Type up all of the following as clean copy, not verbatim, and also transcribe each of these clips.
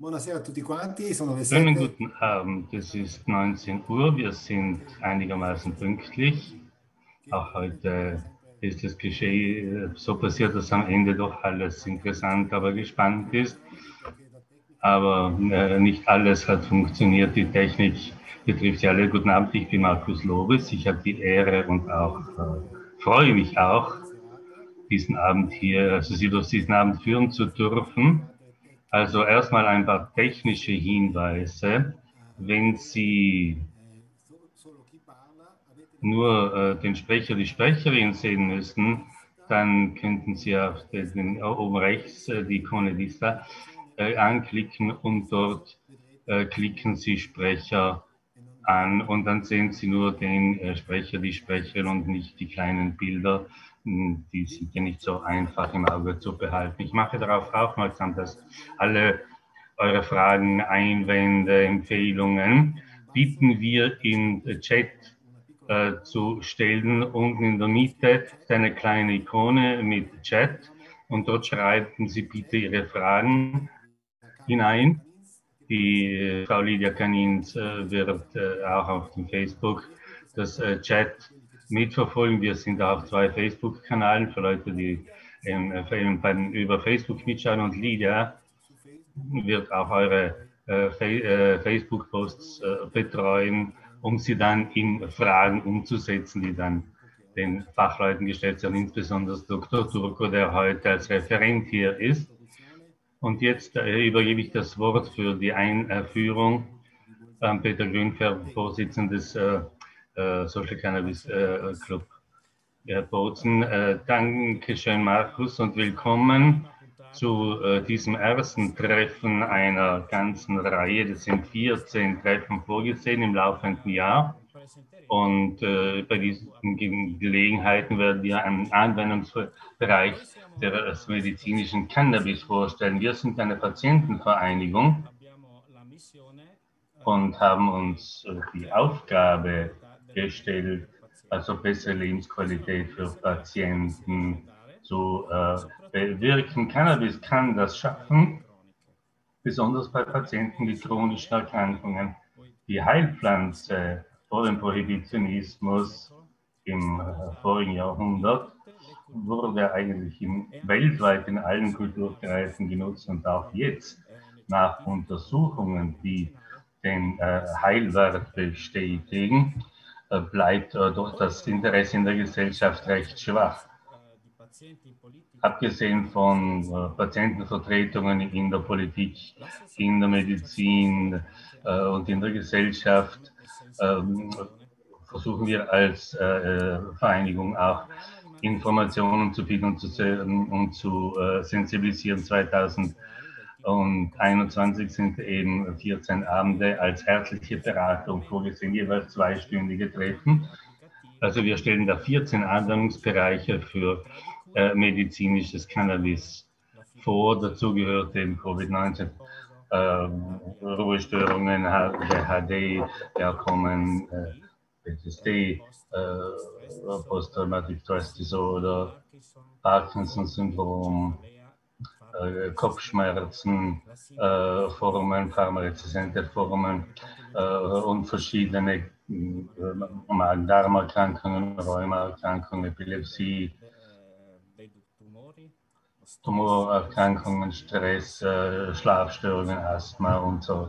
Buonasera a tutti quanti, sono le Schönen 7. guten Abend, es ist 19 Uhr, wir sind einigermaßen pünktlich. Auch heute ist es so passiert, dass am Ende doch alles interessant, aber gespannt ist. Aber nicht alles hat funktioniert, die Technik betrifft ja alle. Guten Abend, ich bin Markus Lobes, ich habe die Ehre und auch freue mich auch, diesen Abend hier, also Sie durch diesen Abend führen zu dürfen. Also erstmal ein paar technische Hinweise. Wenn Sie nur den Sprecher, die Sprecherin sehen müssen, dann könnten Sie auf oben rechts die Ikone Lista anklicken und dort klicken Sie Sprecher an und dann sehen Sie nur den Sprecher, die Sprecherin und nicht die kleinen Bilder. Die sind ja nicht so einfach im Auge zu behalten. Ich mache darauf aufmerksam, dass alle eure Fragen, Einwände, Empfehlungen bitten wir in Chat zu stellen. Unten in der Mitte ist eine kleine Ikone mit Chat und dort schreiben Sie bitte Ihre Fragen hinein. Die Frau Lydia Canins wird auch auf dem Facebook das Chat mitverfolgen. Wir sind auf 2 Facebook-Kanälen für Leute, die über Facebook mitschauen. Und Lydia wird auch eure Facebook-Posts betreuen, um sie dann in Fragen umzusetzen, die dann den Fachleuten gestellt werden, insbesondere Dr. Turko, der heute als Referent hier ist. Und jetzt übergebe ich das Wort für die Einführung an Peter Grünfer, Vorsitzender des Social Cannabis Club Bozen. Dankeschön, Markus, und willkommen zu diesem ersten Treffen einer ganzen Reihe. Das sind 14 Treffen vorgesehen im laufenden Jahr. Und bei diesen Gelegenheiten werden wir einen Anwendungsbereich des medizinischen Cannabis vorstellen. Wir sind eine Patientenvereinigung und haben uns die Aufgabe gestellt, also bessere Lebensqualität für Patienten zu bewirken. Cannabis kann das schaffen, besonders bei Patienten mit chronischen Erkrankungen. Die Heilpflanze vor dem Prohibitionismus im vorigen Jahrhundert wurde eigentlich weltweit in allen Kulturkreisen genutzt und auch jetzt nach Untersuchungen, die den Heilwert bestätigen, bleibt doch das Interesse in der Gesellschaft recht schwach. Abgesehen von Patientenvertretungen in der Politik, in der Medizin und in der Gesellschaft versuchen wir als Vereinigung auch Informationen zu bieten und zu sensibilisieren. 2021 sind eben 14 Abende als ärztliche Beratung vorgesehen, jeweils 2-stündige Treffen. Also wir stellen da 14 Anwendungsbereiche für medizinisches Cannabis vor. Dazu gehört eben Covid-19, Ruhestörungen, ADHD, Glaukomen, PTSD, Post-Traumatic Stress Disorder, Parkinson-Syndrom, Kopfschmerzen, Formen, pharmaresistente Formen und verschiedene Magen-Darm-Erkrankungen, Rheumaerkrankungen, Epilepsie, Tumorerkrankungen, Stress, Schlafstörungen, Asthma und so,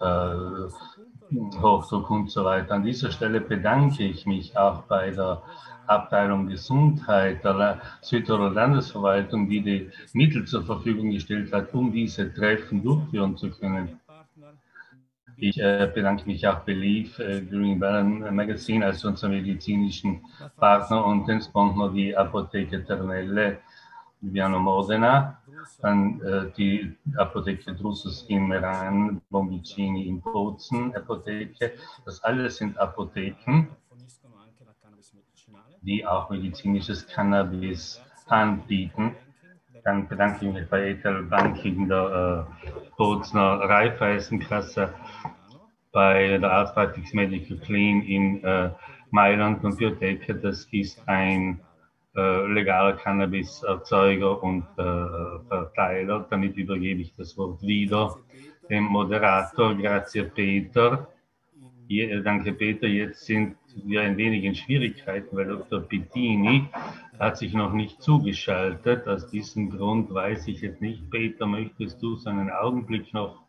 Hochdruck und so weiter. An dieser Stelle bedanke ich mich auch bei der Abteilung Gesundheit der Südtiroler Landesverwaltung, die die Mittel zur Verfügung gestellt hat, um diese Treffen durchführen zu können. Ich bedanke mich auch bei Leaf Green Baron Magazine als unser medizinischen Partner und den Sponsor, die Apotheke Ternelle, Viviano Modena, dann die Apotheke Drusus im Meran, Bombicini in Bozen, Apotheke. Das alles sind Apotheken, die auch medizinisches Cannabis anbieten. Dann bedanke ich mich bei Etel Banking, der Bozener Raiffeisenkasse, bei der Arztpraxis Medical Clean in Mailand und Biotheke. Das ist ein legaler Cannabis-Erzeuger und Verteiler. Damit übergebe ich das Wort wieder dem Moderator. Grazie Peter. Danke Peter, jetzt sind wir ein wenig in Schwierigkeiten, weil Dr. Bettini hat sich noch nicht zugeschaltet. Aus diesem Grund weiß ich jetzt nicht. Peter, möchtest du so einen Augenblick noch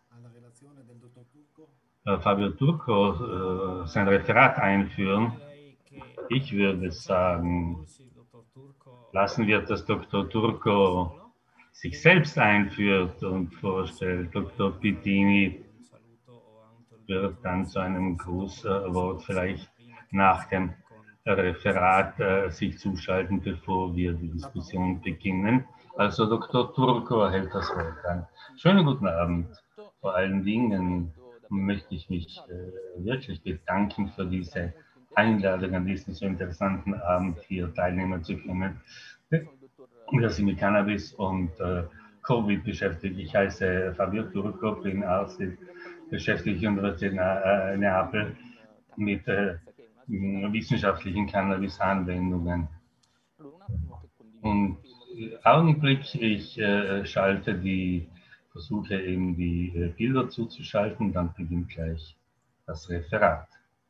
Fabio Turco sein Referat einführen? Ich würde sagen, lassen wir das Dr. Turco sich selbst einführt und vorstellt. Dr. Bettini wird dann zu einem Grußwort vielleicht nach dem Referat sich zuschalten, bevor wir die Diskussion beginnen. Also Dr. Turco erhält das Wort an. Schönen guten Abend. Vor allen Dingen möchte ich mich wirklich bedanken für diese Einladung, an diesem so interessanten Abend hier teilnehmen zu können. Wir sind mit Cannabis und Covid beschäftigt. Ich heiße Fabio Turco, bin Arzt, beschäftige mich Universität Neapel mit wissenschaftlichen Cannabis-Anwendungen. Und Augenblick, ich schalte die, versuche eben die Bilder zuzuschalten, dann beginnt gleich das Referat.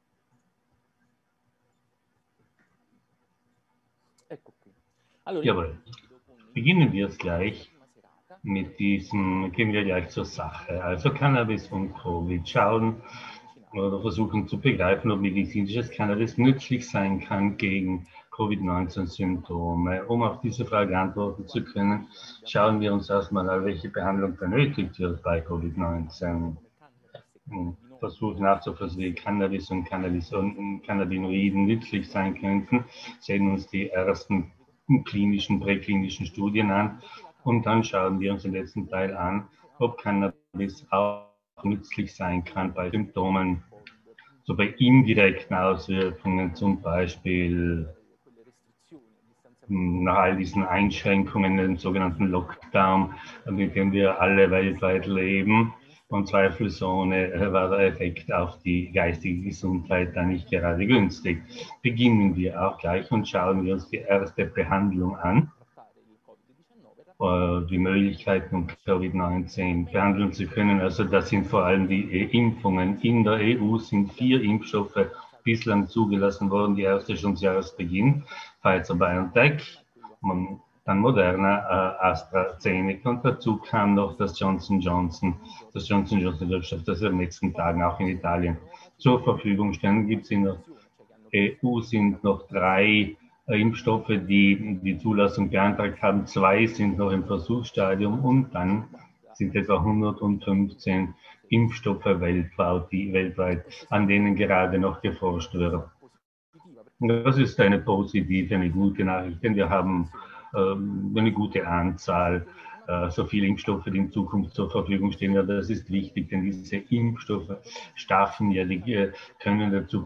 Jawohl. Beginnen wir es gleich mit diesem, gehen wir gleich zur Sache. Also Cannabis und Covid schauen oder versuchen zu begreifen, ob medizinisches Cannabis nützlich sein kann gegen Covid-19-Symptome. Um auf diese Frage antworten zu können, schauen wir uns erstmal an, welche Behandlung benötigt wird bei Covid-19. Versuchen nachzufassen, wie Cannabis und Cannabinoiden nützlich sein könnten, sehen uns die ersten präklinischen Studien an und dann schauen wir uns den letzten Teil an, ob Cannabis auch nützlich sein kann bei Symptomen, so bei indirekten Auswirkungen, zum Beispiel nach all diesen Einschränkungen, den sogenannten Lockdown, mit dem wir alle weltweit leben. Und zweifelsohne war der Effekt auf die geistige Gesundheit da nicht gerade günstig. Beginnen wir auch gleich und schauen wir uns die erste Behandlung an. Die Möglichkeiten, um Covid-19 behandeln zu können. Also das sind vor allem die Impfungen. In der EU sind 4 Impfstoffe bislang zugelassen worden, die erste schon zu Jahresbeginn. Pfizer-BioNTech, dann Moderna, AstraZeneca und dazu kam noch das Johnson Johnson Wirkstoff, das wir in den nächsten Tagen auch in Italien zur Verfügung stellen. Gibt es in der EU sind noch 3 Impfstoffe, die die Zulassung beantragt haben. 2 sind noch im Versuchsstadium und dann sind etwa 115 Impfstoffe weltweit, an denen gerade noch geforscht wird. Das ist eine positive, eine gute Nachricht, denn wir haben eine gute Anzahl, so viele Impfstoffe, die in Zukunft zur Verfügung stehen. Ja, das ist wichtig, denn diese Impfstoffe schaffen ja, können dazu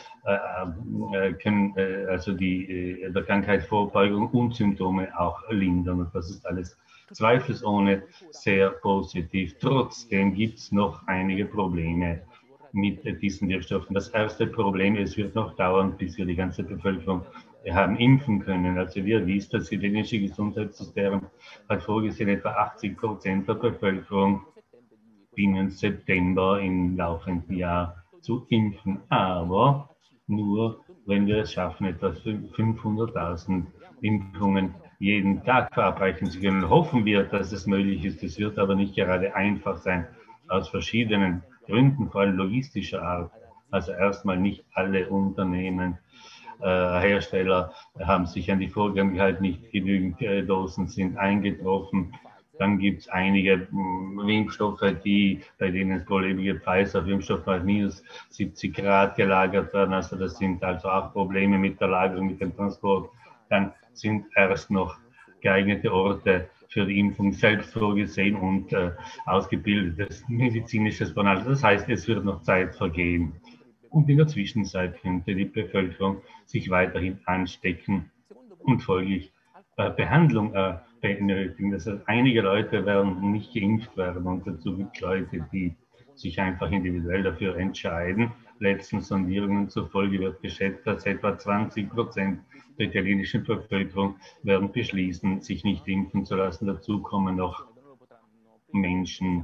können also der Krankheitsvorbeugung und Symptome auch lindern. Und das ist alles zweifelsohne sehr positiv. Trotzdem gibt es noch einige Probleme mit diesen Wirkstoffen. Das erste Problem, es wird noch dauern, bis wir die ganze Bevölkerung haben impfen können. Also wir wissen, das italienische Gesundheitssystem hat vorgesehen, etwa 80% der Bevölkerung binnen September im laufenden Jahr zu impfen. Aber nur, wenn wir es schaffen, etwa 500.000 Impfungen jeden Tag verabreichen zu können, hoffen wir, dass es möglich ist. Es wird aber nicht gerade einfach sein, aus verschiedenen Gründen, vor allem logistischer Art. Also erstmal nicht alle Unternehmen, Hersteller haben sich an die Vorgaben gehalten, nicht genügend Dosen sind eingetroffen. Dann gibt es einige Impfstoffe, bei denen es Probleme gibt. Pfizer-Impfstoff bei minus 70 Grad gelagert werden. Also das sind also auch Probleme mit der Lagerung, mit dem Transport. Dann sind erst noch geeignete Orte für die Impfung selbst vorgesehen und ausgebildetes medizinisches Personal. Das heißt, es wird noch Zeit vergehen. Und in der Zwischenzeit könnte die Bevölkerung sich weiterhin anstecken und folglich Behandlung benötigen. Das heißt, einige Leute werden nicht geimpft werden und dazu gibt es Leute, die sich einfach individuell dafür entscheiden. Letzten Sondierungen zufolge wird geschätzt, dass etwa 20% der italienischen Bevölkerung werden beschließen, sich nicht impfen zu lassen. Dazu kommen noch Menschen,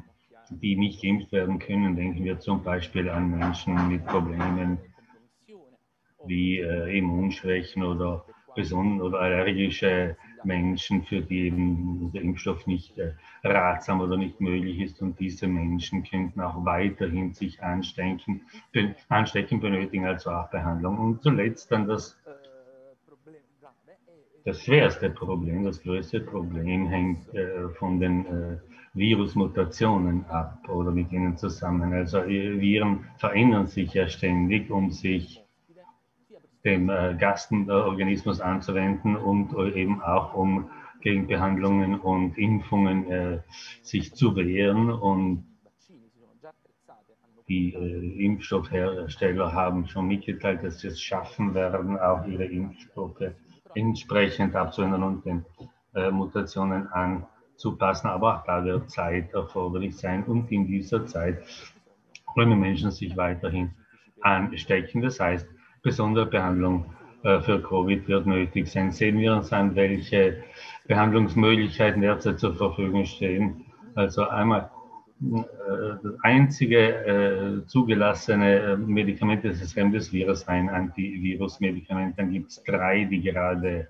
die nicht geimpft werden können. Denken wir zum Beispiel an Menschen mit Problemen wie Immunschwächen oder allergische Menschen, für die eben der Impfstoff nicht ratsam oder nicht möglich ist. Und diese Menschen könnten auch weiterhin sich anstecken, benötigen also auch Behandlung. Und zuletzt dann das schwerste Problem, das größte Problem hängt von den Virusmutationen ab oder mit ihnen zusammen. Also Viren verändern sich ja ständig, um sich dem Gastorganismus anzuwenden und eben auch um gegen Behandlungen und Impfungen sich zu wehren. Und die Impfstoffhersteller haben schon mitgeteilt, dass sie es schaffen werden, auch ihre Impfstoffe entsprechend abzuändern und den Mutationen anzupassen. Aber auch da wird Zeit erforderlich sein. Und in dieser Zeit können Menschen sich weiterhin anstecken. Das heißt, besondere Behandlung für Covid wird nötig sein. Sehen wir uns an, welche Behandlungsmöglichkeiten derzeit zur Verfügung stehen. Also einmal das einzige zugelassene Medikament ist das Remdesivir, ein Antivirus-Medikament. Dann gibt es 3, die gerade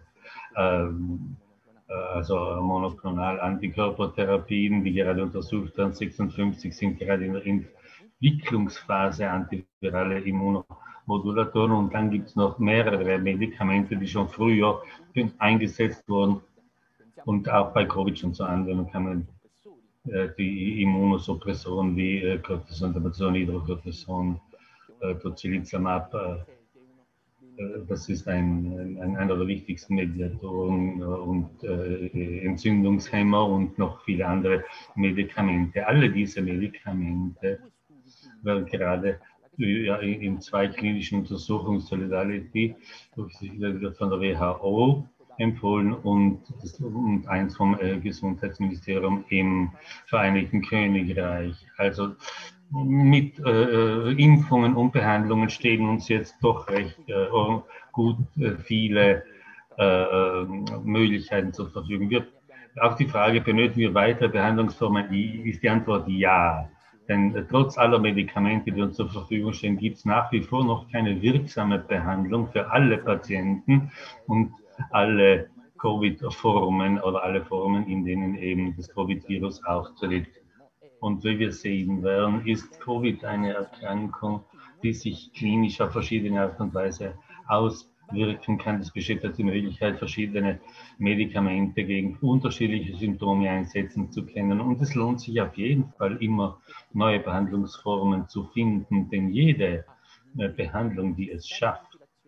also monoklonal Antikörpertherapien, die gerade untersucht werden. 56 sind gerade in der Entwicklungsphase antivirale Immunomodulatoren. Und dann gibt es noch mehrere Medikamente, die schon früher eingesetzt wurden und auch bei Covid schon zur Anwendung kamen. Die Immunosuppressoren wie Cortison, Hydrocortison, Tocilizumab, das ist einer der wichtigsten Mediatoren und Entzündungshemmer und noch viele andere Medikamente. Alle diese Medikamente werden gerade in 2 klinischen Untersuchungen Solidarity wird von der WHO empfohlen und eins vom Gesundheitsministerium im Vereinigten Königreich. Also mit Impfungen und Behandlungen stehen uns jetzt doch recht gut viele Möglichkeiten zur Verfügung. Auf die Frage, benötigen wir weitere Behandlungsformen, ist die Antwort ja. Denn trotz aller Medikamente, die uns zur Verfügung stehen, gibt es nach wie vor noch keine wirksame Behandlung für alle Patienten und alle Covid-Formen oder alle Formen, in denen eben das Covid-Virus auftritt. Und wie wir sehen werden, ist Covid eine Erkrankung, die sich klinisch auf verschiedene Art und Weise auswirken kann. Es besteht also die Möglichkeit, verschiedene Medikamente gegen unterschiedliche Symptome einsetzen zu können. Und es lohnt sich auf jeden Fall immer, neue Behandlungsformen zu finden, denn jede Behandlung, die es schafft,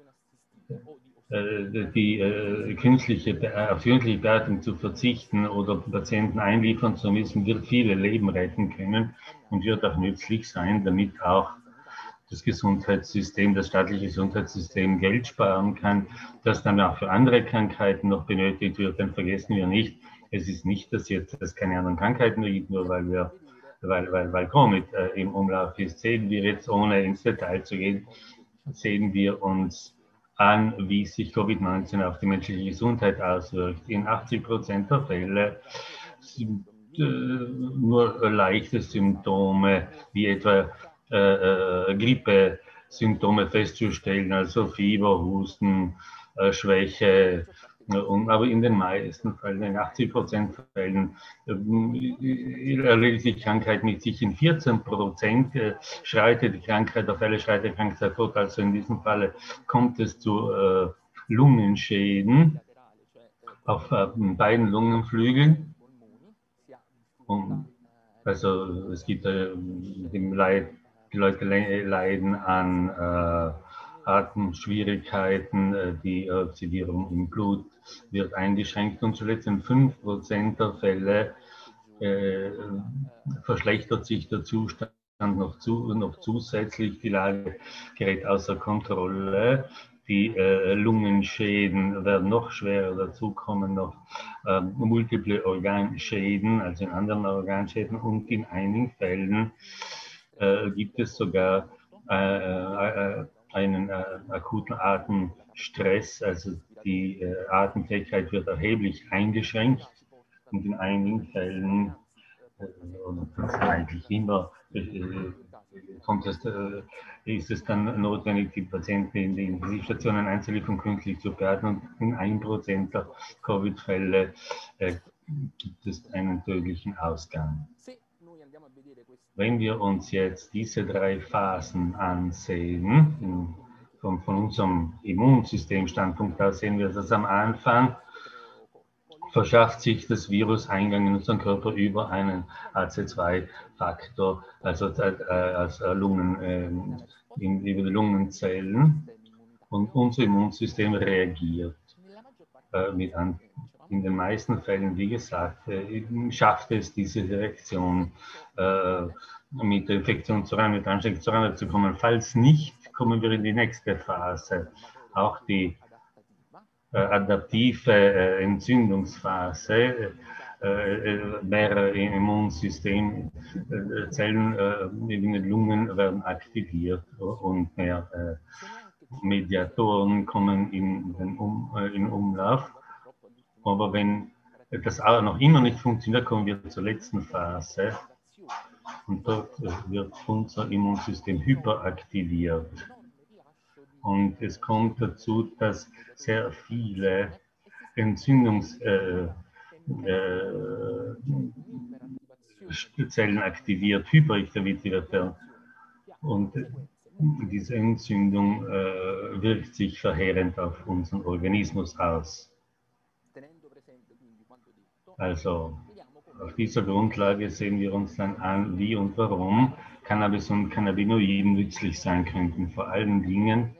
die künstliche Beatmung zu verzichten oder Patienten einliefern zu müssen, wird viele Leben retten können und wird auch nützlich sein, damit auch das Gesundheitssystem, das staatliche Gesundheitssystem Geld sparen kann, das dann auch für andere Krankheiten noch benötigt wird. Dann vergessen wir nicht, es ist nicht, dass es keine anderen Krankheiten gibt, nur weil Covid im Umlauf ist. Sehen wir jetzt, ohne ins Detail zu gehen, sehen wir uns an, wie sich Covid-19 auf die menschliche Gesundheit auswirkt. In 80% der Fälle sind nur leichte Symptome, wie etwa Grippesymptome festzustellen, also Fieber, Husten, Schwäche. Aber in den meisten Fällen, in 80% der Fällen, erledigt die Krankheit mit sich. In 14% schreitet die Krankheit auf alle schreitet die Krankheit fort. Also in diesem Falle kommt es zu Lungenschäden auf beiden Lungenflügeln. Und also es gibt die Leute leiden an Atemschwierigkeiten, die Oxidierung im Blut wird eingeschränkt und zuletzt in 5% der Fälle verschlechtert sich der Zustand noch zusätzlich, die Lage gerät außer Kontrolle. Die Lungenschäden werden noch schwerer, dazu kommen noch multiple Organschäden, also in anderen Organschäden und in einigen Fällen gibt es sogar einen akuten Atemstress, also die Atemfähigkeit wird erheblich eingeschränkt und in einigen Fällen eigentlich immer ist es dann notwendig, die Patienten in die Intensivstationen einzuliefern, künstlich zu beatmen. Und in 1% der Covid-Fälle gibt es einen tödlichen Ausgang. Wenn wir uns jetzt diese 3 Phasen ansehen, von unserem Immunsystemstandpunkt aus sehen wir, dass am Anfang verschafft sich das Virus Eingang in unseren Körper über einen AC2-Faktor, also über die Lungenzellen. Und unser Immunsystem reagiert in den meisten Fällen, wie gesagt, schafft es diese Reaktion mit der Infektion mit Ansteckung zu kommen. Falls nicht, kommen wir in die nächste Phase. Auch die adaptive Entzündungsphase, mehrere Immunsystemzellen in den Lungen werden aktiviert und mehr Mediatoren kommen in Umlauf. Aber wenn das auch noch immer nicht funktioniert, kommen wir zur letzten Phase und dort wird unser Immunsystem hyperaktiviert. Und es kommt dazu, dass sehr viele Entzündungszellen aktiviert, hyperaktiviert werden. Und diese Entzündung wirkt sich verheerend auf unseren Organismus aus. Also auf dieser Grundlage sehen wir uns dann an, wie und warum Cannabis und Cannabinoiden nützlich sein könnten. Vor allen Dingen,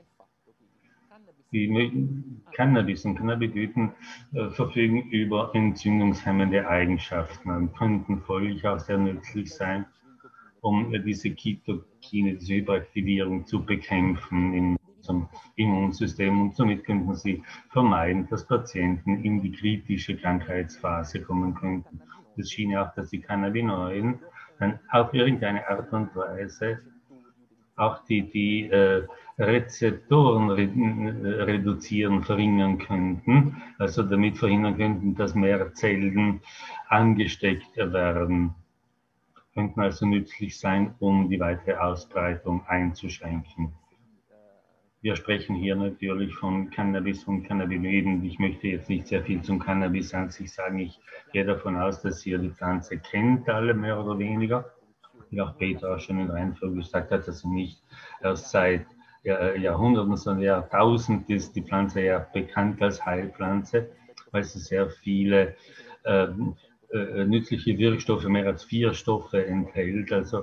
die Cannabis und Cannabinoiden verfügen über entzündungshemmende Eigenschaften und könnten folglich auch sehr nützlich sein, um diese Cytokine, diese Hyperaktivierung zu bekämpfen in unserem Immunsystem. Und somit könnten sie vermeiden, dass Patienten in die kritische Krankheitsphase kommen könnten. Es schien auch, dass die Cannabinoiden dann auf irgendeine Art und Weise auch die Rezeptoren reduzieren, verringern könnten, also damit verhindern könnten, dass mehr Zellen angesteckt werden, könnten also nützlich sein, um die weitere Ausbreitung einzuschränken. Wir sprechen hier natürlich von Cannabis und Cannabinoiden. Ich möchte jetzt nicht sehr viel zum Cannabis an sich sagen. Ich gehe davon aus, dass ihr die Pflanze kennt, alle mehr oder weniger. Wie auch Peter auch schon in der Einführung gesagt hat, dass sie nicht erst seit Jahrhunderten, sondern Jahrtausenden ist die Pflanze ja bekannt als Heilpflanze, weil sie sehr viele nützliche Wirkstoffe, mehr als 4 Stoffe enthält, also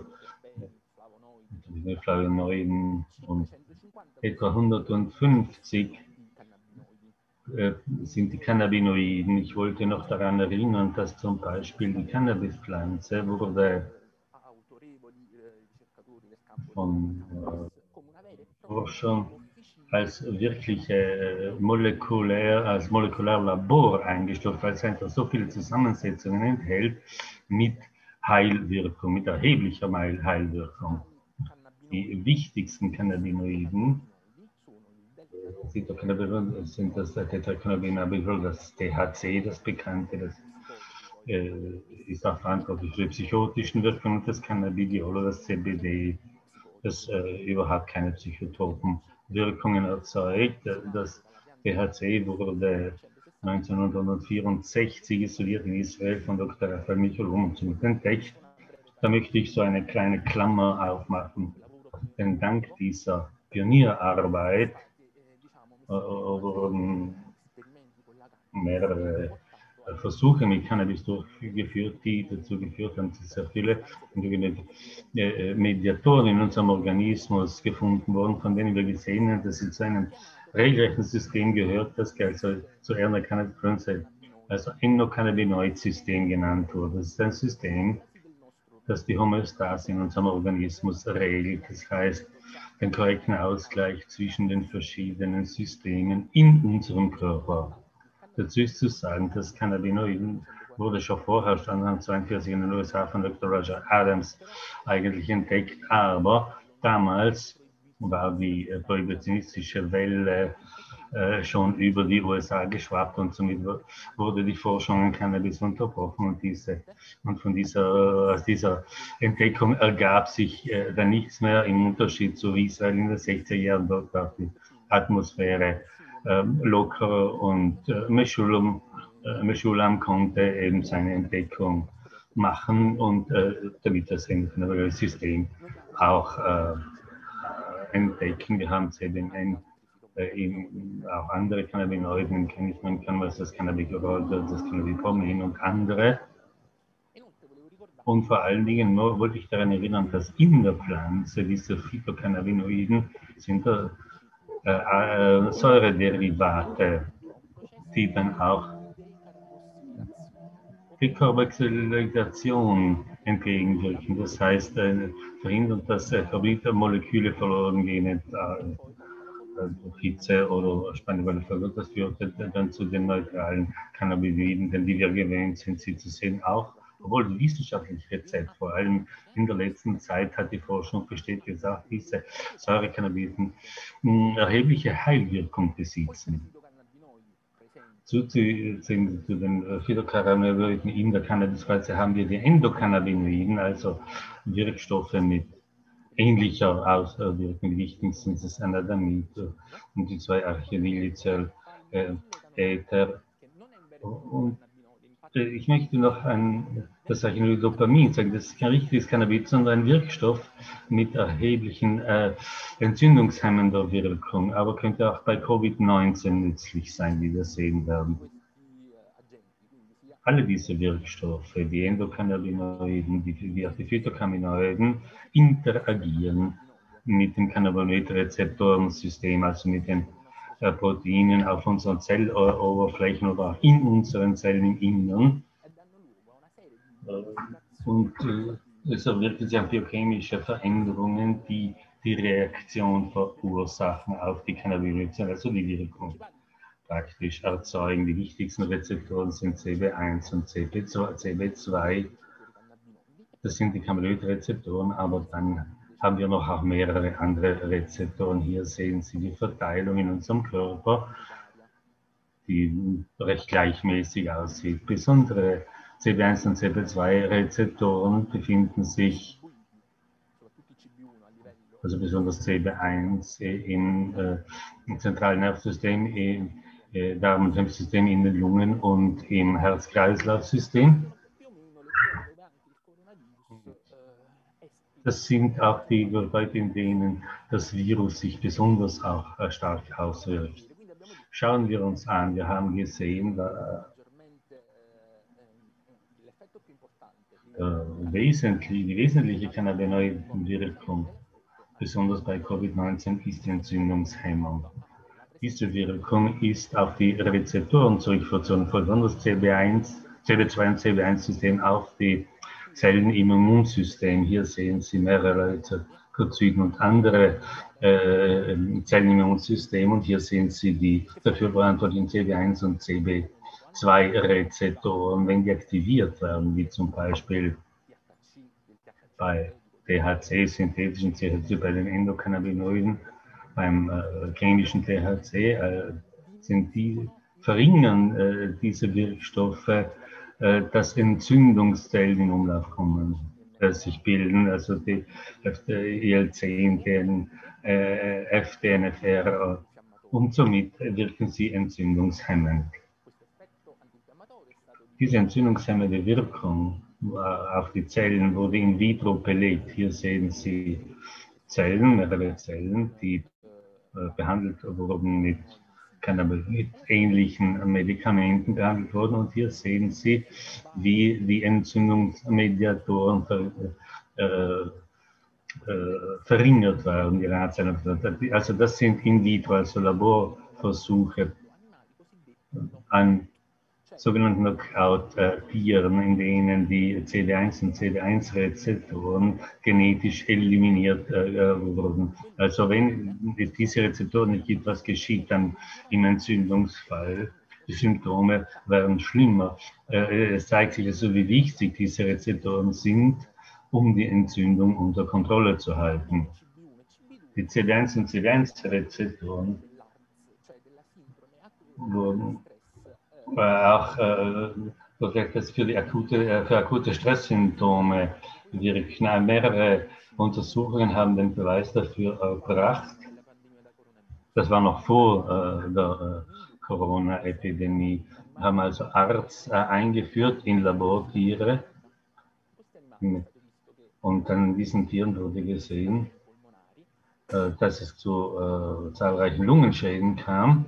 Flavonoiden und etwa 150 sind die Cannabinoiden. Ich wollte noch daran erinnern, dass zum Beispiel die Cannabispflanze wurde von Forschern als wirkliche als Molekularlabor eingestuft, weil es einfach so viele Zusammensetzungen enthält mit Heilwirkung, mit erheblicher Heilwirkung. Die wichtigsten Cannabinoiden sind das Tetracannabinol, das THC, das bekannte, das ist auch verantwortlich für die psychotischen Wirkungen, und das Cannabidiol, das CBD, das überhaupt keine psychotropen Wirkungen erzeugt. Das THC wurde 1964 isoliert in Israel von Dr. Raphael Michelum entdeckt. Da möchte ich so eine kleine Klammer aufmachen, denn dank dieser Pionierarbeit wurden mehrere Versuche mit Cannabis durchgeführt, die dazu geführt haben, dass sehr viele Mediatoren in unserem Organismus gefunden wurden, von denen wir gesehen haben, dass sie zu einem regelrechten System gehört, das also zu einer Cannabis, also Endocannabinoid-System genannt wurde. Das ist ein System, das die Homöostase in unserem Organismus regelt, das heißt den korrekten Ausgleich zwischen den verschiedenen Systemen in unserem Körper. Dazu ist zu sagen, dass Cannabinoiden wurde schon vorher, 1942 in den USA von Dr. Roger Adams eigentlich entdeckt, aber damals war die prohibitionistische Welle schon über die USA geschwappt und somit wurde die Forschung an Cannabis unterbrochen und aus dieser Entdeckung ergab sich dann nichts mehr im Unterschied zu Israel in den 60er Jahren. Dort war die Atmosphäre lockerer und Meshulam konnte eben seine Entdeckung machen und damit das endokannabinoide System auch entdecken. Wir haben eben auch andere Cannabinoiden, man kann das Cannabigerol, das Cannabipromin und andere. Und vor allen Dingen wollte ich daran erinnern, dass in der Pflanze diese Phytocannabinoiden sind Säurederivate, die dann auch Dekarboxylation entgegenwirken. Das heißt, verhindern, dass Moleküle verloren gehen, durch Hitze oder Spannungsverlust. Das führt dann zu den neutralen Cannabinoiden, denn die wir gewöhnt sind, sie zu sehen, auch obwohl das wissenschaftliche Rezept, vor allem in der letzten Zeit hat die Forschung bestätigt, dass diese Säurecannabinoiden erhebliche Heilwirkung besitzen. Zu den Phytocannabinoiden in der Cannabispflanze haben wir die Endokannabinoiden, also Wirkstoffe mit ähnlicher Auswirkung. Die wichtigsten sind das Anandamid und die 2-Archidinylceol-Ether. Und ich möchte noch das Archidinyldopamin sagen, das ist kein richtiges Cannabis, sondern ein Wirkstoff mit erheblichen entzündungshemmender Wirkung, aber könnte auch bei Covid-19 nützlich sein, wie wir sehen werden. Alle diese Wirkstoffe, die Endokannabinoiden, wie auch die Phytocannabinoiden, interagieren mit dem Cannabinoidrezeptorensystem, also mit den Proteinen auf unseren Zelloberflächen oder auch in unseren Zellen im Innern. Und es erwirken sich auch biochemische Veränderungen, die die Reaktion verursachen auf die Cannabinoide, also die Wirkung praktisch erzeugen. Die wichtigsten Rezeptoren sind CB1 und CB2. Das sind die Cannabinoidrezeptoren, aber dann haben wir noch auch mehrere andere Rezeptoren. Hier sehen Sie die Verteilung in unserem Körper, die recht gleichmäßig aussieht. Besondere CB1 und CB2-Rezeptoren befinden sich, also besonders CB1 im zentralen Nervensystem, Darm- und Lymphsystem, in den Lungen und im Herz-Kreislauf-System. Das sind auch die Leute, in denen das Virus sich besonders auch stark auswirkt. Schauen wir uns an, wir haben gesehen, die wesentliche Cannabinoidenwirkung, besonders bei Covid-19, ist die Entzündungshemmung. Diese Wirkung ist auf die Rezeptoren zurückzuführen, besonders CB2 und CB1-System auf die Zellen im Immunsystem. Hier sehen Sie mehrere Leukozyten und andere Zellen im Immunsystem und hier sehen Sie die dafür verantwortlichen CB1 und CB2-Rezeptoren, wenn die aktiviert werden, wie zum Beispiel bei THC, synthetischen THC, bei den Endokannabinoiden, beim chemischen THC, verringern diese Wirkstoffe, dass Entzündungszellen in Umlauf kommen, sich bilden, also die IL-10, den FDNFR, und somit wirken sie entzündungshemmend. Diese entzündungshemmende Wirkung auf die Zellen wurde in vitro belegt. Hier sehen Sie mehrere Zellen, die behandelt wurden mit ähnlichen Medikamenten behandelt wurden. Und hier sehen Sie, wie die Entzündungsmediatoren verringert werden, ihre Anzahl. Also das sind in vitro, also Laborversuche an sogenannten Knockout-Tieren, in denen die CD1 und CD1-Rezeptoren genetisch eliminiert wurden. Also wenn diese Rezeptoren nicht gibt, was geschieht dann im Entzündungsfall? Die Symptome werden schlimmer. Es zeigt sich also, wie wichtig diese Rezeptoren sind, um die Entzündung unter Kontrolle zu halten. Die CD1 und CD1-Rezeptoren wurden auch das für akute Stresssymptome wirken. Mehrere Untersuchungen haben den Beweis dafür erbracht. Das war noch vor der Corona-Epidemie. Haben also Arzt eingeführt in Labortiere. Und dann in diesen Tieren wurde gesehen, dass es zu zahlreichen Lungenschäden kam.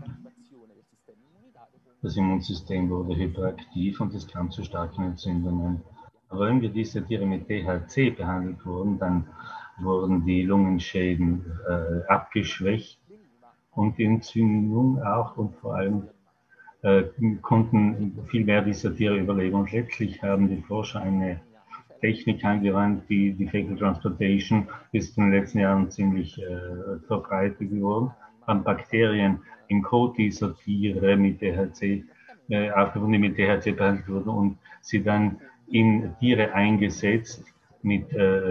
Das Immunsystem wurde hyperaktiv und es kam zu starken Entzündungen. Aber wenn wir diese Tiere mit DHC behandelt wurden, dann wurden die Lungenschäden abgeschwächt und die Entzündung auch und vor allem konnten viel mehr dieser Tiere überleben. Und letztlich haben die Forscher eine Technik angewandt, die Fecal Transplantation ist in den letzten Jahren ziemlich verbreitet geworden, haben Bakterien im Kot dieser Tiere mit DHC aufgefunden, die mit DHC behandelt wurden und sie dann in Tiere eingesetzt mit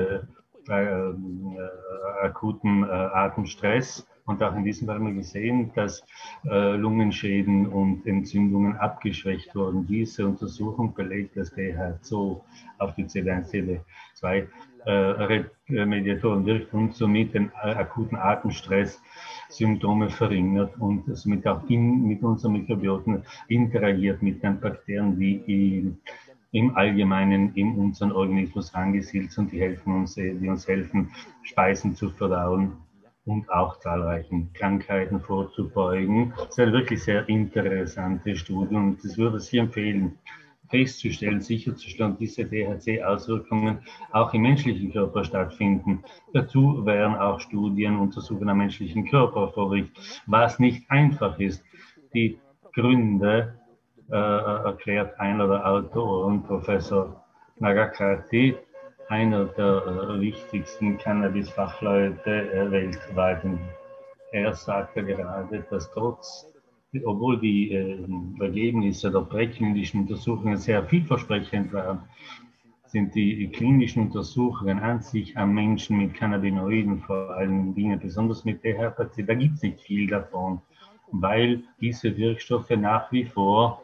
akutem Atemstress. Und auch in diesem Fall haben wir gesehen, dass Lungenschäden und Entzündungen abgeschwächt wurden. Diese Untersuchung belegt, dass DHC auf die CD1, CD2 Mediatoren wirkt und somit den akuten Atemstress Symptome verringert und somit auch mit unseren Mikrobioten interagiert mit den Bakterien, die im Allgemeinen in unseren Organismus angesiedelt sind, die uns helfen, Speisen zu verdauen und auch zahlreichen Krankheiten vorzubeugen. Das ist eine wirklich sehr interessante Studie und das würde ich empfehlen, festzustellen, sicherzustellen, diese DHC-Auswirkungen auch im menschlichen Körper stattfinden. Dazu wären auch Studien Untersuchungen am menschlichen Körper erforderlich, was nicht einfach ist. Die Gründe erklärt einer der Autoren, Professor Nagakati, einer der wichtigsten Cannabis-Fachleute weltweit. Und er sagte gerade, dass obwohl die Ergebnisse der präklinischen Untersuchungen sehr vielversprechend waren, sind die klinischen Untersuchungen an sich am Menschen mit Cannabinoiden, vor allen Dingen besonders mit THC, da gibt es nicht viel davon, weil diese Wirkstoffe nach wie vor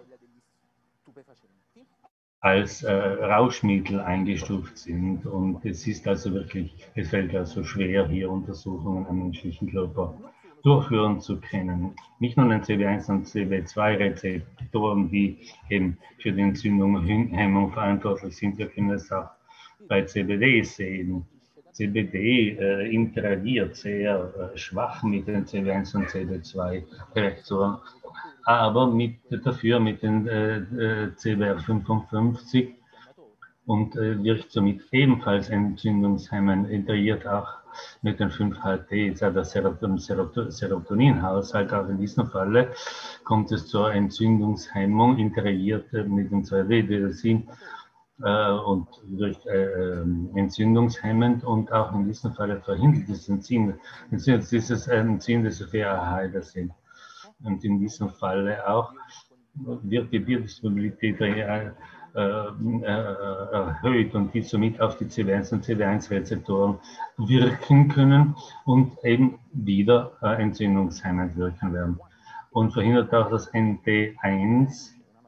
als Rauschmittel eingestuft sind. Und es ist also wirklich, es fällt also schwer, hier Untersuchungen am menschlichen Körper durchführen zu können. Nicht nur den CB1 und CB2-Rezeptoren, die eben für die Entzündungshemmung verantwortlich sind, wir können es auch bei CBD sehen. CBD interagiert sehr schwach mit den CB1 und CB2-Rezeptoren, aber dafür mit den CBR55 und wirkt somit ebenfalls entzündungshemmend, interagiert auch mit den 5-HT, der Serotoninhaushalt. Auch in diesem Falle kommt es zur Entzündungshemmung, interagiert mit dem 2D-Deoxin und wirkt entzündungshemmend und auch in diesem Falle verhindert das Enzym, dieses Enzym, das VAH-Hydrazin. Und in diesem Falle auch wird die Biodisponibilität erhöht und die somit auf die C1 und CD1-Rezeptoren wirken können und eben wieder entzündungshemmend wirken werden. Und verhindert auch das NT1,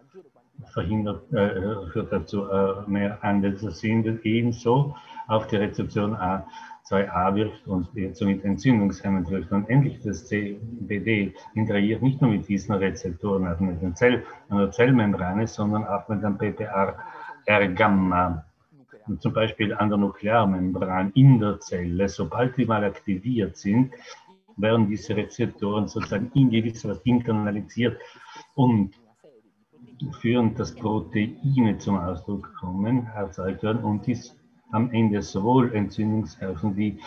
führt dazu mehr Androstensin, das ebenso auf die Rezeption A2A wirkt und somit entzündungshemmend wirkt. Und endlich das CBD interagiert nicht nur mit diesen Rezeptoren, also mit der Zellmembrane, sondern auch mit dem PPAR-Gamma. Und zum Beispiel an der Nuklearmembran in der Zelle. Sobald die mal aktiviert sind, werden diese Rezeptoren sozusagen in gewisser Weise internalisiert und führen, dass Proteine zum Ausdruck kommen, erzeugt werden und dies am Ende sowohl entzündungshelfend wie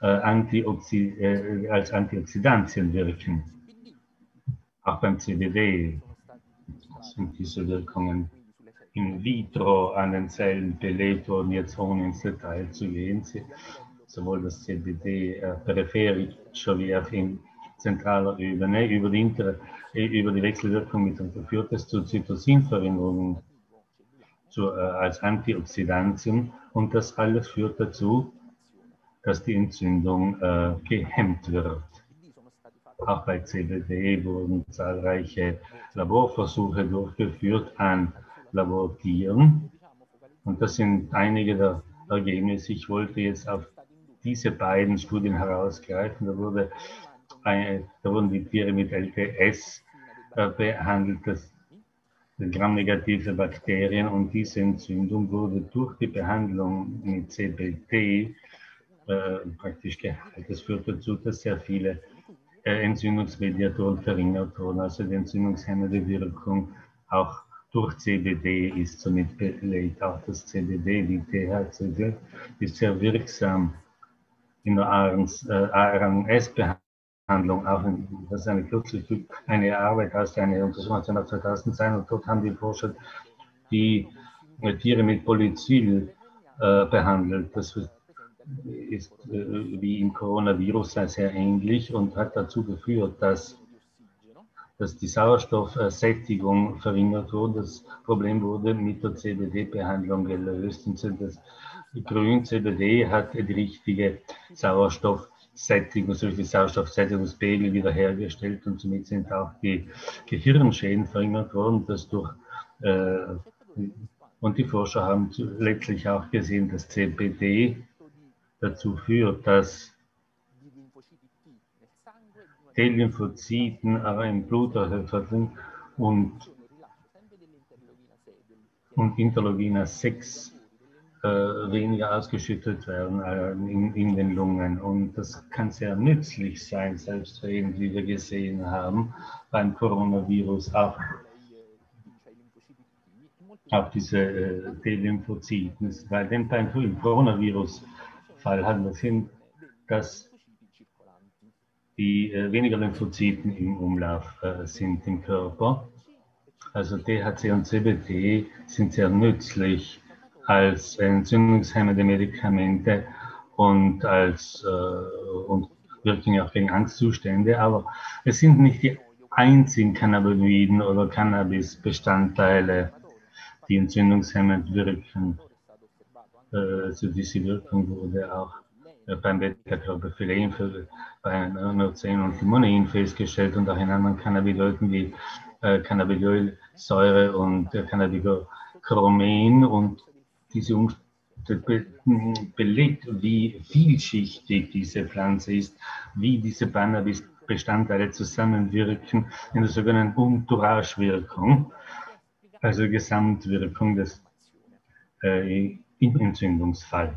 als Antioxidantien wirken. Auch beim CBD sind diese Wirkungen in vitro an den Zellen belegt worden, jetzt ohne ins Detail zu gehen. Sowohl das CBD peripherischer wie auch in zentraler Ebene über die Wechselwirkung mit führt es zu Zytosinverringerungen als Antioxidantien und das alles führt dazu, dass die Entzündung gehemmt wird. Auch bei CBD wurden zahlreiche Laborversuche durchgeführt an Labortieren. Und das sind einige der Ergebnisse. Ich wollte jetzt auf diese beiden Studien herausgreifen. Da wurden die Tiere mit LTS behandelt, das gramnegative Bakterien, und diese Entzündung wurde durch die Behandlung mit CBD praktisch geheilt. Das führt dazu, dass sehr viele Entzündungsmediatoren verringert wurden. Also die entzündungshemmende Wirkung auch durch CBD ist somit belegt. Auch das CBD, die THC, ist sehr wirksam in der ARNS-Behandlung. Auch das ist eine Arbeit aus einer Untersuchung aus 2002, und dort haben die Forscher die Tiere mit Polycyl behandelt. Das ist wie im Coronavirus sehr ähnlich und hat dazu geführt, dass die Sauerstoffsättigung verringert wurde. Das Problem wurde mit der CBD-Behandlung gelöst. Und das Grün-CBD hat die richtige Sauerstoffsättigung, also die Sauerstoffsättigungspegel wiederhergestellt, und somit sind auch die Gehirnschäden verringert worden, und die Forscher haben letztlich auch gesehen, dass CBD dazu führt, dass T-Lymphozyten im Blut und Interleukin 6 weniger ausgeschüttet werden in den Lungen. Und das kann sehr nützlich sein, selbstredend, wie wir gesehen haben, beim Coronavirus auch diese T-Lymphozyten. Weil beim Coronavirus-Fall hat man gesehen, dass die weniger Lymphozyten im Umlauf sind im Körper. Also THC und CBD sind sehr nützlich als entzündungshemmende Medikamente und und wirken auch gegen Angstzustände, aber es sind nicht die einzigen Cannabinoiden oder Cannabis-Bestandteile, die entzündungshemmend wirken. Also diese Wirkung wurde auch beim Beta-Carotenoid, bei Nocen und Limonin festgestellt, und auch in anderen Cannabinoiden wie Cannabidiolsäure und Cannabichromen, und diese belegt, wie vielschichtig diese Pflanze ist, wie diese Cannabis-Bestandteile zusammenwirken in der sogenannten Entourage-Wirkung, also Gesamtwirkung im Entzündungsfall.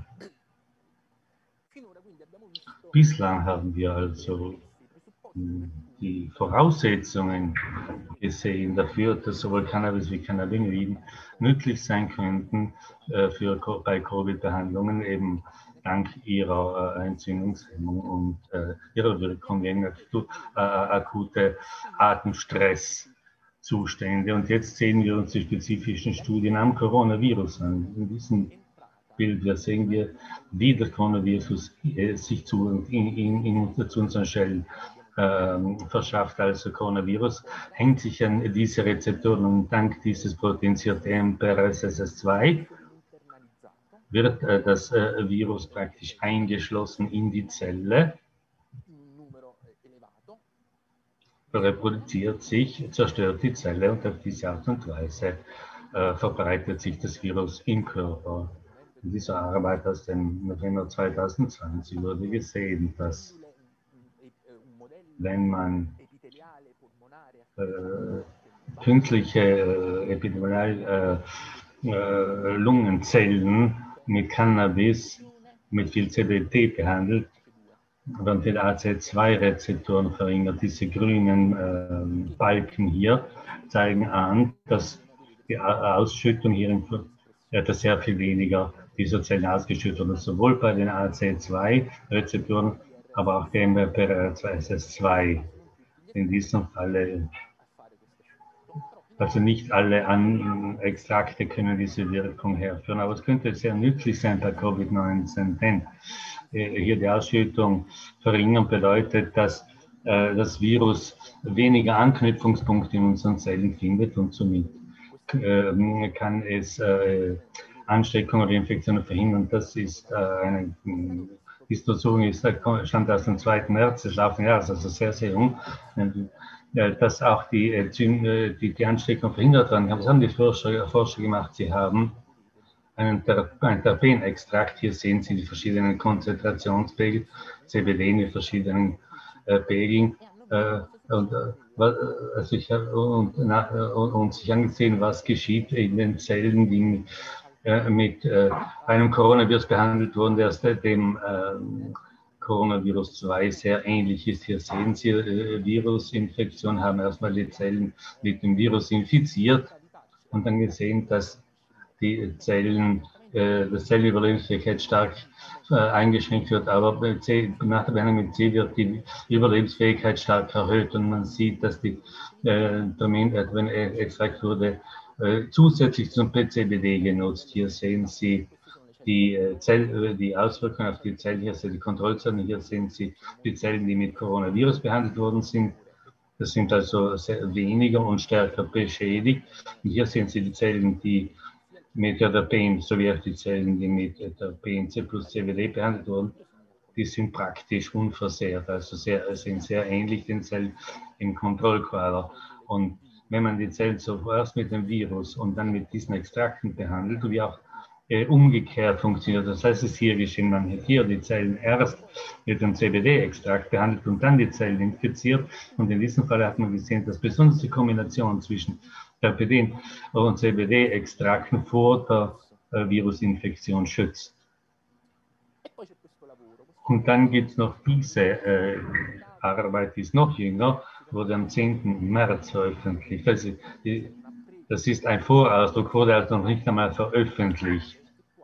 Bislang haben wir also die Voraussetzungen gesehen dafür, dass sowohl Cannabis wie Cannabinoiden nützlich sein könnten bei Covid-Behandlungen, eben dank ihrer Entzündungshemmung und ihrer Wirkung gegen akute Atemstresszustände. Und jetzt sehen wir uns die spezifischen Studien am Coronavirus an. In diesem Bild sehen wir, wie das Coronavirus sich zu unseren Zellen verschafft. Also Coronavirus hängt sich an diese Rezeptoren, und dank dieses Proteins TMPRSS2 wird das Virus praktisch eingeschlossen in die Zelle, reproduziert sich, zerstört die Zelle, und auf diese Art und Weise verbreitet sich das Virus im Körper. In dieser Arbeit aus dem November 2020 wurde gesehen, dass wenn man künstliche Lungenzellen mit Cannabis, mit viel CBD behandelt, dann den AC2-Rezeptoren verringert. Diese grünen Balken hier zeigen an, dass die Ausschüttung hier dass sehr viel weniger dieser Zellen ausgeschüttet wird, sowohl bei den AC2-Rezeptoren, aber auch dem PRR2SS2. In diesem Falle, also nicht alle Extrakte können diese Wirkung herführen, aber es könnte sehr nützlich sein bei Covid-19, denn hier die Ausschüttung verringern bedeutet, dass das Virus weniger Anknüpfungspunkte in unseren Zellen findet, und somit kann es Ansteckung oder Infektionen verhindern. Das ist eine Die Untersuchung stammt aus dem 2. März des laufenden Jahres, also sehr, sehr jung, dass auch die Ansteckung verhindert werden kann. Das haben die Forscher gemacht. Sie haben einen Terpenextrakt. Hier sehen Sie die verschiedenen Konzentrationspegel, CBD in den verschiedenen Pegeln. Und sich angesehen, was geschieht in den Zellen, die mit einem Coronavirus behandelt wurden, der dem Coronavirus 2 sehr ähnlich ist. Hier sehen Sie, Virusinfektion haben erstmal die Zellen mit dem Virus infiziert und dann gesehen, dass die Zellenüberlebensfähigkeit stark eingeschränkt wird, aber nach der Behandlung mit C wird die Überlebensfähigkeit stark erhöht und man sieht, dass wenn Extrakt wurde, zusätzlich zum PCBD genutzt. Hier sehen Sie die Auswirkungen auf die Zellen, hier sind die Kontrollzellen, hier sehen Sie die Zellen, die mit Coronavirus behandelt worden sind. Das sind also sehr weniger und stärker beschädigt. Und hier sehen Sie die Zellen, die mit Terpen, sowie auch die Zellen, die mit Terpen, C plus CBD behandelt wurden, die sind praktisch unversehrt, also sind sehr ähnlich den Zellen im Kontrollquader. Und wenn man die Zellen zuerst mit dem Virus und dann mit diesen Extrakten behandelt, wie auch umgekehrt funktioniert. Das heißt, es ist hier geschehen, man hat hier die Zellen erst mit dem CBD-Extrakt behandelt und dann die Zellen infiziert. Und in diesem Fall hat man gesehen, dass besonders die Kombination zwischen Terpen und CBD-Extrakten vor der Virusinfektion schützt. Und dann gibt es noch diese Arbeit, die ist noch jünger, wurde am 10. März veröffentlicht. Also, das ist ein Vorausdruck, wurde also noch nicht einmal veröffentlicht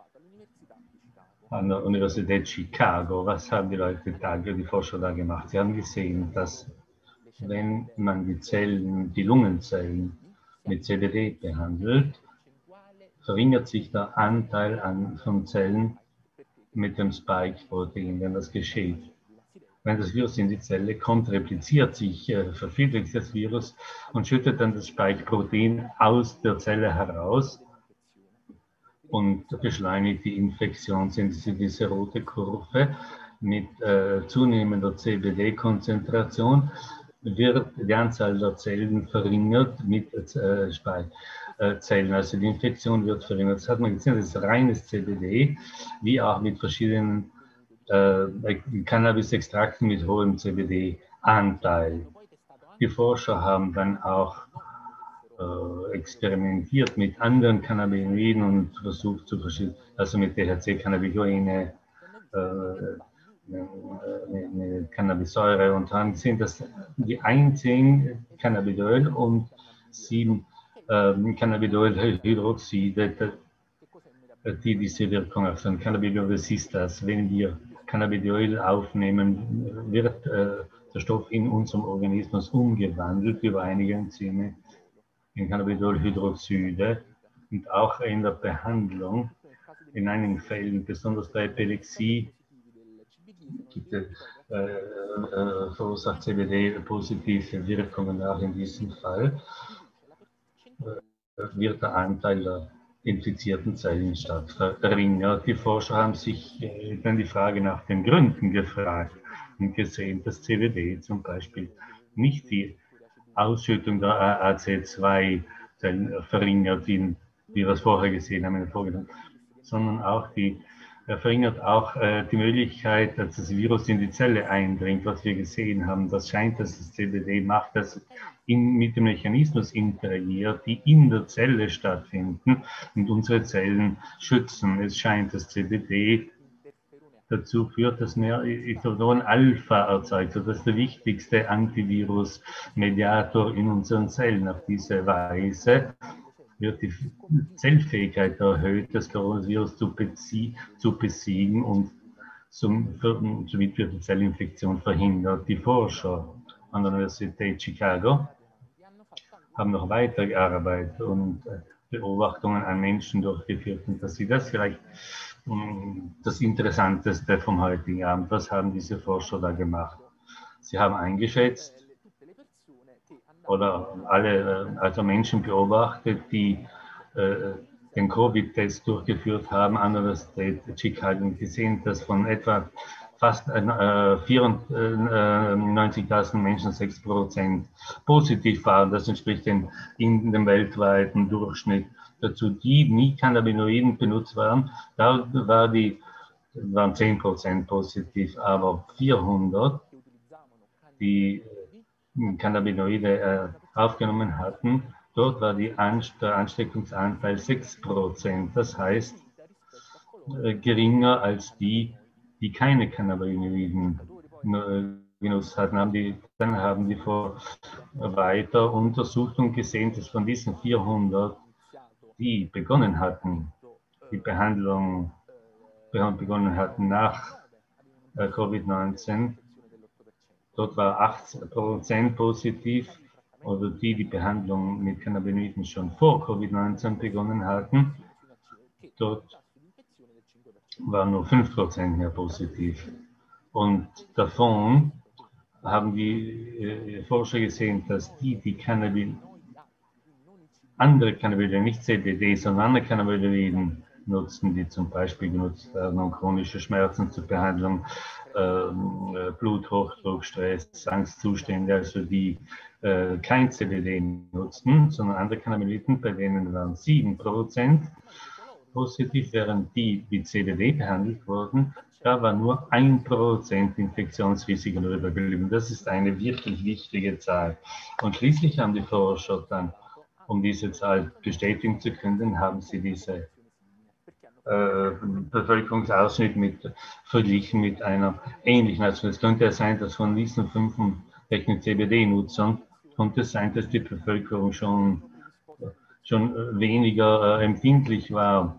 an der Universität Chicago. Was haben die Forscher da gemacht? Sie haben gesehen, dass wenn man die Lungenzellen mit CBD behandelt, verringert sich der Anteil von Zellen mit dem Spike-Protein, wenn das geschieht. Wenn das Virus in die Zelle kommt, repliziert sich, vervielfältigt das Virus und schüttet dann das Spike-Protein aus der Zelle heraus und beschleunigt die Infektion. Sehen Sie diese rote Kurve mit zunehmender CBD-Konzentration wird die Anzahl der Zellen verringert mit Zellen. Also die Infektion wird verringert. Das hat man gesehen, das ist reines CBD, wie auch mit verschiedenen Cannabis-Extrakten mit hohem CBD-Anteil. Die Forscher haben dann auch experimentiert mit anderen Cannabinoiden und versucht zu verschieden, also mit THC, Cannabinoide, Cannabissäure und haben gesehen, dass die 10 Cannabidiol und 7 Cannabidolhydroxide, die diese Wirkung auf den Cannabidiol-Resistance, wenn wir Cannabidiol aufnehmen, wird der Stoff in unserem Organismus umgewandelt über einige Enzyme in Cannabidolhydroxide und auch in der Behandlung, in einigen Fällen, besonders bei Epilepsie, verursacht CBD positive Wirkungen auch in diesem Fall, wird der Anteil der infizierten Zellen stark verringert. Die Forscher haben sich dann die Frage nach den Gründen gefragt und gesehen, dass CBD zum Beispiel nicht die Ausschüttung der AAC2-Zellen verringert, wie wir es vorher gesehen haben, sondern auch verringert auch die Möglichkeit, dass das Virus in die Zelle eindringt, was wir gesehen haben. Das scheint, dass das CBD macht, dass mit dem Mechanismus interagiert, die in der Zelle stattfinden und unsere Zellen schützen. Es scheint, dass CBD dazu führt, dass mehr Interferon Alpha erzeugt wird. Das ist der wichtigste Antivirus-Mediator in unseren Zellen. Auf diese Weise wird die Zellfähigkeit erhöht, das Coronavirus zu besiegen und somit wird die Zellinfektion verhindert. Die Forscher an der Universität Chicago haben noch weiter gearbeitet und Beobachtungen an Menschen durchgeführt. Und das ist das vielleicht das Interessanteste vom heutigen Abend. Was haben diese Forscher da gemacht? Sie haben eingeschätzt oder also Menschen beobachtet, die den Covid-Test durchgeführt haben an der Universität Chicago und gesehen, dass von etwa fast 94.000 Menschen 6% positiv waren. Das entspricht dem weltweiten Durchschnitt. Dazu die nie Cannabinoiden benutzt waren, da waren 10% positiv, aber 400, die Cannabinoide aufgenommen hatten, dort war der Ansteckungsanteil 6%. Das heißt, geringer als die keine Cannabinoiden genutzt hatten. Dann haben die vor weiter untersucht und gesehen, dass von diesen 400, die begonnen hatten, die Behandlung begonnen hatten nach Covid-19, dort war 8% positiv, oder die Behandlung mit Cannabinoiden schon vor Covid-19 begonnen hatten. Dort waren nur 5% mehr positiv. Und davon haben die Forscher gesehen, dass die andere Cannabinoide, nicht CBD, sondern andere Cannabinoiden nutzen, die zum Beispiel genutzt werden, um chronische Schmerzen zur Behandlung, Bluthochdruck, Stress, Angstzustände, also die kein CBD nutzten, sondern andere Cannabinoiden, bei denen waren 7% positiv, während die mit CBD behandelt wurden, da war nur 1% Infektionsrisiko übergeblieben. Das ist eine wirklich wichtige Zahl. Und schließlich haben die Forscher dann, um diese Zahl bestätigen zu können, haben sie diese Bevölkerungsausschnitt verglichen mit einer ähnlichen. Also es könnte ja sein, dass von diesen 65 CBD-Nutzern könnte es sein, dass die Bevölkerung schon weniger empfindlich war.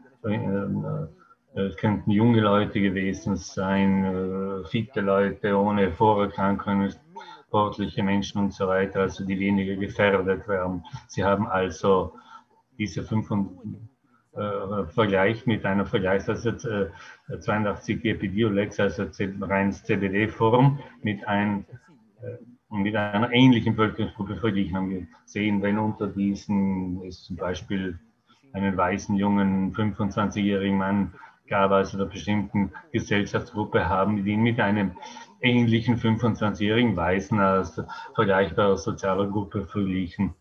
Es könnten junge Leute gewesen sein, fitte Leute ohne Vorerkrankungen, sportliche Menschen und so weiter, also die weniger gefährdet werden. Sie haben also diese 500 Vergleich mit einer Vergleichsweise 82 Epidiolex, also reines CBD-Form, mit einer ähnlichen Bevölkerungsgruppe verglichen. Haben wir gesehen, wenn unter diesen es zum Beispiel einen weißen, jungen, 25-jährigen Mann gab, also einer bestimmten Gesellschaftsgruppe, haben die mit einem ähnlichen 25-jährigen Weißen aus vergleichbarer sozialer Gruppe verglichen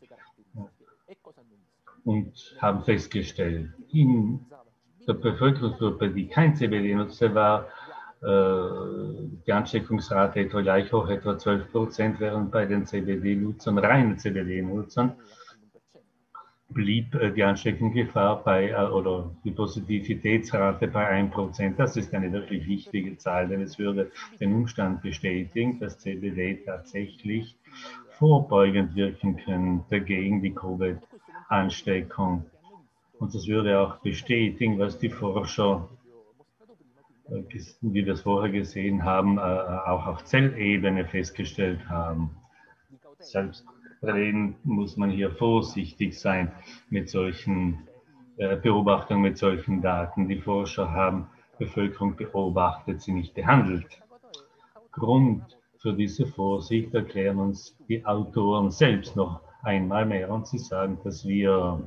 und haben festgestellt, in der Bevölkerungsgruppe, die kein CBD nutzte, war die Ansteckungsrate etwa gleich hoch, etwa 12%, während bei den CBD-Nutzern, reinen CBD-Nutzern, blieb die Ansteckungsgefahr oder die Positivitätsrate bei 1%. Das ist eine wirklich wichtige Zahl, denn es würde den Umstand bestätigen, dass CBD tatsächlich vorbeugend wirken könnte gegen die Covid-Ansteckung. Und das würde auch bestätigen, was die Forscher, wie wir es vorher gesehen haben, auch auf Zellebene festgestellt haben. Selbstredend muss man hier vorsichtig sein mit solchen Beobachtungen, mit solchen Daten. Die Forscher haben Bevölkerung beobachtet, sie nicht behandelt. Grund für diese Vorsicht erklären uns die Autoren selbst noch einmal mehr, und sie sagen, dass wir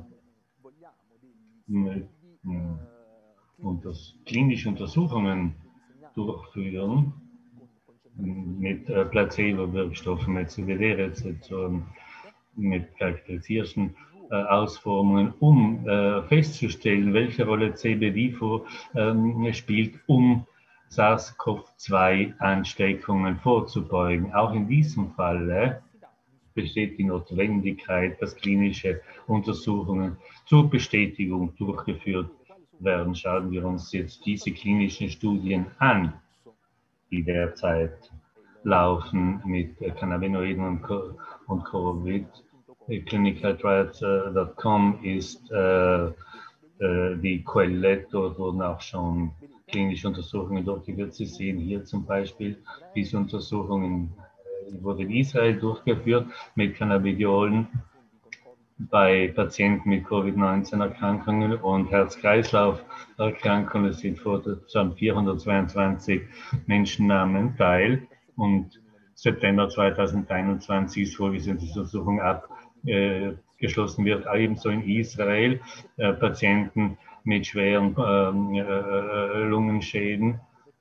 klinische Untersuchungen durchführen mit Placebo-Wirkstoffen, mit CBD-Rezeptoren, mit charakteristischen Ausformungen, um festzustellen, welche Rolle CBD spielt, um SARS-CoV-2-Ansteckungen vorzubeugen. Auch in diesem Falle besteht die Notwendigkeit, dass klinische Untersuchungen zur Bestätigung durchgeführt werden. Schauen wir uns jetzt diese klinischen Studien an, die derzeit laufen mit Cannabinoiden und Covid. Clinicaltrials.com ist die Quelle, dort wurden auch schon klinische Untersuchungen durchgeführt. Sie sehen hier zum Beispiel, diese Untersuchungen wurde in Israel durchgeführt mit Cannabidiolen bei Patienten mit Covid-19-Erkrankungen und Herz-Kreislauf-Erkrankungen. Es sind schon 422 Menschen nahmen teil, und September 2021 ist vorgesehen, dass die Untersuchung abgeschlossen wird. Ebenso in Israel Patienten mit schweren Lungenschäden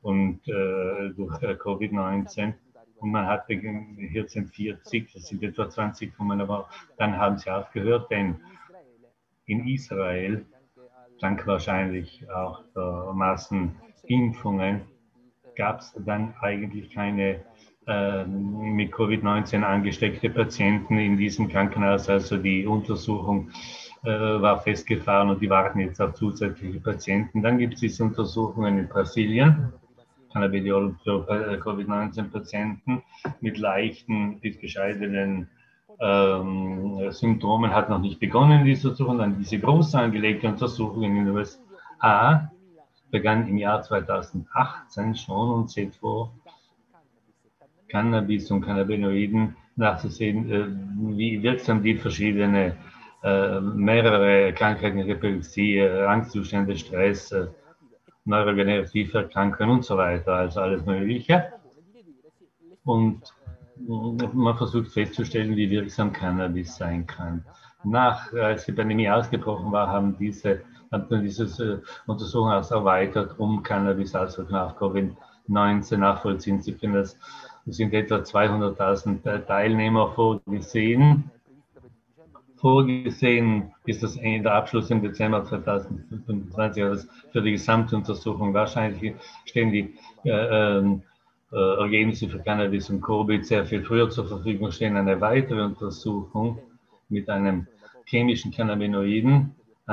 und durch Covid-19. Und man hatte 1440, das sind etwa 20 gekommen, aber dann haben sie aufgehört, denn in Israel, dank wahrscheinlich auch der Massenimpfungen, gab es dann eigentlich keine mit Covid-19 angesteckte Patienten in diesem Krankenhaus. Also die Untersuchung war festgefahren und die warten jetzt auf zusätzliche Patienten. Dann gibt es diese Untersuchungen in Brasilien, Cannabidiol für Covid-19-Patienten mit leichten bis bescheidenen Symptomen hat noch nicht begonnen, diese Untersuchung. Dann diese groß angelegte Untersuchung in den USA begann im Jahr 2018 schon und sieht vor, Cannabis und Cannabinoiden nachzusehen, wie wirksam die verschiedene mehrere Krankheiten, Epilepsie, Angstzustände, Stress, neurogenerative Erkrankungen und so weiter, also alles Mögliche. Und man versucht festzustellen, wie wirksam Cannabis sein kann. Als die Pandemie ausgebrochen war, haben diese Untersuchung auch erweitert, um Cannabis also nach Covid-19 nachvollziehen zu können. Es sind etwa 200.000 Teilnehmer vorgesehen. Vorgesehen ist der Abschluss im Dezember 2025, also für die Gesamtuntersuchung. Wahrscheinlich stehen die Ergebnisse für Cannabis und Covid sehr viel früher zur Verfügung, stehen eine weitere Untersuchung mit einem chemischen Cannabinoiden,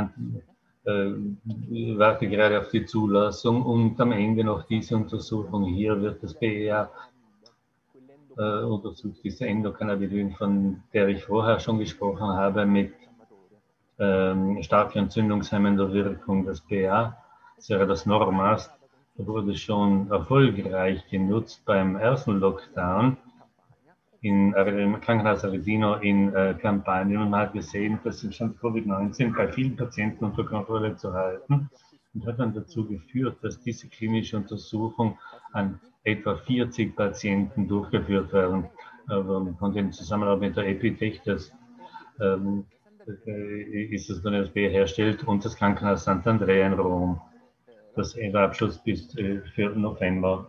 warte gerade auf die Zulassung und am Ende noch diese Untersuchung. Hier wird das BEA untersucht, diese Endokannabinoiden, von der ich vorher schon gesprochen habe, mit starke entzündungshemmender Wirkung. Das BEA, das wäre das Normas, wurde schon erfolgreich genutzt beim ersten Lockdown im Krankenhaus Avellino in Kampagnen, und man hat gesehen, dass es schon Covid-19 bei vielen Patienten unter Kontrolle zu halten, und hat dann dazu geführt, dass diese klinische Untersuchung an etwa 40 Patienten durchgeführt werden. Von dem Zusammenarbeit mit der Epitech, das ist das UNSB herstellt, und das Krankenhaus Sant'Andrea in Rom. Das Abschluss bis für November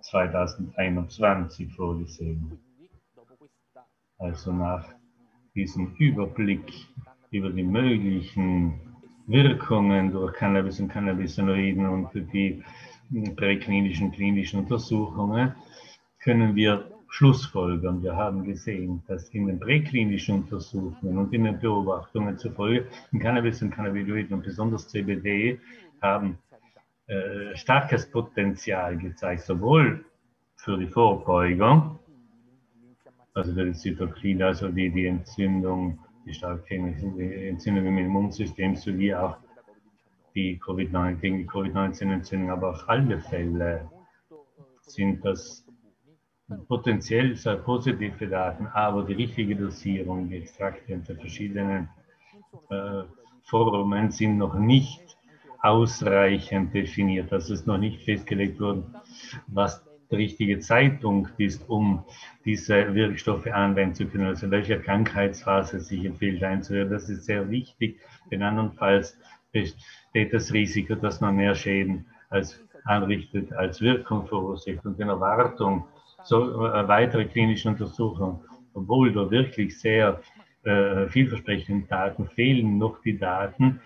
2021 vorgesehen. Also nach diesem Überblick über die möglichen Wirkungen durch Cannabis und Cannabinoiden und die präklinischen, klinischen Untersuchungen können wir schlussfolgern. Wir haben gesehen, dass in den präklinischen Untersuchungen und in den Beobachtungen zufolge Cannabis und Cannabinoiden und besonders CBD haben starkes Potenzial gezeigt, sowohl für die Vorbeugung, also für die Zytokine, also die Entzündung, die starke Entzündung im Immunsystem, sowie auch die gegen die Covid-19-Entzündung, aber auf alle Fälle sind das potenziell sehr positive Daten, aber die richtige Dosierung, die Extrakte unter verschiedenen Formen sind noch nicht ausreichend definiert. Also es ist noch nicht festgelegt worden, was der richtige Zeitpunkt ist, um diese Wirkstoffe anwenden zu können, also in welcher Krankheitsphase sich empfiehlt einzuhören. Das ist sehr wichtig, denn andernfalls besteht das Risiko, dass man mehr Schäden anrichtet, als Wirkung verursacht. Und in Erwartung so weitere klinische Untersuchungen, obwohl da wirklich sehr vielversprechende Daten fehlen, noch die Daten,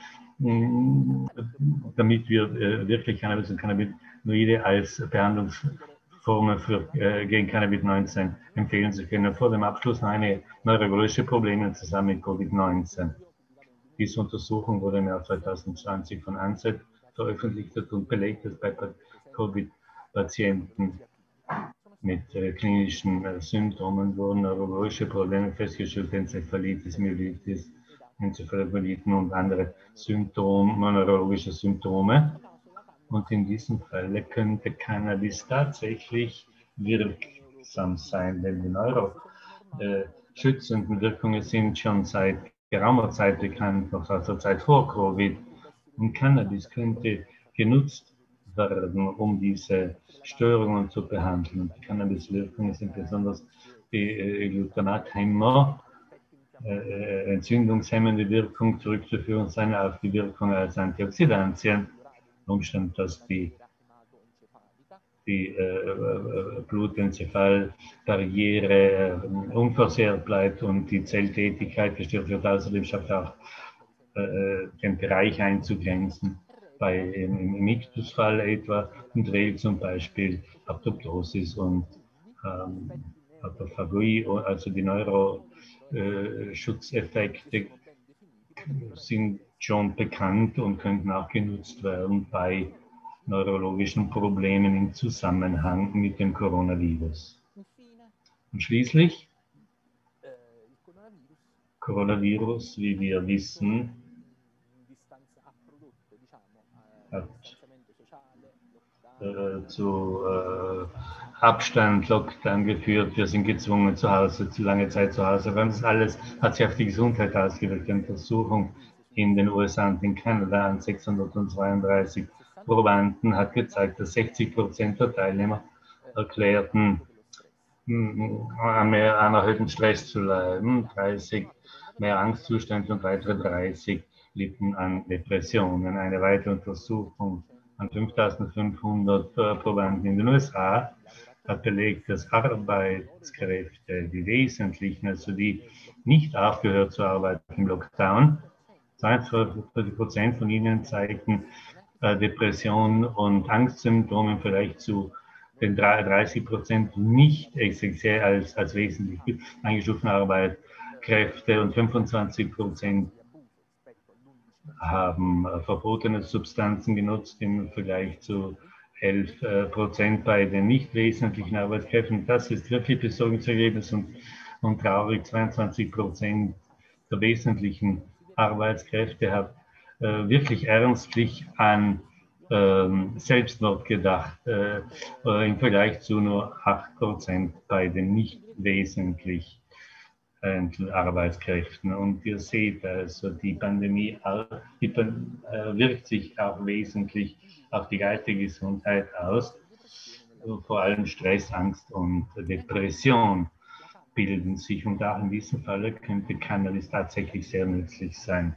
damit wir wirklich Cannabis und Cannabinoide als Behandlungsformen gegen Covid-19 empfehlen zu können. Vor dem Abschluss noch eine neurologische Probleme zusammen mit Covid-19. Diese Untersuchung wurde im Jahr 2020 von ANSET veröffentlicht und belegt, dass bei Covid-Patienten mit klinischen Symptomen wurden neurologische Probleme festgestellt, Enzephalitis, Myelitis, Enzephalopathien und andere neurologische Symptome. Und in diesem Fall könnte Cannabis tatsächlich wirksam sein, denn die neuroschützenden Wirkungen sind schon seit geraumer Zeit bekannt, noch aus der Zeit vor Covid. Und Cannabis könnte genutzt werden, um diese Störungen zu behandeln. Die Cannabiswirkungen sind besonders die Glutamathemmer, entzündungshemmende Wirkung zurückzuführen sein auf die Wirkung als Antioxidantien. Umstand, dass die die Blutencephalbarriere unversehrt bleibt und die Zelltätigkeit gestört wird. Außerdem schafft auch den Bereich einzugrenzen. Im Ictusfall etwa und regelt zum Beispiel Apoptosis und Autophagie, also die Neuroschutzeffekte sind schon bekannt und könnten auch genutzt werden bei neurologischen Problemen im Zusammenhang mit dem Coronavirus. Und schließlich, Coronavirus, wie wir wissen, hat zu Abstand, Lockdown geführt. Wir sind gezwungen, zu Hause, zu lange Zeit zu Hause. Aber das alles hat sich auf die Gesundheit ausgewirkt. Die Untersuchung in den USA und in Kanada an 632 Probanden hat gezeigt, dass 60% der Teilnehmer erklärten, an erhöhten Stress zu leiden, 30 mehr Angstzustände und weitere 30 litten an Depressionen. Eine weitere Untersuchung an 5500 Probanden in den USA hat belegt, dass Arbeitskräfte, die Wesentlichen, also die nicht aufgehört zu arbeiten im Lockdown, 42% von ihnen zeigten Depression und Angstsymptome im Vergleich zu den 30% nicht essentiell als wesentlich eingestuften Arbeitskräfte und 25% haben verbotene Substanzen genutzt im Vergleich zu 11% bei den nicht wesentlichen Arbeitskräften. Das ist wirklich Besorgnisergebnis und traurig. 22% der wesentlichen Arbeitskräfte haben wirklich ernstlich an Selbstmord gedacht, im Vergleich zu nur 8% bei den nicht wesentlich Arbeitskräften. Und ihr seht also, die Pandemie wirkt sich auch wesentlich auf die geistige Gesundheit aus. Vor allem Stress, Angst und Depression bilden sich. Und auch in diesem Falle könnte Cannabis tatsächlich sehr nützlich sein.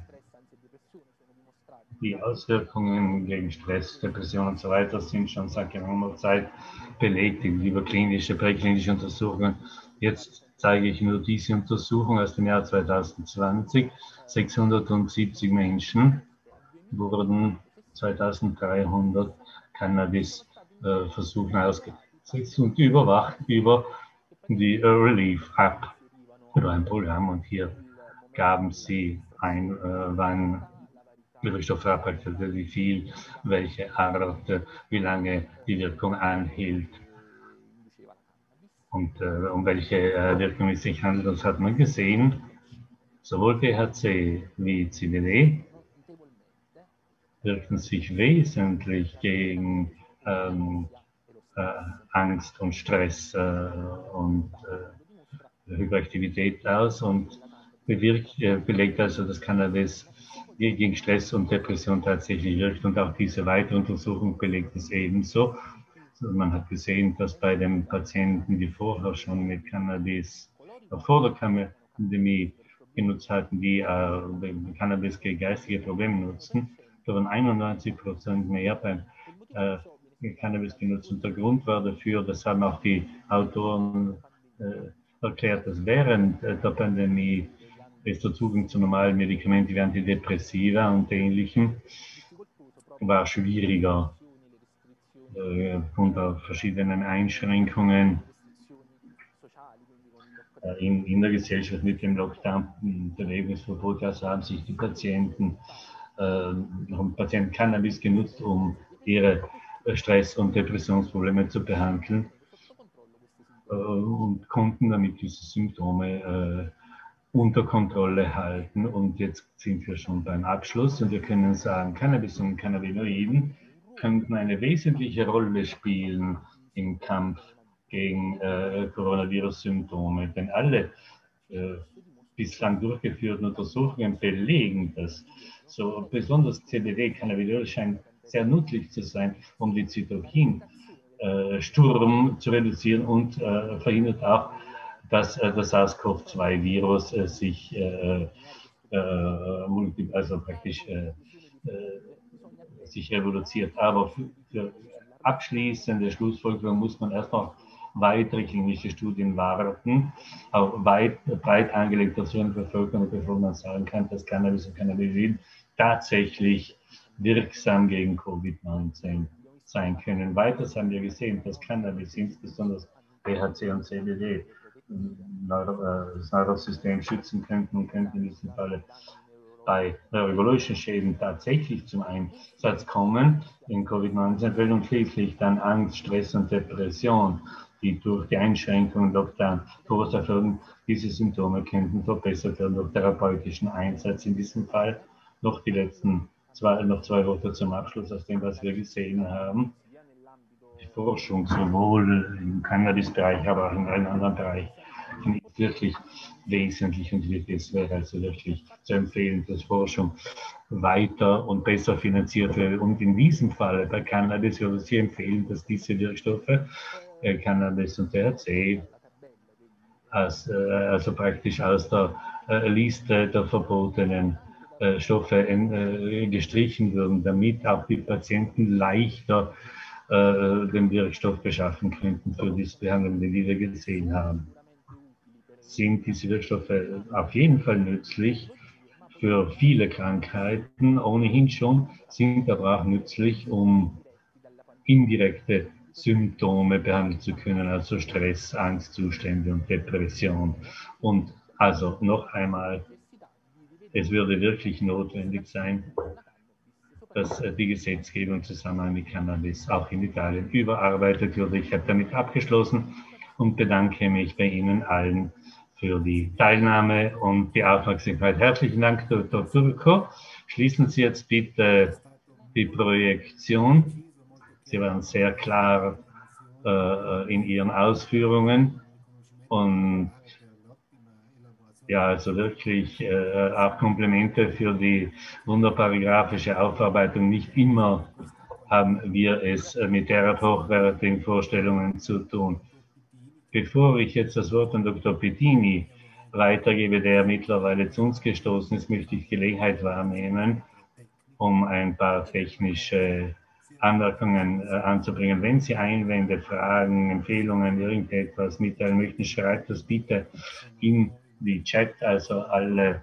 Die Auswirkungen gegen Stress, Depression und so weiter sind schon seit geraumer Zeit belegt über klinische, präklinische Untersuchungen. Jetzt zeige ich nur diese Untersuchung aus dem Jahr 2020. 670 Menschen wurden 2300 Cannabis-Versuchen ausgesetzt und überwacht über die Relief App oder ein Programm. Und hier gaben sie ein, wann ihre Stoffe verabreicht, wie viel, welche Art, wie lange die Wirkung anhielt und um welche Wirkung es sich handelt. Das hat man gesehen. Sowohl THC wie CBD wirken sich wesentlich gegen Angst und Stress und Hyperaktivität aus und belegt also, dass Cannabis gegen Stress und Depression tatsächlich wirkt. Und auch diese weitere Untersuchung belegt es ebenso. Also man hat gesehen, dass bei den Patienten, die vorher schon mit Cannabis, vor der Pandemie genutzt hatten, die Cannabis gegen geistige Probleme nutzten, da waren 91% mehr beim Cannabis genutzt. Und der Grund war dafür, das haben auch die Autoren erklärt, dass während der Pandemie ist der Zugang zu normalen Medikamenten wie Antidepressiva und Ähnlichem war schwieriger aufgrund der verschiedenen Einschränkungen in der Gesellschaft mit dem Lockdown, der Bewegungsverbot. Also haben sich die Patienten Cannabis genutzt, um ihre Stress- und Depressionsprobleme zu behandeln und konnten damit diese Symptome unter Kontrolle halten. Und jetzt sind wir schon beim Abschluss und wir können sagen, Cannabis und Cannabinoiden könnten eine wesentliche Rolle spielen im Kampf gegen Coronavirus-Symptome, denn alle bislang durchgeführten Untersuchungen belegen das. So besonders CBD, Cannabinoide, scheint sehr nützlich zu sein, um die Zytokinsturm zu reduzieren und verhindert auch, dass das SARS-CoV-2-Virus sich sich reproduziert. Aber abschließende Schlussfolgerung muss man erst noch weitere klinische Studien warten, auch breit angelegter Bevölkerung, bevor man sagen kann, dass Cannabis und Cannabinoid tatsächlich wirksam gegen Covid-19 sein können. Weiters haben wir gesehen, dass Cannabis, insbesondere THC und CBD, das Neurosystem schützen könnten und könnten in diesem Falle bei neurologischen Schäden tatsächlich zum Einsatz kommen in Covid-19-Fällen und schließlich dann Angst, Stress und Depression, die durch die Einschränkungen Lockdown verursacht werden. Diese Symptome könnten verbessert werden durch therapeutischen Einsatz. In diesem Fall noch noch zwei Worte zum Abschluss aus dem, was wir gesehen haben. Die Forschung sowohl im Cannabis-Bereich, aber auch in allen anderen Bereichen ist wirklich wesentlich und es wäre also wirklich zu empfehlen, dass Forschung weiter und besser finanziert wird. Und in diesem Fall bei Cannabis würde ich empfehlen, dass diese Wirkstoffe, Cannabis und THC, also praktisch aus der Liste der verbotenen Stoffe gestrichen würden, damit auch die Patienten leichter den Wirkstoff beschaffen könnten für diese Behandlungen, die wir gesehen haben. Sind diese Wirkstoffe auf jeden Fall nützlich für viele Krankheiten, ohnehin schon, sind aber auch nützlich, um indirekte Symptome behandeln zu können, also Stress, Angstzustände und Depression. Und also noch einmal, es würde wirklich notwendig sein, dass die Gesetzgebung zusammen mit Cannabis auch in Italien überarbeitet wird. Ich habe damit abgeschlossen und bedanke mich bei Ihnen allen für die Teilnahme und die Aufmerksamkeit. Herzlichen Dank, Dr. Turco. Schließen Sie jetzt bitte die Projektion. Sie waren sehr klar in Ihren Ausführungen und ja, also wirklich auch Komplimente für die wunderbare grafische Aufarbeitung. Nicht immer haben wir es mit derart hochwertigen Vorstellungen zu tun. Bevor ich jetzt das Wort an Dr. Pettini weitergebe, der mittlerweile zu uns gestoßen ist, möchte ich Gelegenheit wahrnehmen, um ein paar technische Anmerkungen anzubringen. Wenn Sie Einwände, Fragen, Empfehlungen, irgendetwas mitteilen möchten, schreibt das bitte in die Chat. Also alle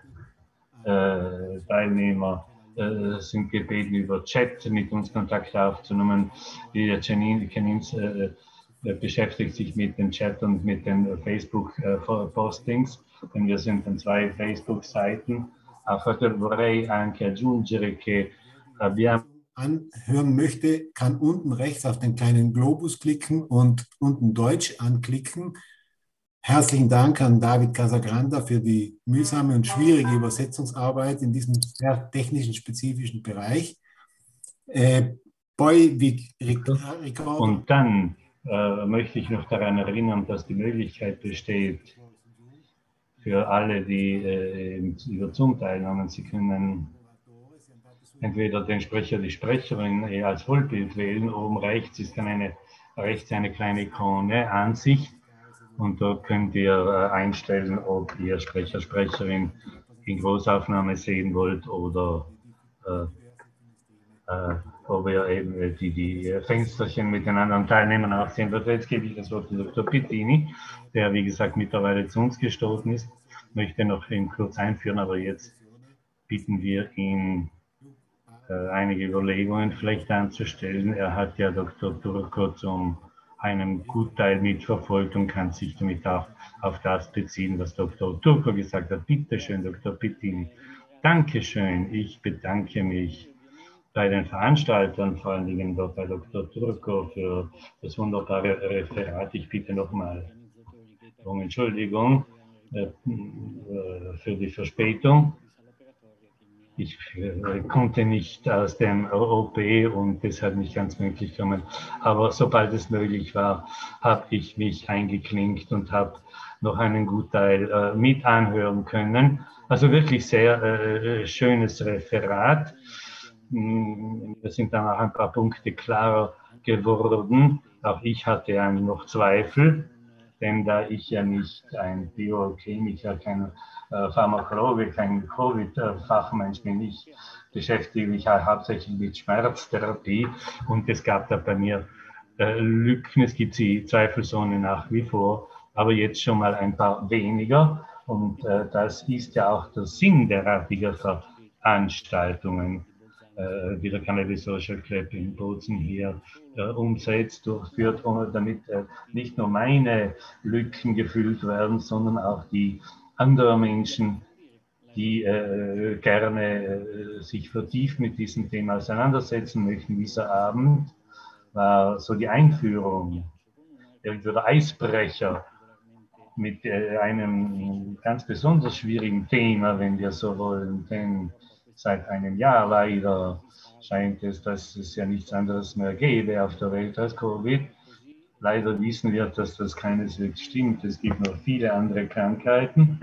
Teilnehmer sind gebeten, über Chat mit uns Kontakt aufzunehmen. Janins beschäftigt sich mit dem Chat und mit den Facebook-Postings, denn wir sind an zwei Facebook-Seiten. Vorrei anche aggiungere che abbiamo anhören möchte, kann unten rechts auf den kleinen Globus klicken und unten Deutsch anklicken. Herzlichen Dank an David Casagranda für die mühsame und schwierige Übersetzungsarbeit in diesem sehr technischen, spezifischen Bereich. Und dann möchte ich noch daran erinnern, dass die Möglichkeit besteht, für alle, die über Zoom teilnehmen, Sie können entweder den Sprecher, die Sprecherin als Vollbild wählen. Oben rechts ist dann rechts eine kleine Ikone, Ansicht. Und dort könnt ihr einstellen, ob ihr Sprecher, Sprecherin in Großaufnahme sehen wollt oder ob ihr eben die Fensterchen mit den anderen Teilnehmern auch sehen wollt. Jetzt gebe ich das Wort zu Dr. Pettini, der wie gesagt mittlerweile zu uns gestoßen ist. Ich möchte noch ihn kurz einführen, aber jetzt bitten wir ihn, einige Überlegungen vielleicht anzustellen. Er hat ja Dr. Turco zum einem Gutteil mitverfolgt und kann sich damit auch auf das beziehen, was Dr. Turco gesagt hat. Bitte schön, Dr. Pettini. Dankeschön. Ich bedanke mich bei den Veranstaltern, vor allen Dingen bei Dr. Turco für das wunderbare Referat. Ich bitte nochmal um Entschuldigung für die Verspätung. Ich konnte nicht aus dem OP und deshalb nicht ganz möglich kommen. Aber sobald es möglich war, habe ich mich eingeklinkt und habe noch einen Gutteil mit anhören können. Also wirklich sehr schönes Referat. Mir sind dann auch ein paar Punkte klarer geworden. Auch ich hatte noch Zweifel, denn da ich ja nicht ein Biochemiker, kein Pharmakologe, kein Covid-Fachmensch bin, ich beschäftige mich hauptsächlich mit Schmerztherapie und es gab da bei mir Lücken. Es gibt sie zweifelsohne nach wie vor, aber jetzt schon mal ein paar weniger. Und das ist ja auch der Sinn derartiger Veranstaltungen, wie der Cannabis Social Club in Bozen hier umsetzt, durchführt, damit nicht nur meine Lücken gefüllt werden, sondern auch die anderer Menschen, die gerne sich vertieft mit diesem Thema auseinandersetzen möchten. Dieser Abend war so die Einführung, irgendwie der Eisbrecher mit einem ganz besonders schwierigen Thema, wenn wir so wollen, denn seit einem Jahr leider scheint es, dass es ja nichts anderes mehr gäbe auf der Welt als Covid. Leider wissen wir, dass das keineswegs stimmt. Es gibt noch viele andere Krankheiten,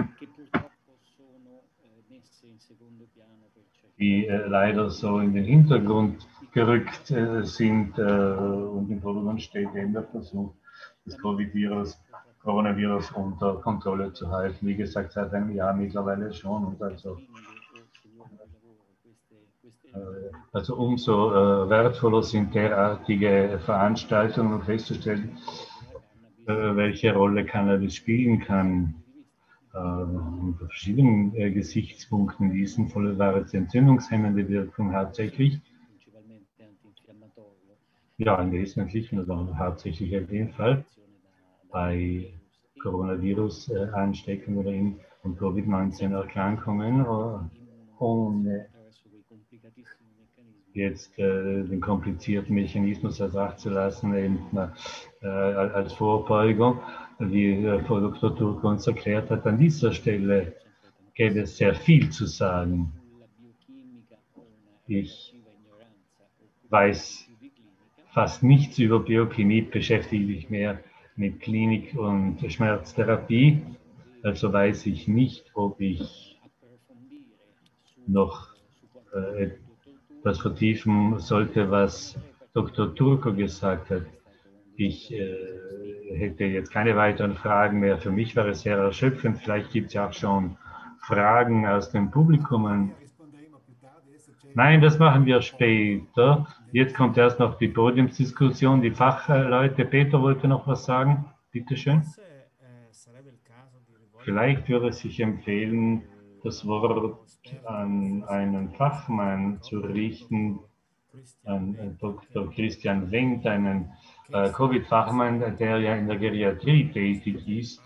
die leider so in den Hintergrund gerückt sind und im Vordergrund steht eben der Versuch, das Coronavirus unter Kontrolle zu halten. Wie gesagt, seit einem Jahr mittlerweile schon. Und also umso wertvoller sind derartige Veranstaltungen, um festzustellen, welche Rolle Cannabis spielen kann. Unter verschiedenen Gesichtspunkten. Die sinnvolle war jetzt entzündungshemmende Wirkung hauptsächlich. Ja, im Wesentlichen, also hauptsächlich auf jeden Fall bei Coronavirus-Ansteckungen oder und Covid-19-Erkrankungen, ohne jetzt den komplizierten Mechanismus ertragen zu lassen, eben als Vorbeugung, wie Frau Dr. Turk uns erklärt hat. An dieser Stelle gäbe es sehr viel zu sagen. Ich weiß fast nichts über Biochemie, beschäftige mich mehr mit Klinik und Schmerztherapie. Also weiß ich nicht, ob ich noch das vertiefen sollte, was Dr. Turko gesagt hat. Ich hätte jetzt keine weiteren Fragen mehr. Für mich war es sehr erschöpfend. Vielleicht gibt es ja auch schon Fragen aus dem Publikum. Nein, das machen wir später. Jetzt kommt erst noch die Podiumsdiskussion. Die Fachleute, Peter wollte noch was sagen. Bitte schön. Vielleicht würde es sich empfehlen, das Wort an einen Fachmann zu richten, an Dr. Christian Wendt, einen Covid-Fachmann, der ja in der Geriatrie tätig ist.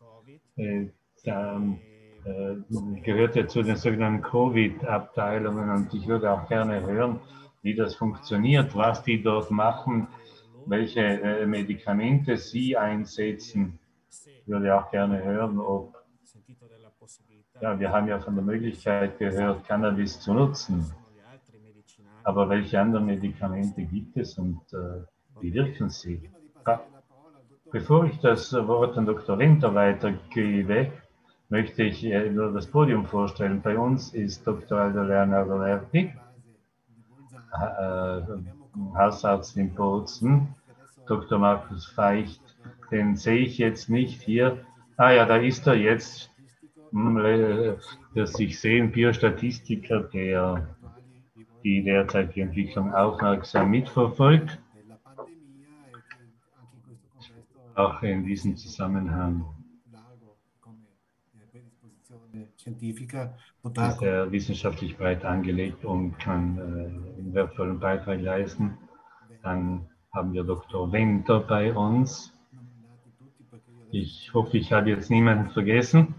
Gehört ja zu den sogenannten Covid-Abteilungen und ich würde auch gerne hören, wie das funktioniert, was die dort machen, welche Medikamente sie einsetzen. Ich würde auch gerne hören, ob, ja, wir haben ja von der Möglichkeit gehört, Cannabis zu nutzen. Aber welche anderen Medikamente gibt es und wie wirken sie? Bevor ich das Wort an Dr. Winter weitergebe, möchte ich nur das Podium vorstellen. Bei uns ist Dr. Aldo Leonardo Lerti, Hausarzt in Bozen, Dr. Markus Feicht, den sehe ich jetzt nicht hier. Ah ja, da ist er jetzt. Das ich sehe, ein Biostatistiker, der die derzeitige Entwicklung aufmerksam mitverfolgt. Auch in diesem Zusammenhang ist er wissenschaftlich breit angelegt und kann einen wertvollen Beitrag leisten. Dann haben wir Dr. Wender bei uns. Ich hoffe, ich habe jetzt niemanden vergessen.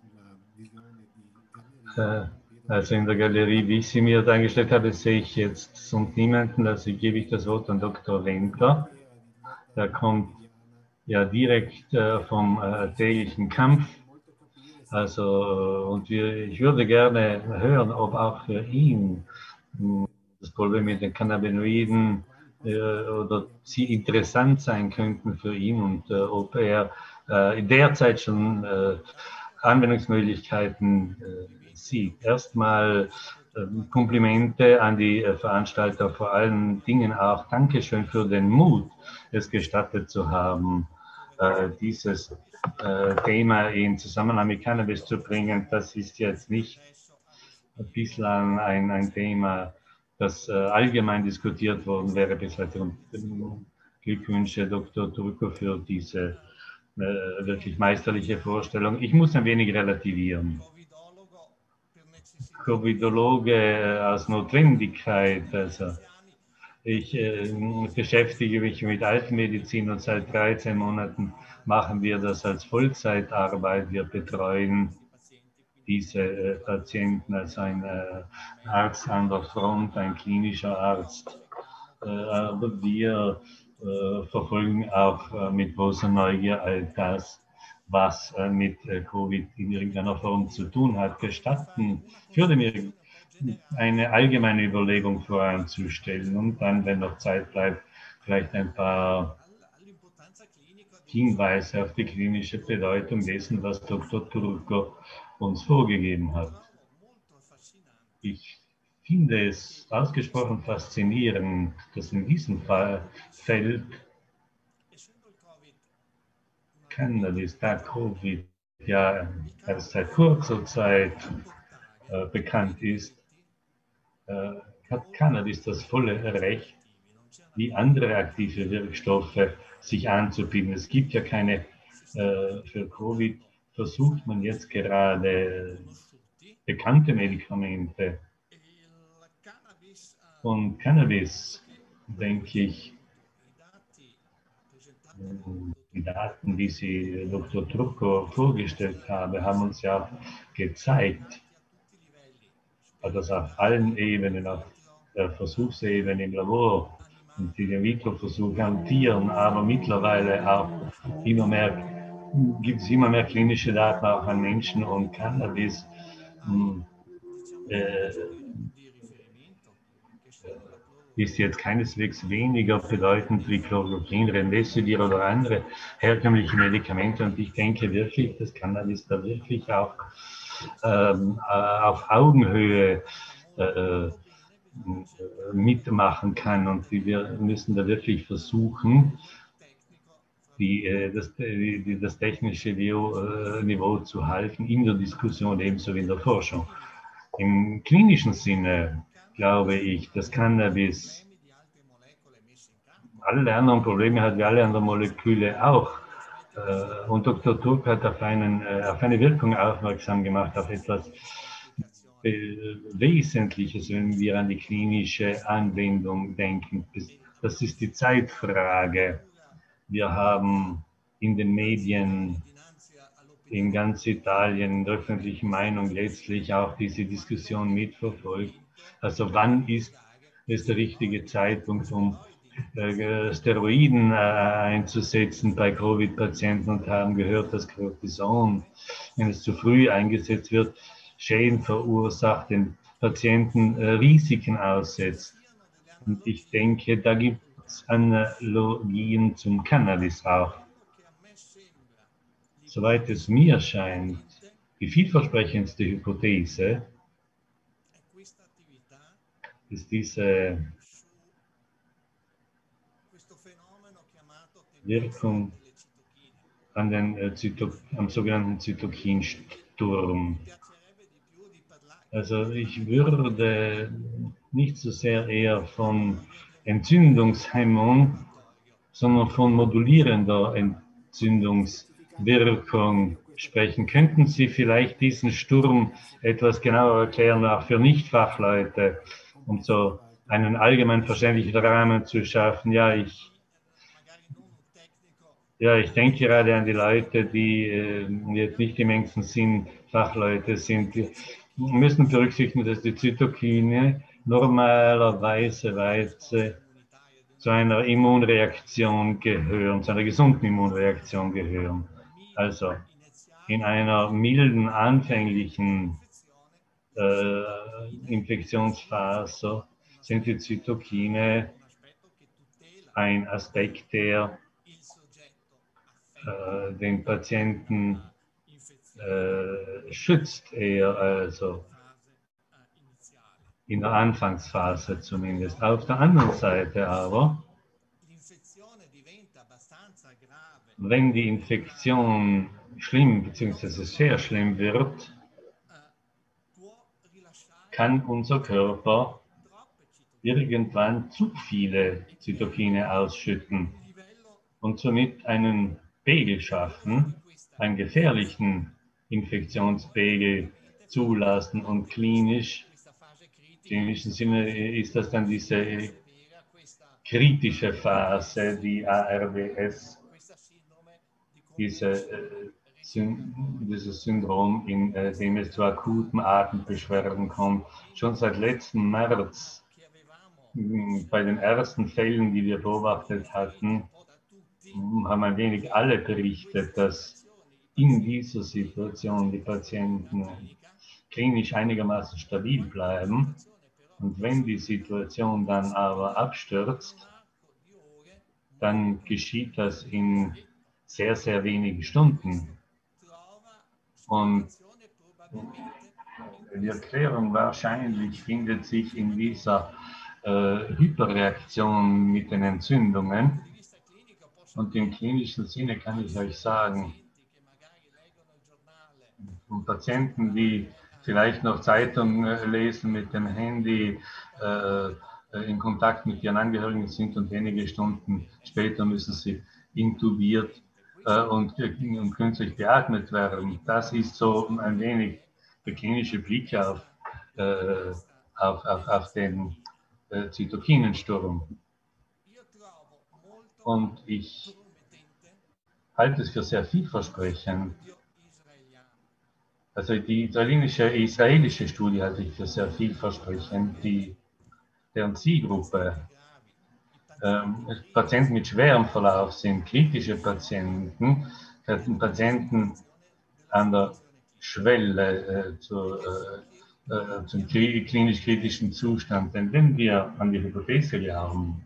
Also in der Galerie, wie ich sie mir dargestellt habe, sehe ich jetzt sonst niemanden. Also gebe ich das Wort an Dr. Wender. Der kommt ja direkt vom täglichen Kampf. Also, und ich würde gerne hören, ob auch für ihn das Problem mit den Cannabinoiden oder sie interessant sein könnten für ihn und ob er derzeit schon Anwendungsmöglichkeiten sieht. Erstmal Komplimente an die Veranstalter, vor allen Dingen auch Dankeschön für den Mut, es gestattet zu haben, dieses Thema in Zusammenhang mit Cannabis zu bringen. Das ist jetzt nicht bislang ein Thema, das allgemein diskutiert worden wäre bis heute. Glückwünsche, Dr. Turko, für diese wirklich meisterliche Vorstellung. Ich muss ein wenig relativieren. Covidologe aus Notwendigkeit, also ich beschäftige mich mit Altmedizin und seit 13 Monaten machen wir das als Vollzeitarbeit. Wir betreuen diese Patienten, also ein Arzt an der Front, ein klinischer Arzt. Aber wir verfolgen auch mit großer Neugier all das, was mit Covid in irgendeiner Form zu tun hat. Gestatten, ich würde mir eine allgemeine Überlegung voranzustellen und dann, wenn noch Zeit bleibt, vielleicht ein paar Hinweise auf die klinische Bedeutung dessen, was Dr. Turko uns vorgegeben hat. Ich finde es ausgesprochen faszinierend, dass in diesem Feld Cannabis, da Covid ja erst seit kurzer Zeit bekannt ist, hat Cannabis das volle Recht, wie andere aktive Wirkstoffe sich anzubieten. Es gibt ja keine, für Covid versucht man jetzt gerade bekannte Medikamente. Und Cannabis, denke ich, die Daten, die Sie Dr. Turko vorgestellt haben uns ja gezeigt, dass auf allen Ebenen, auf der Versuchsebene im Labor und die In-vitro-Versuche an Tieren, aber mittlerweile auch immer mehr, gibt es immer mehr klinische Daten auch an Menschen und Cannabis. Äh, ist jetzt keineswegs weniger bedeutend wie Chloroquin, Remdesivir oder andere herkömmliche Medikamente. Und ich denke wirklich, dass Cannabis da wirklich auch auf Augenhöhe mitmachen kann. Und wir müssen da wirklich versuchen, das technische Niveau zu halten in der Diskussion ebenso wie in der Forschung. Im klinischen Sinne glaube ich, dass Cannabis alle anderen Probleme hat, wie alle anderen Moleküle auch. Und Dr. Turk hat auf eine Wirkung aufmerksam gemacht, auf etwas Wesentliches, wenn wir an die klinische Anwendung denken. Das ist die Zeitfrage. Wir haben in den Medien, in ganz Italien, in der öffentlichen Meinung letztlich auch diese Diskussion mitverfolgt. Also wann ist es der richtige Zeitpunkt, um Steroiden einzusetzen bei Covid-Patienten und haben gehört, dass Cortison, wenn es zu früh eingesetzt wird, Schäden verursacht, den Patienten Risiken aussetzt. Und ich denke, da gibt es Analogien zum Cannabis auch. Soweit es mir scheint, die vielversprechendste Hypothese ist diese Wirkung an am sogenannten Zytokinsturm. Also ich würde nicht so sehr eher von Entzündungshemmung, sondern von modulierender Entzündungswirkung sprechen. Könnten Sie vielleicht diesen Sturm etwas genauer erklären, auch für Nichtfachleute, um so einen allgemein verständlichen Rahmen zu schaffen? Ich denke gerade an die Leute, die jetzt nicht im engsten Sinn Fachleute sind. Die müssen berücksichtigen, dass die Zytokine normalerweise zu einer Immunreaktion gehören, zu einer gesunden Immunreaktion gehören. Also in einer milden, anfänglichen Infektionsphase sind die Zytokine ein Aspekt, der den Patienten schützt, eher also in der Anfangsphase zumindest. Auf der anderen Seite aber, wenn die Infektion schlimm bzw. sehr schlimm wird, kann unser Körper irgendwann zu viele Zytokine ausschütten. und somit einen Pegel schaffen, einen gefährlichen Infektionspegel zulassen und klinischen Sinne ist das dann diese kritische Phase, die ARDS, dieses Syndrom, in dem es zu akuten Atembeschwerden kommt. Schon seit letzten März, bei den ersten Fällen, die wir beobachtet hatten, haben ein wenig alle berichtet, dass in dieser Situation die Patienten klinisch einigermaßen stabil bleiben. Und wenn die Situation dann aber abstürzt, dann geschieht das in sehr, sehr wenigen Stunden. Und die Erklärung wahrscheinlich findet sich in dieser Hyperreaktion mit den Entzündungen. Und im klinischen Sinne kann ich euch sagen, von Patienten, die vielleicht noch Zeitung lesen, mit dem Handy in Kontakt mit ihren Angehörigen sind und wenige Stunden später müssen sie intubiert und künstlich beatmet werden. Das ist so ein wenig der klinische Blick auf den Zytokinensturm. Und ich halte es für sehr vielversprechend. Also die israelische Studie halte ich für sehr vielversprechend, deren Zielgruppe Patienten mit schwerem Verlauf sind, kritische Patienten, Patienten an der Schwelle zum klinisch kritischen Zustand. Denn wenn wir an die Hypothese glauben,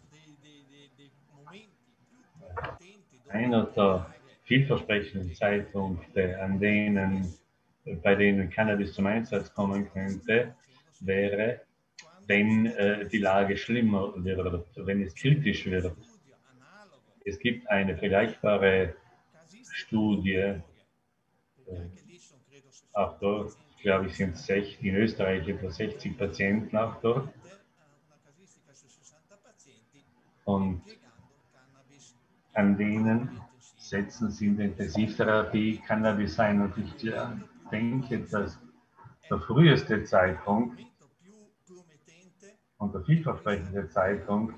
einer der vielversprechenden Zeitpunkte, bei denen Cannabis zum Einsatz kommen könnte, wäre, wenn die Lage schlimmer wird, wenn es kritisch wird. Es gibt eine vergleichbare Studie, auch dort, glaube ich, sind es in Österreich etwa 60 Patienten auch dort. Und an denen setzen sie in der Intensivtherapie Cannabis ein. Und ich denke, dass der früheste Zeitpunkt und der vielversprechende Zeitpunkt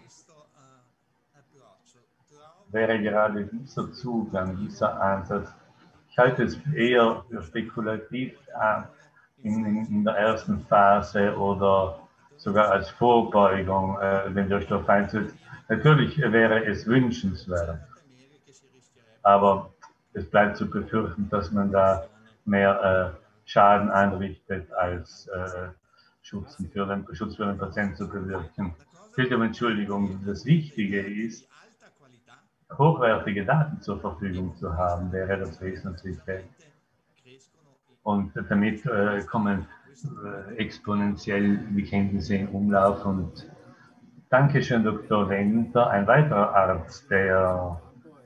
wäre gerade dieser Zugang, dieser Ansatz. Ich halte es eher für spekulativ in der ersten Phase oder sogar als Vorbeugung, wenn der Stoff einsetzt. Natürlich wäre es wünschenswert, aber es bleibt zu befürchten, dass man da mehr Schaden anrichtet, als Schutz für den Patienten zu bewirken. Bitte um Entschuldigung, das Wichtige ist, hochwertige Daten zur Verfügung zu haben, wäre das Wesentliche. Und damit kommen exponentiell die Kenntnisse in Umlauf. Und Dankeschön, Dr. Wender. Ein weiterer Arzt, der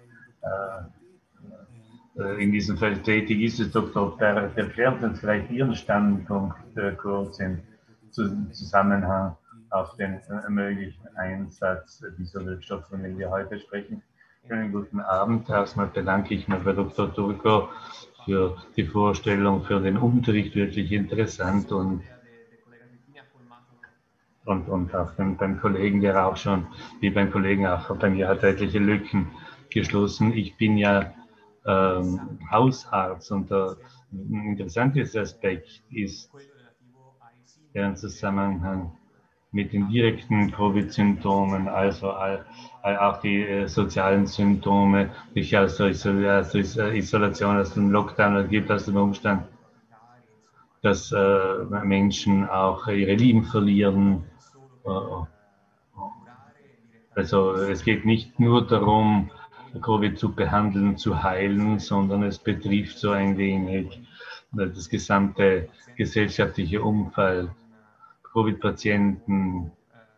in diesem Feld tätig ist, ist Dr. Perret. Erklärt uns vielleicht Ihren Standpunkt kurz im Zusammenhang auf den möglichen Einsatz dieser Wirkstoffe, von denen wir heute sprechen. Schönen guten Abend. Erstmal bedanke ich mich bei Dr. Turco für die Vorstellung, für den Unterricht, wirklich interessant und auch beim Kollegen, der auch schon, wie beim Kollegen auch bei mir, hat etliche Lücken geschlossen. Ich bin ja Hausarzt und der interessanteste Aspekt ist der Zusammenhang mit den direkten Covid-Symptomen, also auch die sozialen Symptome, die sich aus der Isolation, aus dem Lockdown ergibt, aus dem Umstand, dass Menschen auch ihre Lieben verlieren. Also es geht nicht nur darum, Covid zu behandeln, zu heilen, sondern es betrifft so ein wenig das gesamte gesellschaftliche Umfeld. Covid-Patienten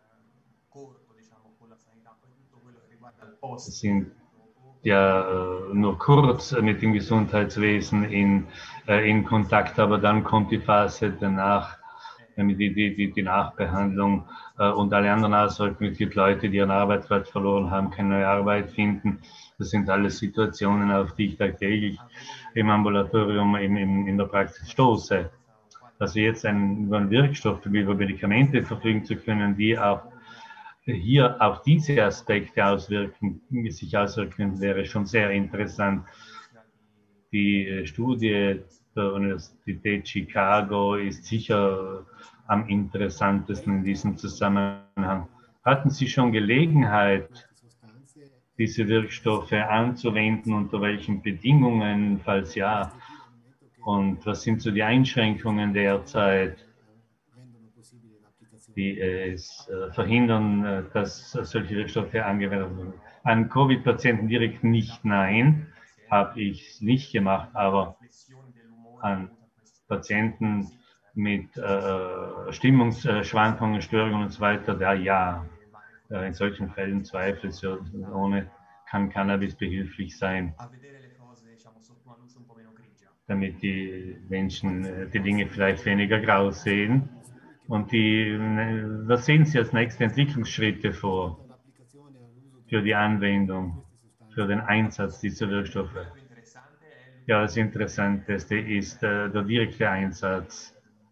sind ja nur kurz mit dem Gesundheitswesen in Kontakt, aber dann kommt die Phase danach, die Nachbehandlung und alle anderen Auswirkungen. Es gibt Leute, die ihren Arbeitsplatz verloren haben, keine neue Arbeit finden. Das sind alles Situationen, auf die ich tagtäglich im Ambulatorium, in der Praxis stoße. Dass wir jetzt über einen Wirkstoff, über Medikamente verfügen zu können, die auch hier auf diese Aspekte sich auswirken, wäre schon sehr interessant. Die Studie der Universität Chicago ist sicher am interessantesten in diesem Zusammenhang. Hatten Sie schon Gelegenheit, diese Wirkstoffe anzuwenden, unter welchen Bedingungen, falls ja? Und was sind so die Einschränkungen derzeit, die es verhindern, dass solche Wirkstoffe angewendet werden? An Covid-Patienten direkt nicht, nein, habe ich nicht gemacht, aber an Patienten mit Stimmungsschwankungen, Störungen und so weiter, ja. In solchen Fällen zweifelsohne kann Cannabis behilflich sein, damit die Menschen die Dinge vielleicht weniger grau sehen. Und was sehen Sie als nächste Entwicklungsschritte vor für die Anwendung, für den Einsatz dieser Wirkstoffe? Ja, das Interessanteste ist der direkte Einsatz.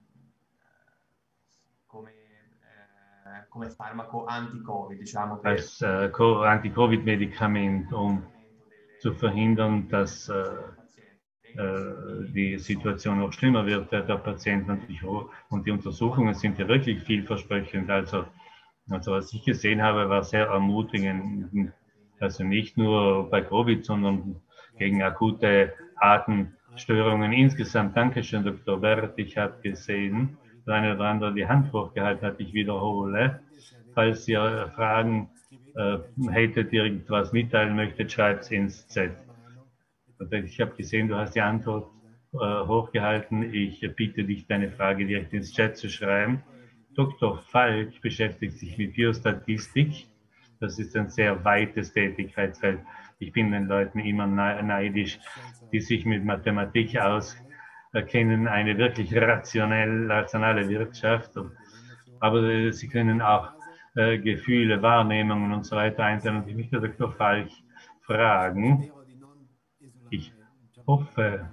Als Anti-Covid-Medikament, um zu verhindern, dass die Situation noch schlimmer wird, der Patient natürlich hoch. Und die Untersuchungen sind ja wirklich vielversprechend. Also was ich gesehen habe, war sehr ermutigend. Also nicht nur bei Covid, sondern gegen akute Atemstörungen insgesamt. Dankeschön, Dr. Bert. Ich habe gesehen, der eine oder andere die Hand hochgehalten hat. Ich wiederhole. Falls ihr Fragen hättet, irgendwas mitteilen möchtet, schreibt es ins Z. Ich habe gesehen, du hast die Antwort hochgehalten. Ich bitte dich, deine Frage direkt ins Chat zu schreiben. Dr. Falk beschäftigt sich mit Biostatistik. Das ist ein sehr weites Tätigkeitsfeld. Ich bin den Leuten immer neidisch, die sich mit Mathematik auskennen, eine wirklich rationale Wirtschaft. Aber sie können auch Gefühle, Wahrnehmungen und so weiter einteilen. Und ich möchte Dr. Falk fragen, ich hoffe,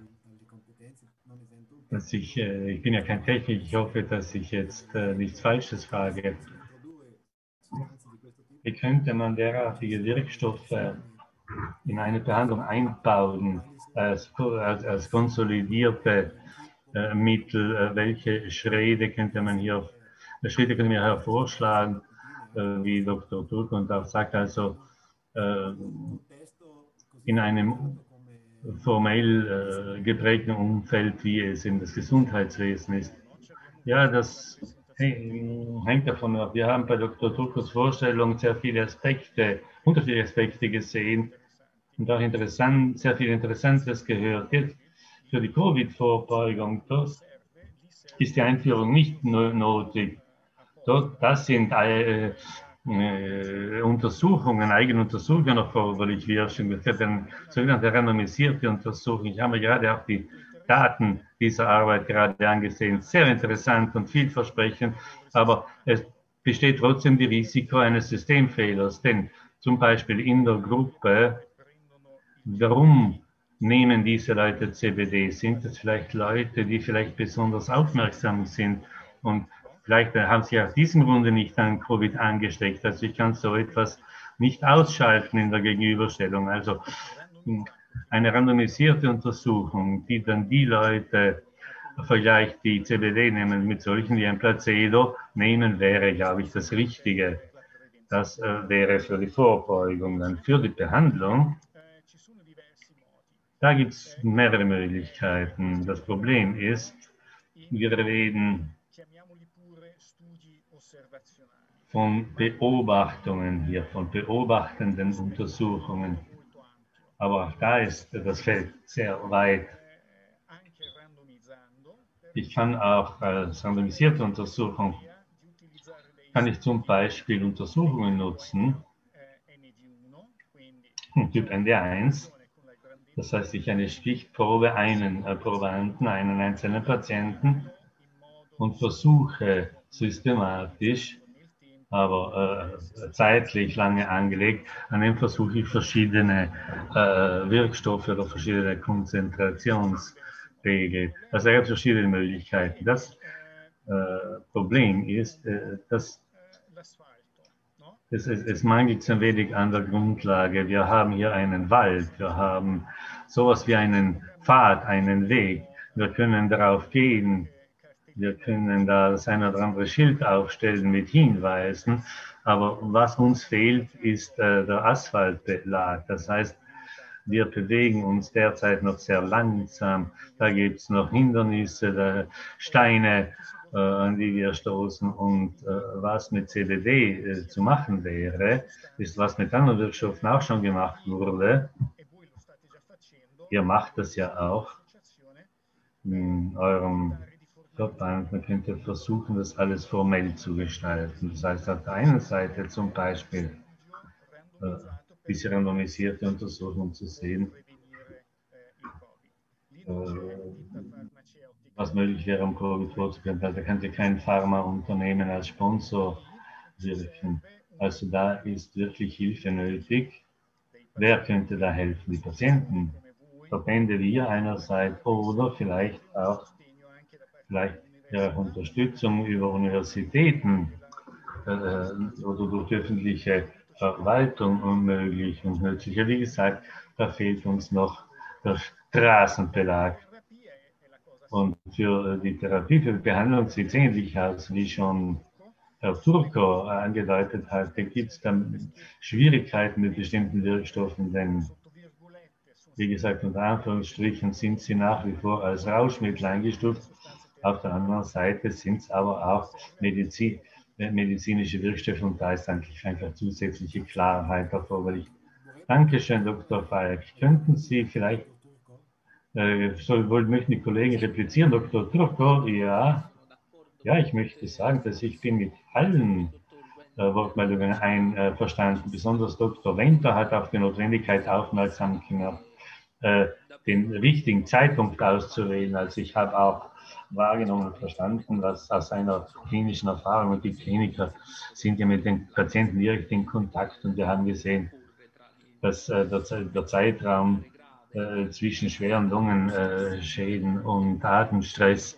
dass ich bin ja kein Techniker, ich hoffe, dass ich jetzt nichts Falsches frage. Wie könnte man derartige Wirkstoffe in eine Behandlung einbauen, als konsolidierte Mittel? Welche Schritte könnte man hier vorschlagen, wie Dr. Turkund auch sagt, also in einem formell geprägten Umfeld, wie es in das Gesundheitswesen ist. Ja, das hängt davon ab. Wir haben bei Dr. Turkos Vorstellung sehr viele unterschiedliche Aspekte gesehen und auch sehr viel Interessantes gehört. Jetzt für die Covid-Vorbeugung, dort ist die Einführung nicht nötig. Das sind Untersuchungen, eigene Untersuchungen erforderlich. Wir schon gesagt, eine sogenannte randomisierte Untersuchung. Ich habe mir gerade auch die Daten dieser Arbeit gerade angesehen. Sehr interessant und vielversprechend, aber es besteht trotzdem das Risiko eines Systemfehlers, denn zum Beispiel in der Gruppe, warum nehmen diese Leute CBD? Sind es vielleicht Leute, die vielleicht besonders aufmerksam sind und vielleicht haben sie aus diesem Grunde nicht an Covid angesteckt. Also ich kann so etwas nicht ausschalten in der Gegenüberstellung. Also eine randomisierte Untersuchung, die dann die Leute vergleicht, die CBD nehmen mit solchen, die ein Placebo nehmen, wäre, glaube ich, das Richtige. Das wäre für die Vorbeugung. Dann für die Behandlung, da gibt es mehrere Möglichkeiten. Das Problem ist, wir reden von Beobachtungen hier, von beobachtenden Untersuchungen. Aber auch da ist das Feld sehr weit. Ich kann auch als randomisierte Untersuchung, kann ich zum Beispiel Untersuchungen nutzen, Typ ND1, das heißt, ich eine Stichprobe, einen Probanden, einen einzelnen Patienten und versuche systematisch, aber zeitlich lange angelegt, an dem versuche ich verschiedene Wirkstoffe oder verschiedene Konzentrationsregeln. Also es gibt verschiedene Möglichkeiten. Das Problem ist, dass es mangelt ein wenig an der Grundlage. Wir haben hier einen Wald, wir haben sowas wie einen Pfad, einen Weg. Wir können darauf gehen, wir können da das ein oder andere Schild aufstellen mit Hinweisen, aber was uns fehlt, ist der Asphaltbelag. Das heißt, wir bewegen uns derzeit noch sehr langsam. Da gibt es noch Hindernisse, Steine, an die wir stoßen. Und was mit CBD zu machen wäre, ist, was mit anderen Wirkstoffen auch schon gemacht wurde. Ihr macht das ja auch in eurem Verband. Man könnte versuchen, das alles formell zu gestalten. Das heißt, auf der einen Seite zum Beispiel diese randomisierte Untersuchung zu sehen, was möglich wäre, um Covid vorzugehen. Da könnte kein Pharmaunternehmen als Sponsor wirken. Also da ist wirklich Hilfe nötig. Wer könnte da helfen? Die Patienten, Verbände wie ihr einerseits oder vielleicht auch Unterstützung über Universitäten oder durch die öffentliche Verwaltung unmöglich und nützlich. Wie gesagt, da fehlt uns noch der Straßenbelag. Und für die Therapie, für die Behandlung sieht es ähnlich aus, wie schon Herr Turko angedeutet hat. Da gibt es dann Schwierigkeiten mit bestimmten Wirkstoffen, denn, wie gesagt, unter Anführungsstrichen sind sie nach wie vor als Rauschmittel eingestuft. Auf der anderen Seite sind es aber auch medizinische Wirkstoffe und da ist eigentlich einfach zusätzliche Klarheit erforderlich. Dankeschön, Dr. Falk. Könnten Sie vielleicht möchten die Kollegen replizieren, Dr. Turko? Ja, ich möchte sagen, dass ich bin mit allen Wortmeldungen einverstanden. Besonders Dr. Wenter hat auf die Notwendigkeit aufmerksam gemacht, den richtigen Zeitpunkt auszuwählen. Also ich habe auch wahrgenommen und verstanden, was aus seiner klinischen Erfahrung, und die Kliniker sind ja mit den Patienten direkt in Kontakt und wir haben gesehen, dass der Zeitraum zwischen schweren Lungenschäden und Atemstress,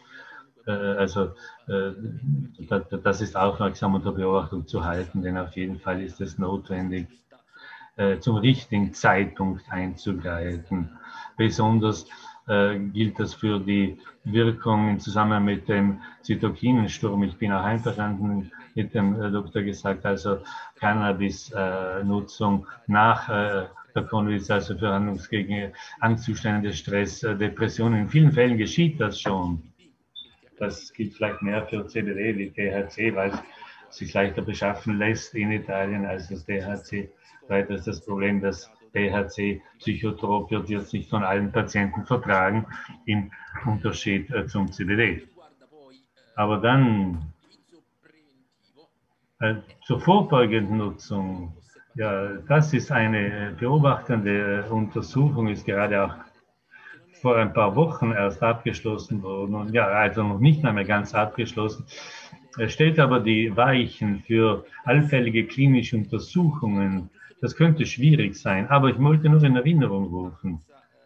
das ist aufmerksam unter Beobachtung zu halten, denn auf jeden Fall ist es notwendig, zum richtigen Zeitpunkt einzugreifen. Besonders gilt das für die Wirkung im Zusammenhang mit dem Zytokinensturm. Ich bin auch einverstanden mit dem Doktor gesagt, also Cannabis-Nutzung nach der Konviz, also für handlungsgegen Angstzustände, Stress, Depressionen. In vielen Fällen geschieht das schon. Das gilt vielleicht mehr für CBD wie THC, weil es sich leichter beschaffen lässt in Italien als das THC. Weiter ist das Problem, dass THC psychotrop wird jetzt nicht von allen Patienten vertragen, im Unterschied zum CBD. Aber dann zur vorbeugenden Nutzung, ja, das ist eine beobachtende Untersuchung, ist gerade auch vor ein paar Wochen erst abgeschlossen worden, und ja, also noch nicht einmal ganz abgeschlossen. Er stellt aber die Weichen für allfällige klinische Untersuchungen. Das könnte schwierig sein, aber ich wollte nur in Erinnerung rufen.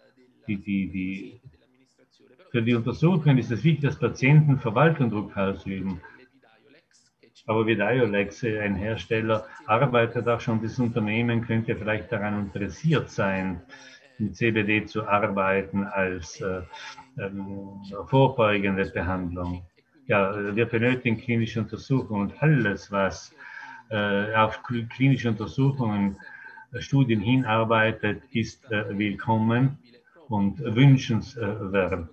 Für die Untersuchungen ist es wichtig, dass Patienten Verwaltungsdruck ausüben. Aber Vidiolex, ein Hersteller, arbeitet auch schon, das Unternehmen könnte vielleicht daran interessiert sein, mit CBD zu arbeiten als vorbeugende Behandlung. Ja, wir benötigen klinische Untersuchungen und alles, was auf klinische Untersuchungen, Studien hinarbeitet, ist willkommen und wünschenswert.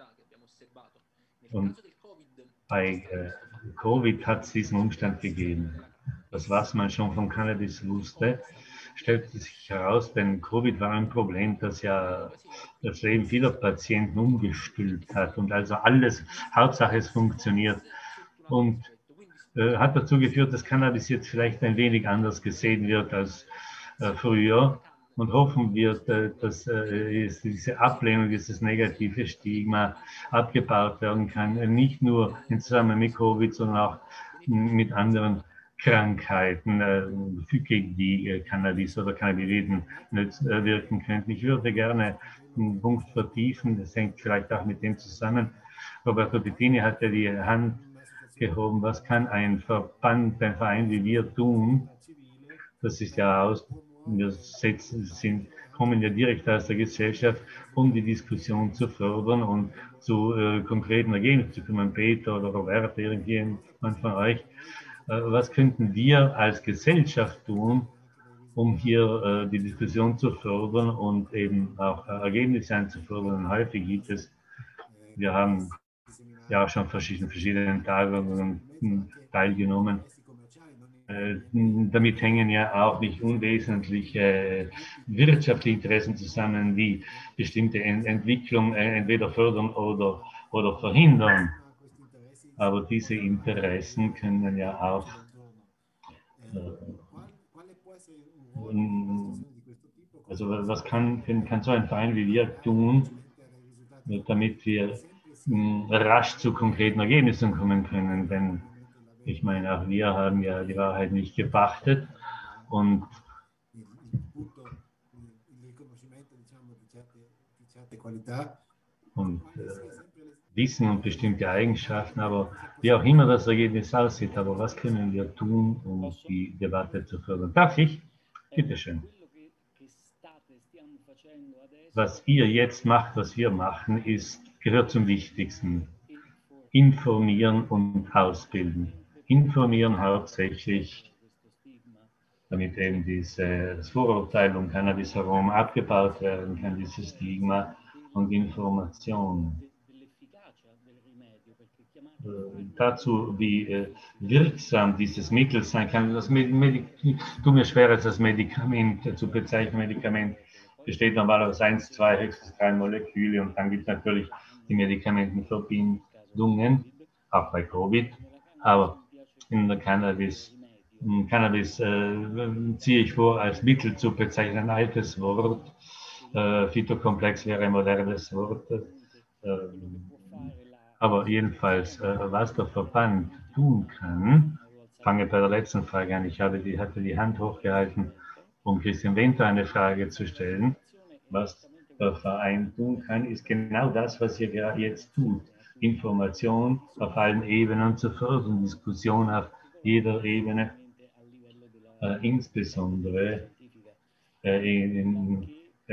Und bei Covid hat es diesen Umstand gegeben. Das, was man schon von Cannabis wusste, stellte sich heraus, denn Covid war ein Problem, das ja das Leben vieler Patienten umgestülpt hat und also alles, Hauptsache es funktioniert, und hat dazu geführt, dass Cannabis jetzt vielleicht ein wenig anders gesehen wird als früher. und hoffen wir, dass diese Ablehnung, dieses negative Stigma abgebaut werden kann, nicht nur im Zusammenhang mit Covid, sondern auch mit anderen Krankheiten, gegen die Cannabis oder Cannabinoiden nicht wirken könnten. Ich würde gerne einen Punkt vertiefen, das hängt vielleicht auch mit dem zusammen. Roberto Bettini hat ja die Hand gehoben, was kann ein Verband, ein Verein wie wir tun? Das ist ja aus, wir kommen ja direkt aus der Gesellschaft, um die Diskussion zu fördern und zu konkreten Ergebnissen zu kommen. Peter oder Robert, irgendjemand von euch. Was könnten wir als Gesellschaft tun, um hier die Diskussion zu fördern und eben auch Ergebnisse einzufordern? Häufig gibt es, wir haben ja auch schon verschiedenen Tagungen teilgenommen. Damit hängen ja auch nicht unwesentliche wirtschaftliche Interessen zusammen, wie bestimmte Entwicklung entweder fördern oder verhindern. Aber diese Interessen können ja auch also was kann so ein Verein wie wir tun, damit wir rasch zu konkreten Ergebnissen kommen können? Denn ich meine, auch wir haben ja die Wahrheit nicht gepachtet und Wissen und bestimmte Eigenschaften, aber wie auch immer das Ergebnis aussieht, aber was können wir tun, um die Debatte zu fördern? Darf ich? Bitte schön. Was ihr jetzt macht, was wir machen, gehört zum Wichtigsten. Informieren und ausbilden. Informieren hauptsächlich, damit eben das Vorurteil um Cannabis herum abgebaut werden kann, dieses Stigma, und Information. Dazu, wie wirksam dieses Mittel sein kann. Tut mir schwer, als das Medikament zu bezeichnen. Medikament besteht normalerweise 1, 2, höchstens 3 Moleküle und dann gibt es natürlich die Medikamentenverbindungen, auch bei Covid. Aber in der Cannabis ziehe ich vor, als Mittel zu bezeichnen, ein altes Wort. Phytokomplex wäre ein modernes Wort. Aber jedenfalls, was der Verband tun kann, fange bei der letzten Frage an. Ich hatte die Hand hochgehalten, um Christian Winter eine Frage zu stellen. Was der Verein tun kann, ist genau das, was ihr jetzt tut. Information auf allen Ebenen zu fördern, Diskussion auf jeder Ebene, insbesondere in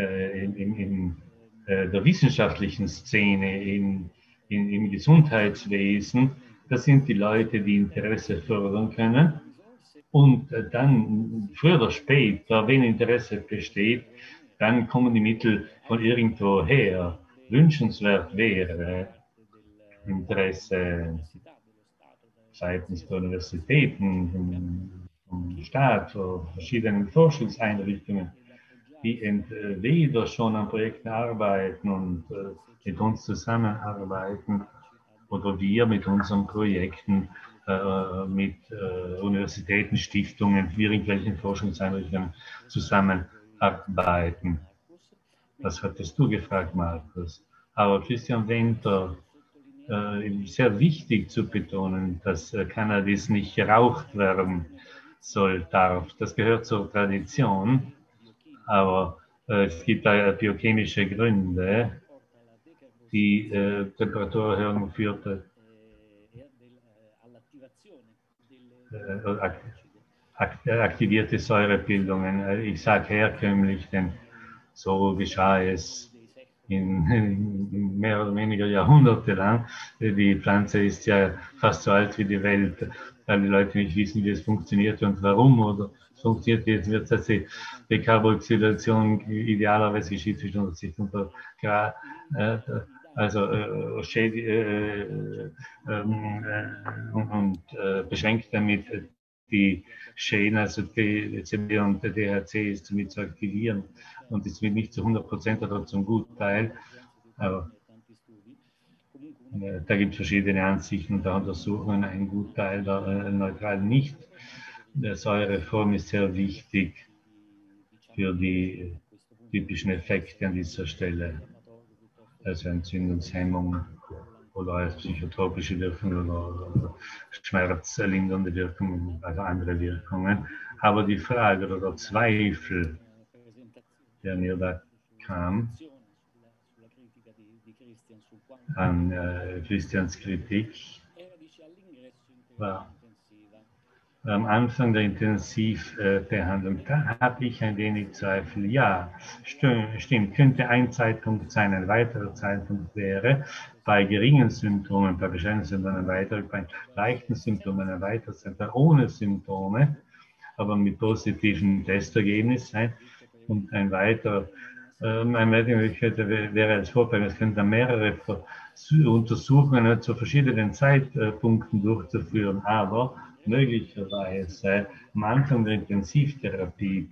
der wissenschaftlichen Szene, im Gesundheitswesen. Das sind die Leute, die Interesse fördern können. Und dann, früher oder später, wenn Interesse besteht, dann kommen die Mittel von irgendwo her. Wünschenswert wäre Interesse seitens der Universitäten, vom Staat, von verschiedenen Forschungseinrichtungen, die entweder schon an Projekten arbeiten und mit uns zusammenarbeiten oder wir mit unseren Projekten mit Universitäten, Stiftungen, irgendwelchen Forschungseinrichtungen zusammenarbeiten. Das hattest du gefragt, Markus. Aber Christian Winter, sehr wichtig zu betonen, dass Cannabis nicht geraucht werden darf. Das gehört zur Tradition, aber es gibt da biochemische Gründe. Die Temperaturerhöhung führt aktivierte Säurebildungen. Ich sage herkömmlich, denn so geschah es in mehr oder weniger Jahrhunderte lang. Die Pflanze ist ja fast so alt wie die Welt, weil die Leute nicht wissen, wie es funktioniert und warum. Oder es funktioniert jetzt, wird das die Dekarboxylation idealerweise geschieht zwischen 160 Grad. Beschränkt damit die Schäden, also CBD und THC ist damit zu aktivieren und ist nicht zu 100% oder zum Gutteil. Aber da gibt es verschiedene Ansichten und Untersuchungen. Ein Gutteil der neutral nicht. Der Säureform ist sehr wichtig für die typischen Effekte an dieser Stelle, also Entzündungshemmung oder als psychotropische Wirkung oder schmerzlindernde Wirkungen, also andere Wirkungen. Aber die Frage oder der Zweifel, der mir da kam, an Christians Kritik, war am Anfang der Intensivbehandlung, da habe ich ein wenig Zweifel. Ja, stimmt, könnte ein Zeitpunkt sein, ein weiterer Zeitpunkt wäre, bei geringen Symptomen, bei bescheidenen Symptomen ein weiterer, bei leichten Symptomen ein weiterer Zeitpunkt, ohne Symptome, aber mit positiven Testergebnissen sein. Und ein weiterer, eine weitere Möglichkeit wäre als Vorteil, es könnte mehrere Untersuchungen zu verschiedenen Zeitpunkten durchzuführen, aber möglicherweise am Anfang der Intensivtherapie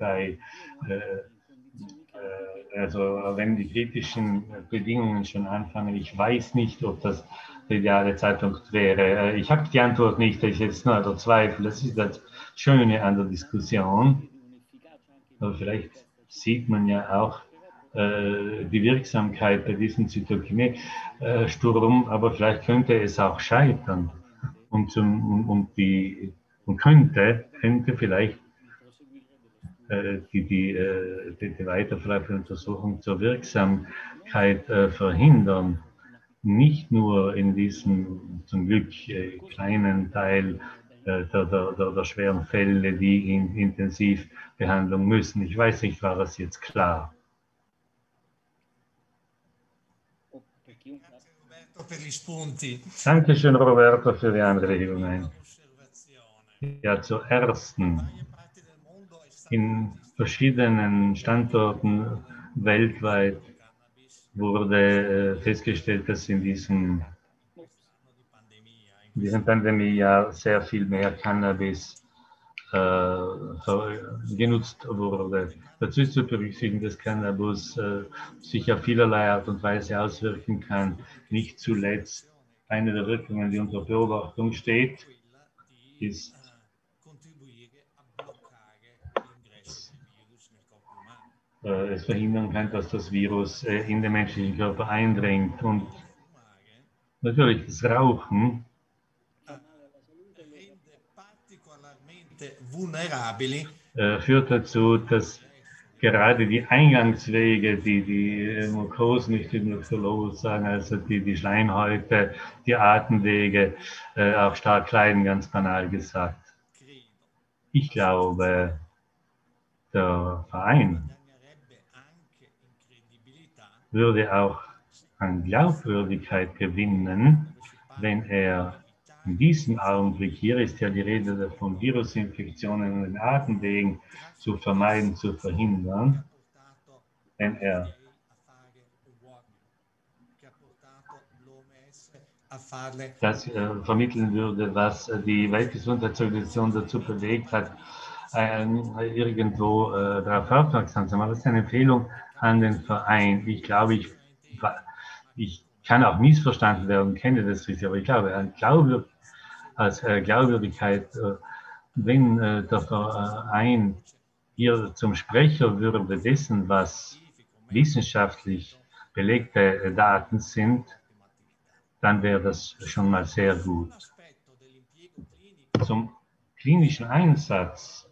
also wenn die kritischen Bedingungen schon anfangen, ich weiß nicht, ob das der ideale Zeitpunkt wäre. Ich habe die Antwort nicht, ich jetzt nur der Zweifel. Das ist das Schöne an der Diskussion. Aber vielleicht sieht man ja auch die Wirksamkeit bei diesem Zytokinie-Sturm, aber vielleicht könnte es auch scheitern und könnte vielleicht die Weiterverlauf der Untersuchung zur Wirksamkeit verhindern. Nicht nur in diesem zum Glück kleinen Teil der schweren Fälle, die in Intensivbehandlung müssen. Ich weiß nicht, war das jetzt klar? Dankeschön, Roberto, für die Anregungen. Ja, zur ersten. In verschiedenen Standorten weltweit wurde festgestellt, dass in diesem Pandemiejahr sehr viel mehr Cannabis genutzt wurde. Dazu ist zu berücksichtigen, dass Cannabis sich auf vielerlei Art und Weise auswirken kann. Nicht zuletzt eine der Wirkungen, die unter Beobachtung steht, ist es verhindern kann, dass das Virus in den menschlichen Körper eindringt. Und natürlich das Rauchen führt dazu, dass gerade die Eingangswege, die Mukosen, ich will nur so sagen, also die Schleimhäute, die Atemwege auch stark leiden, ganz banal gesagt. Ich glaube, der Verein würde auch an Glaubwürdigkeit gewinnen, wenn er in diesem Augenblick, hier ist ja die Rede von Virusinfektionen in den Atemwegen zu vermeiden, zu verhindern, wenn er das vermitteln würde, was die Weltgesundheitsorganisation dazu bewegt hat, irgendwo darauf aufmerksam zu machen. Das ist eine Empfehlung an den Verein. Ich glaube, ich kann auch missverstanden werden, kenne das richtig, aber ich glaube, als Glaubwürdigkeit, wenn der Verein hier zum Sprecher würde dessen, was wissenschaftlich belegte Daten sind, dann wäre das schon mal sehr gut. Zum klinischen Einsatz,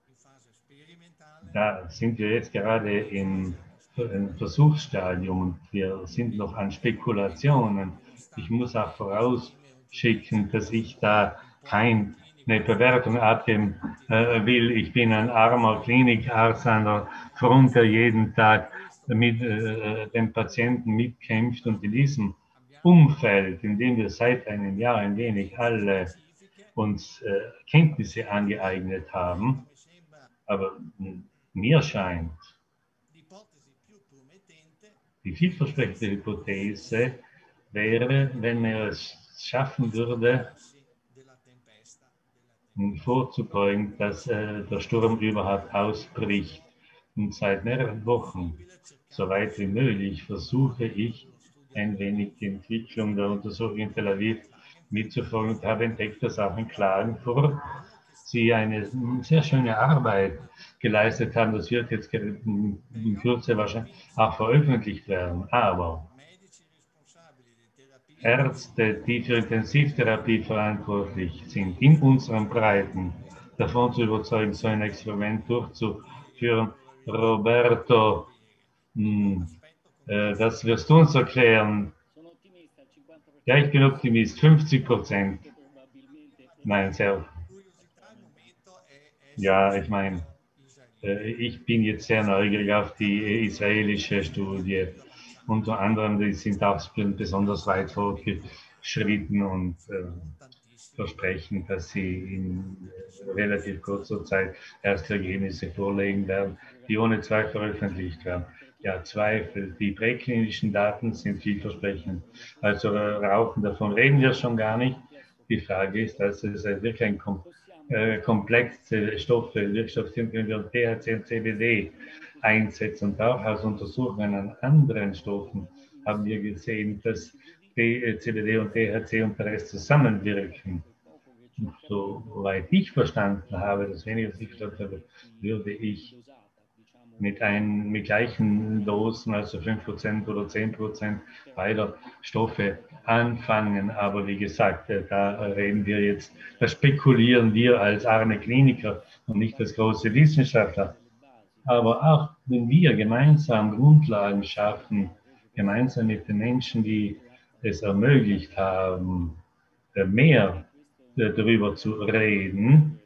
da sind wir jetzt gerade im Versuchsstadium und wir sind noch an Spekulationen. Ich muss auch vorausschicken, dass ich da keine Bewertung abgeben will. Ich bin ein armer Klinikarzt an der Front, der jeden Tag mit den Patienten mitkämpft, und in diesem Umfeld, in dem wir seit einem Jahr ein wenig alle uns Kenntnisse angeeignet haben, aber mir scheint, die vielversprechende Hypothese wäre, wenn er es schaffen würde, vorzubeugen, dass der Sturm überhaupt ausbricht. Und seit mehreren Wochen, so weit wie möglich, versuche ich ein wenig die Entwicklung der Untersuchung in Tel Aviv mitzufolgen und habe entdeckt, dass auch in Klagenfurt Sie eine sehr schöne Arbeit geleistet haben. Das wird jetzt in Kürze wahrscheinlich auch veröffentlicht werden. Aber Ärzte, die für Intensivtherapie verantwortlich sind, in unseren Breiten davon zu überzeugen, so ein Experiment durchzuführen. Roberto, das wirst du uns erklären. Ja, ich bin Optimist, 50%. Nein, sehr. Ja, ich meine, ich bin jetzt sehr neugierig auf die israelische Studie. Unter anderem, die sind auch besonders weit fortgeschritten und versprechen, dass sie in relativ kurzer Zeit erste Ergebnisse vorlegen werden, die ohne Zweifel veröffentlicht werden. Ja, Zweifel. Die präklinischen Daten sind vielversprechend. Also Rauchen, davon reden wir schon gar nicht. Die Frage ist, dass es wirklich ein komplexe Stoffe, Wirkstoffe sind, wenn wir THC und CBD einsetzen. Und auch aus Untersuchungen an anderen Stoffen haben wir gesehen, dass CBD und THC und der Rest zusammenwirken. Und soweit ich verstanden habe, das weniger ich verstanden habe, würde ich mit gleichen Dosen, also 5% oder 10% beider Stoffe anfangen. Aber wie gesagt, da reden wir jetzt, da spekulieren wir als arme Kliniker und nicht als große Wissenschaftler. Aber auch wenn wir gemeinsam Grundlagen schaffen, gemeinsam mit den Menschen, die es ermöglicht haben, mehr darüber zu reden,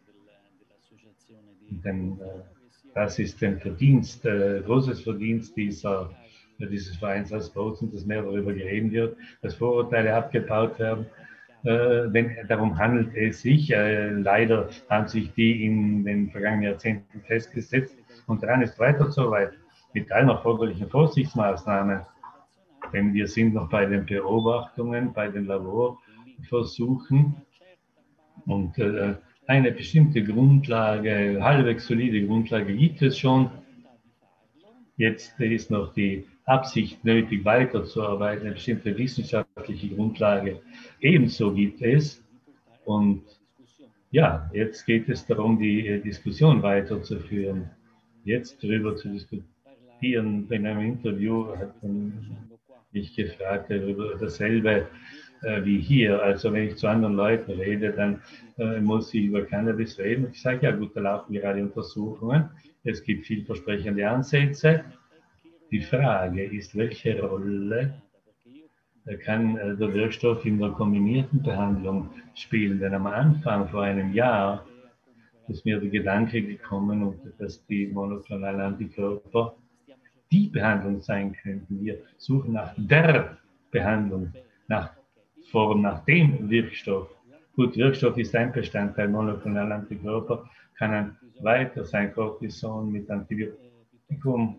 denn das ist ein Verdienst, großes Verdienst dieses Vereins als Bozen, dass mehr darüber geredet wird, dass Vorurteile abgebaut werden. Denn darum handelt es sich. Leider haben sich die in den vergangenen Jahrzehnten festgesetzt und daran ist weiterzuarbeiten mit allen erforderlichen Vorsichtsmaßnahmen. Denn wir sind noch bei den Beobachtungen, bei den Laborversuchen und eine bestimmte Grundlage, halbwegs solide Grundlage gibt es schon. Jetzt ist noch die Absicht nötig, weiterzuarbeiten, eine bestimmte wissenschaftliche Grundlage ebenso gibt es. Und ja, jetzt geht es darum, die Diskussion weiterzuführen. Jetzt darüber zu diskutieren, in einem Interview hat mich gefragt über dasselbe wie hier. Also wenn ich zu anderen Leuten rede, dann muss ich über Cannabis reden. Ich sage, ja gut, da laufen gerade Untersuchungen. Es gibt vielversprechende Ansätze. Die Frage ist, welche Rolle kann der Wirkstoff in der kombinierten Behandlung spielen? Denn am Anfang, vor einem Jahr, ist mir der Gedanke gekommen, dass die monoklonalen Antikörper die Behandlung sein könnten. Wir suchen nach der Behandlung, nach dem Wirkstoff. Gut, Wirkstoff ist ein Bestandteil monoklonal Antikörper, kann ein weiter sein, Cortison mit Antibiotikum,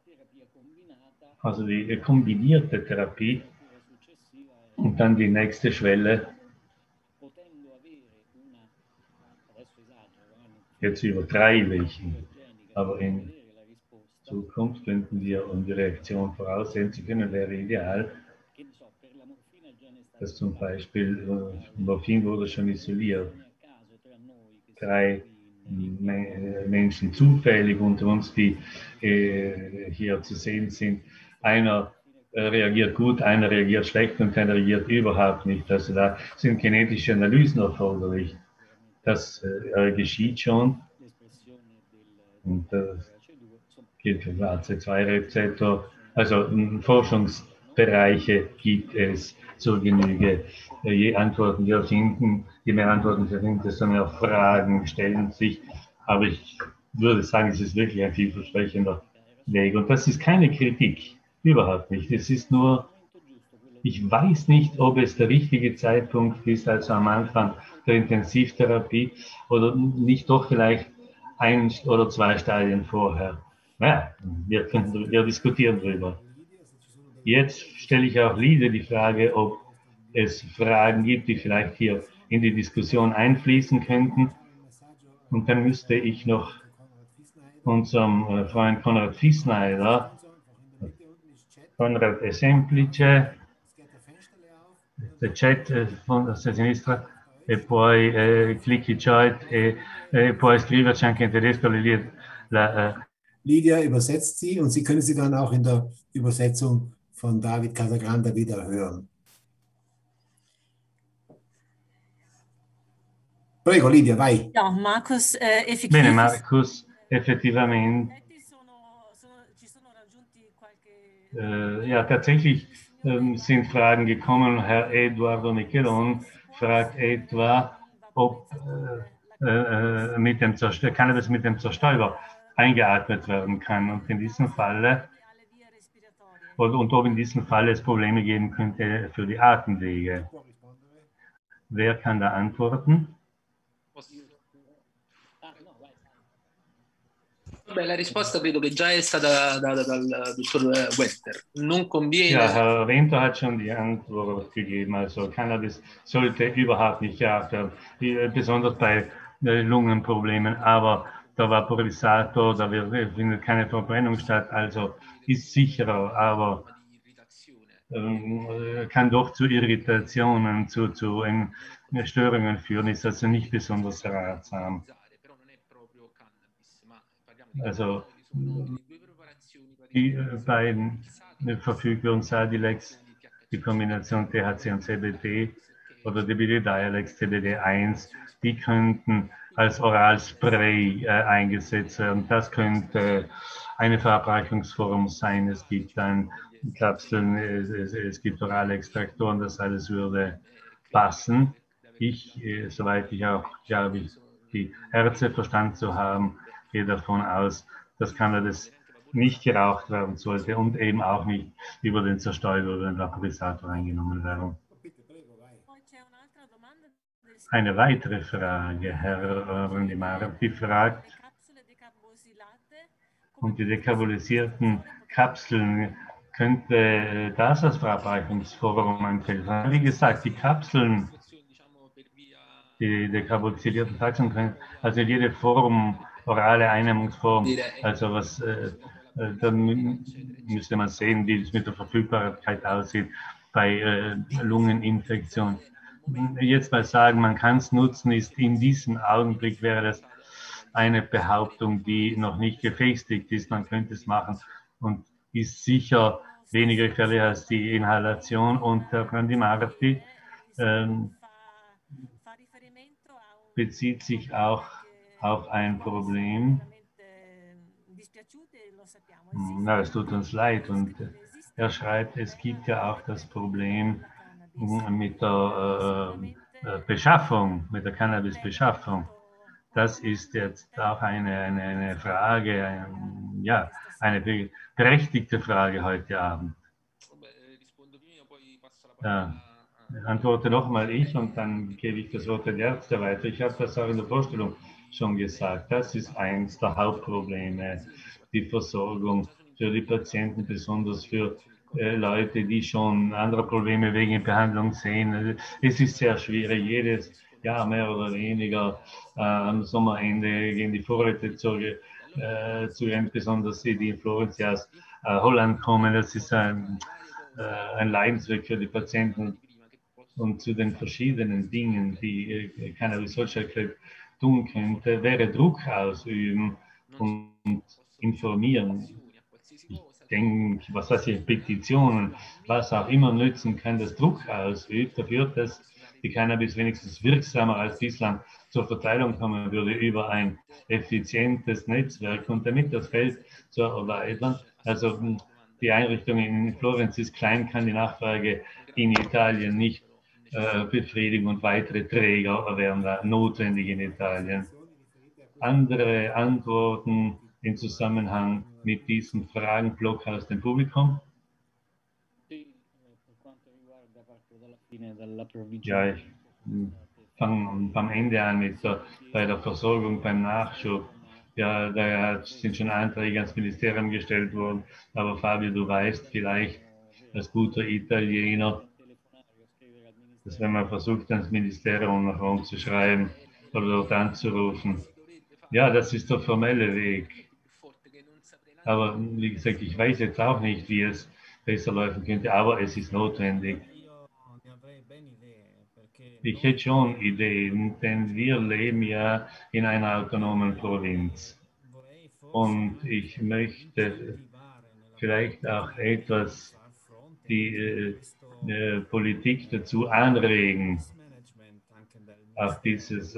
also die kombinierte Therapie und dann die nächste Schwelle. Jetzt übertreibe ich, aber in Zukunft könnten wir, um die Reaktion voraussehen zu können, wäre ideal, dass zum Beispiel Morphin wurde schon isoliert. 3 Menschen zufällig unter uns, die hier zu sehen sind. Einer reagiert gut, einer reagiert schlecht und einer reagiert überhaupt nicht. Also da sind genetische Analysen erforderlich. Das geschieht schon. Und das gilt für den AC2-Rezeptor. Also Forschungsbereiche gibt es zur Genüge. Je Antworten wir finden, je mehr Antworten wir finden, desto mehr Fragen stellen sich. Aber ich würde sagen, es ist wirklich ein vielversprechender Weg. Und das ist keine Kritik, überhaupt nicht. Es ist nur, ich weiß nicht, ob es der richtige Zeitpunkt ist, also am Anfang der Intensivtherapie oder nicht doch vielleicht 1 oder 2 Stadien vorher. Naja, wir diskutieren darüber. Jetzt stelle ich auch Liede die Frage, ob es Fragen gibt, die vielleicht hier in die Diskussion einfließen könnten. Und dann müsste ich noch unserem Freund Konrad Fiesneider, Konrad Semplice, der Chat von der Sinistra, e poi clicchi join e puoi scriverci anche in tedesco Lydia übersetzt sie und Sie können sie dann auch in der Übersetzung von David Casagranda wieder hören. Prego, Lydia, vai. Ja, Markus, Bene, effektiv. Markus, effettivamente, ja, tatsächlich sind Fragen gekommen. Herr Eduardo Michelon fragt etwa, ob Cannabis mit dem Zerstäuber eingeatmet werden kann. Und in diesem Falle, und ob in diesem Falle es Probleme geben könnte für die Atemwege. Wer kann da antworten? Beh, la risposta credo che già è stata data dal dottor Wester. Non conviene. Ja, Herr Winter hat schon die Antwort gegeben. Also Cannabis sollte überhaupt nicht geraucht werden, besonders bei Lungenproblemen. Aber der Vaporisator, da findet keine Verbrennung statt, also ist sicherer, aber kann doch zu Irritationen, zu Störungen führen, ist also nicht besonders ratsam. Also die beiden verfügbaren Sadilex, die Kombination THC und CBD oder die Dialex CBD1, die könnten als Oralspray eingesetzt werden. Das könnte eine Verabreichungsform sein. Es gibt dann Kapseln, es gibt orale Extraktoren, das alles würde passen. Soweit ich auch glaube, die Ärzte verstanden zu haben, gehe davon aus, dass Cannabis nicht geraucht werden sollte und eben auch nicht über den Zerstäuber oder den Vaporisator eingenommen werden. Eine weitere Frage, Herr Randimarti fragt, und die dekarbolisierten Kapseln, könnte das als Verabreichungsform empfehlen? Wie gesagt, die Kapseln, die dekarbolisierten Kapseln können, also jede Form, orale Einnehmungsform, also was, dann müsste man sehen, wie es mit der Verfügbarkeit aussieht bei Lungeninfektion. Jetzt mal sagen, man kann es nutzen, ist in diesem Augenblick wäre das eine Behauptung, die noch nicht gefestigt ist. Man könnte es machen und ist sicher weniger gefährlich als die Inhalation. Und Herr Randimarti bezieht sich auch auf ein Problem. Na, es tut uns leid. Und er schreibt, es gibt ja auch das Problem mit der Beschaffung, mit der Cannabis-Beschaffung. Das ist jetzt auch eine Frage, ja, eine berechtigte Frage heute Abend. Ja, antworte nochmal ich und dann gebe ich das Wort den Ärzten weiter. Ich habe das auch in der Vorstellung schon gesagt. Das ist eins der Hauptprobleme, die Versorgung für die Patienten, besonders für Leute, die schon andere Probleme wegen Behandlung sehen. Es ist sehr schwierig, jedes Jahr mehr oder weniger am Sommerende gehen die Vorräte zu besonders die in Florenz aus Holland kommen. Das ist ein Leidensweg für die Patienten und zu den verschiedenen Dingen, die Cannabis Social Club tun könnte, wäre Druck ausüben und informieren. Ich denke, was weiß ich, Petitionen, was auch immer nützen kann, das Druck ausübt, dafür, dass die Cannabis wenigstens wirksamer als bislang zur Verteilung kommen würde über ein effizientes Netzwerk und damit das Feld zu erweitern. Also die Einrichtung in Florenz ist klein, kann die Nachfrage in Italien nicht befriedigen und weitere Träger wären da notwendig in Italien. Andere Antworten im Zusammenhang mit diesem Fragenblock aus dem Publikum? Ja, ich fange am Ende an bei der Versorgung, beim Nachschub. Ja, da sind schon Anträge ans Ministerium gestellt worden, aber Fabio, du weißt vielleicht als guter Italiener, dass wenn man versucht, ans Ministerium nach Rom zu schreiben oder dort anzurufen, ja, das ist der formelle Weg. Aber wie gesagt, ich weiß jetzt auch nicht, wie es besser laufen könnte, aber es ist notwendig. Ich hätte schon Ideen, denn wir leben ja in einer autonomen Provinz. Und ich möchte vielleicht auch etwas die Politik dazu anregen, auf dieses,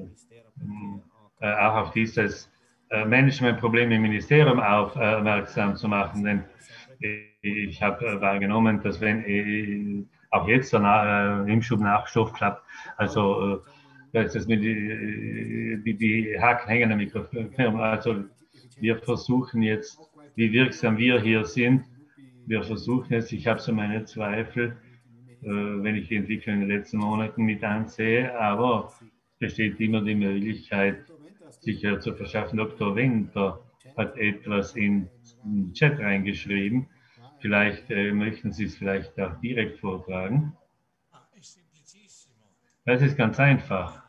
auch auf dieses Managementproblem im Ministerium aufmerksam zu machen. Denn ich habe wahrgenommen, dass wenn auch jetzt der Impfschub-Nachstoff klappt, also dass das mit die Haken hängen am Mikrofon. Also wir versuchen jetzt, wie wirksam wir hier sind, wir versuchen jetzt, ich habe so meine Zweifel, wenn ich die Entwicklung in den letzten Monaten mit ansehe, aber es besteht immer die Möglichkeit, sich zu verschaffen. Dr. Winter hat etwas in den Chat reingeschrieben. Vielleicht möchten Sie es vielleicht auch direkt vortragen. Das ist ganz einfach.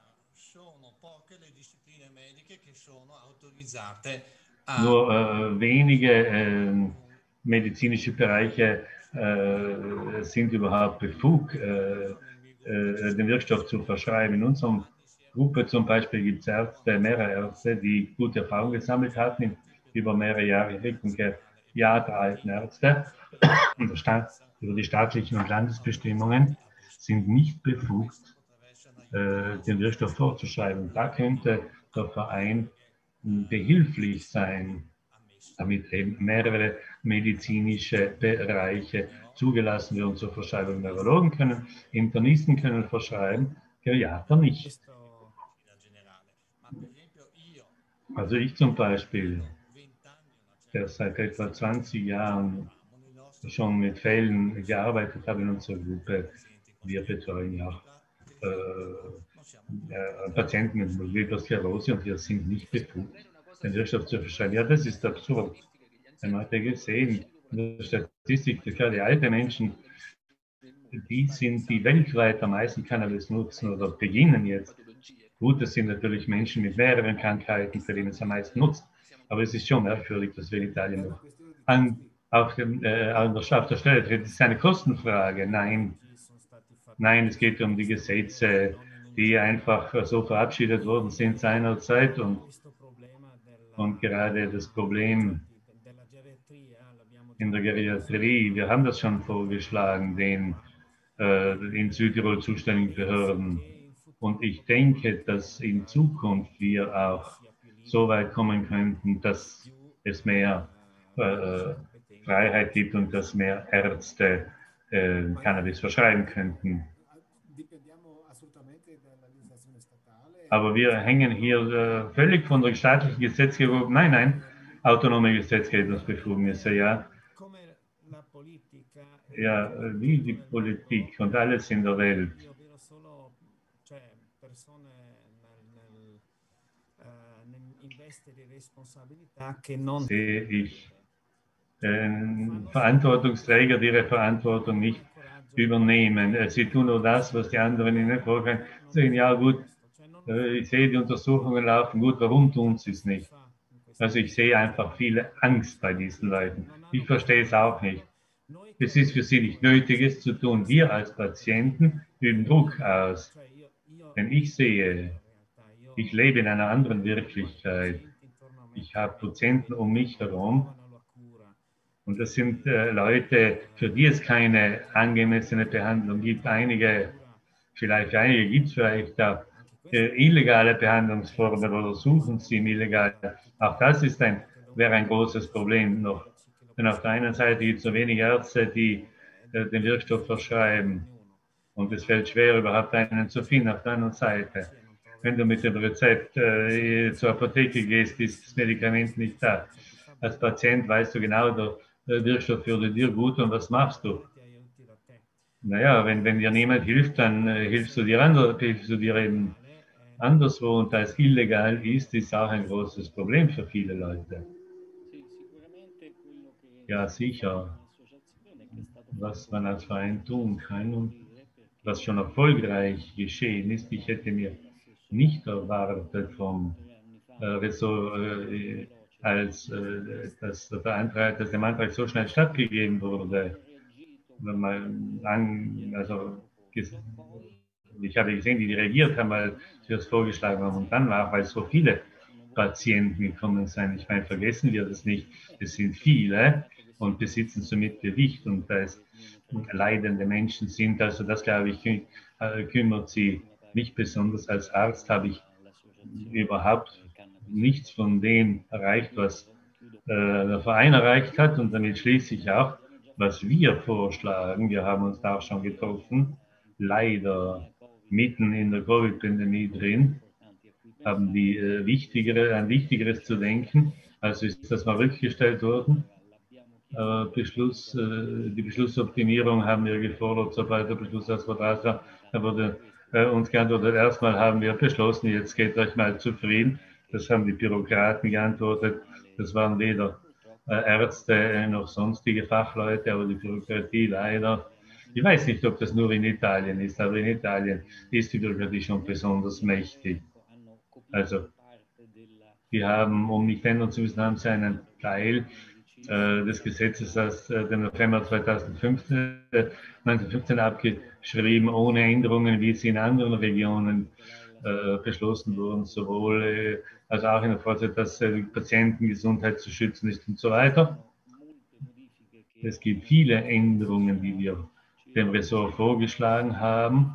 Nur wenige medizinische Bereiche sind überhaupt befugt, den Wirkstoff zu verschreiben. In unserer Gruppe zum Beispiel gibt es Ärzte, mehrere Ärzte, die gute Erfahrungen gesammelt hatten über mehrere Jahre, Jahre alten Ärzte. Über die staatlichen und Landesbestimmungen sind nicht befugt, den Wirkstoff vorzuschreiben. Da könnte der Verein behilflich sein, damit eben mehrere medizinische Bereiche zugelassen werden zur Verschreibung. Neurologen können, Internisten können verschreiben, Geriater nicht. Also ich zum Beispiel, der seit etwa 20 Jahren schon mit Fällen gearbeitet habe in unserer Gruppe, wir betreuen ja auch Patienten mit Multipler Sklerose und wir sind nicht befugt, den Wirkstoff zu verschreiben. Ja, das ist absurd. Man hat ja gesehen, in der Statistik, gerade alte Menschen, die sind, die weltweit am meisten Cannabis nutzen oder beginnen jetzt. Gut, das sind natürlich Menschen mit mehreren Krankheiten, für die es am meisten nutzt. Aber es ist schon merkwürdig, dass wir in Italien noch auf der Stelle treten. Das ist eine Kostenfrage. Nein, es geht um die Gesetze, die einfach so verabschiedet worden sind seinerzeit und gerade das Problem in der Geriatrie, wir haben das schon vorgeschlagen, den in Südtirol zuständigen Behörden. Und ich denke, dass in Zukunft wir auch so weit kommen könnten, dass es mehr Freiheit gibt und dass mehr Ärzte Cannabis verschreiben könnten. Aber wir hängen hier völlig von der staatlichen Gesetzgebung, nein, autonome Gesetzgebungsbefugnisse, ja. Ja, wie die Politik und alles in der Welt. Sehe ich Verantwortungsträger, die ihre Verantwortung nicht übernehmen. Sie tun nur das, was die anderen ihnen vorgehen. Sagen, ja gut, ich sehe, die Untersuchungen laufen gut, warum tun sie es nicht? Also ich sehe einfach viel Angst bei diesen Leuten. Ich verstehe es auch nicht. Es ist für sie nicht nötig, es zu tun. Wir als Patienten üben Druck aus. Denn ich sehe, ich lebe in einer anderen Wirklichkeit. Ich habe Patienten um mich herum und das sind Leute, für die es keine angemessene Behandlung gibt. Für einige gibt es vielleicht da illegale Behandlungsformen oder suchen sie im Illegal. Auch das wäre ein großes Problem noch. Denn auf der einen Seite gibt es so wenige Ärzte, die den Wirkstoff verschreiben. Und es fällt schwer, überhaupt einen zu finden. Auf der anderen Seite, wenn du mit dem Rezept zur Apotheke gehst, ist das Medikament nicht da. Als Patient weißt du genau, der Wirkstoff würde dir gut und was machst du? Naja, wenn dir niemand hilft, dann hilfst du dir eben anderswo und da es illegal ist auch ein großes Problem für viele Leute. Ja, sicher, was man als Verein tun kann und was schon erfolgreich geschehen ist. Ich hätte mir nicht erwartet vom Ressort, dass dem Antrag so schnell stattgegeben wurde. Also ich habe gesehen, wie die reagiert haben, weil sie das vorgeschlagen haben. Und dann war, weil so viele Patienten gekommen sind. Ich meine, vergessen wir das nicht. Es sind viele und besitzen somit Gewicht und da es leidende Menschen sind. Also das, glaube ich, kümmert sie mich besonders. Als Arzt habe ich überhaupt nichts von dem erreicht, was der Verein erreicht hat. Und damit schließe ich auch, was wir vorschlagen. Wir haben uns da auch schon getroffen, leider mitten in der Covid-Pandemie drin, haben die ein wichtigeres zu denken. Also ist das mal rückgestellt worden. Die Beschlussoptimierung haben wir gefordert, sobald der Beschluss aus Vertrag da wurde uns geantwortet, erstmal haben wir beschlossen, jetzt geht euch mal zufrieden. Das haben die Bürokraten geantwortet. Das waren weder Ärzte noch sonstige Fachleute, aber die Bürokratie leider. Ich weiß nicht, ob das nur in Italien ist, aber in Italien ist die Bürokratie schon besonders mächtig. Also, die haben, um nicht ändern zu müssen, haben sie einen Teil des Gesetzes aus dem November 1915 abgeschrieben, ohne Änderungen, wie sie in anderen Regionen beschlossen wurden, sowohl als auch in der Vorzeit, dass die Patientengesundheit zu schützen ist und so weiter. Es gibt viele Änderungen, die wir dem Ressort vorgeschlagen haben.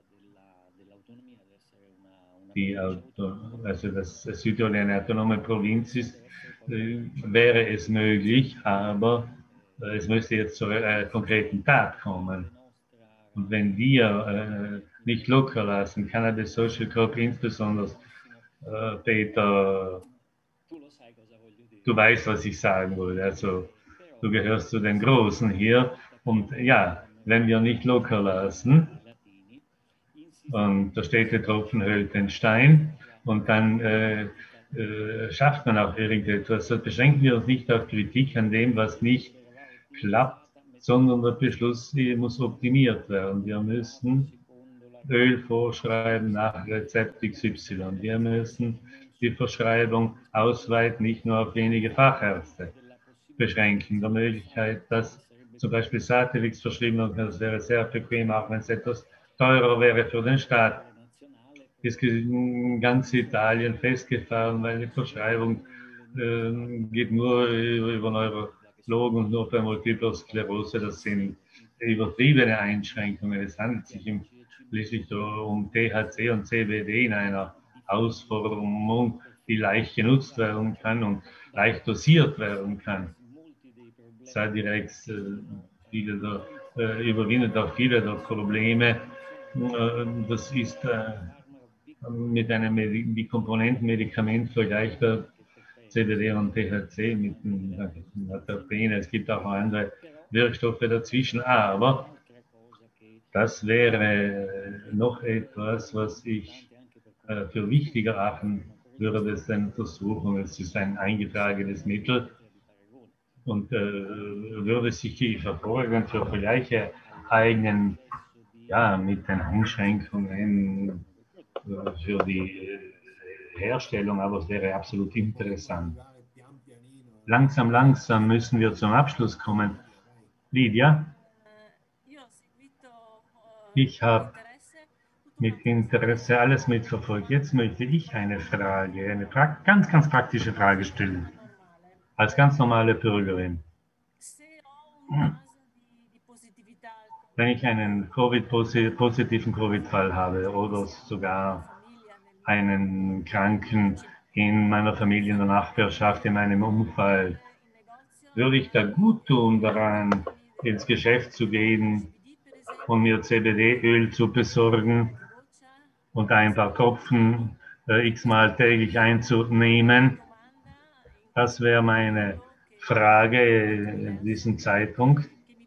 Also dass Südtirol eine autonome Provinz ist, wäre es möglich, aber es müsste jetzt zur konkreten Tat kommen. Und wenn wir nicht locker lassen, Cannabis Social Corp insbesondere, Peter, du weißt, was ich sagen wollte, also du gehörst zu den Großen hier und ja, wenn wir nicht locker lassen, und der stete Tropfen höhlt den Stein und dann schafft man auch irgendetwas. Also beschränken wir uns nicht auf Kritik an dem, was nicht klappt, sondern der Beschluss muss optimiert werden. Wir müssen Öl vorschreiben nach Rezept XY. Wir müssen die Verschreibung ausweiten, nicht nur auf wenige Fachärzte beschränken. Der Möglichkeit, dass zum Beispiel Satelix verschrieben wird, das wäre sehr bequem, auch wenn es etwas teurer wäre für den Staat. Ist in ganz Italien festgefahren, weil die Verschreibung geht nur über Neurologen und nur bei Multipler Sklerose. Das sind übertriebene Einschränkungen. Es handelt sich schließlich um THC und CBD in einer Ausformung, die leicht genutzt werden kann und leicht dosiert werden kann. Sadirex überwindet auch viele der Probleme. Das ist mit einem wie Komponentenmedikament vergleichbar, CBD und THC mit Terpene. Es gibt auch andere Wirkstoffe dazwischen, aber das wäre noch etwas, was ich für wichtig erachten würde, das eine Untersuchung. Es ist ein eingetragenes Mittel und würde sich hervorragend für Vergleiche eignen, ja, mit den Einschränkungen für die Herstellung, aber es wäre absolut interessant. Langsam müssen wir zum Abschluss kommen. Lydia? Ich habe mit Interesse alles mitverfolgt. Jetzt möchte ich eine ganz praktische Frage stellen. Als ganz normale Bürgerin. Wenn ich einen positiven Covid-Fall habe oder sogar einen Kranken in meiner Familie, in der Nachbarschaft, in meinem Umfeld, würde ich da gut tun daran, ins Geschäft zu gehen und mir CBD-Öl zu besorgen und ein paar Tropfen x-mal täglich einzunehmen? Das wäre meine Frage in diesem Zeitpunkt.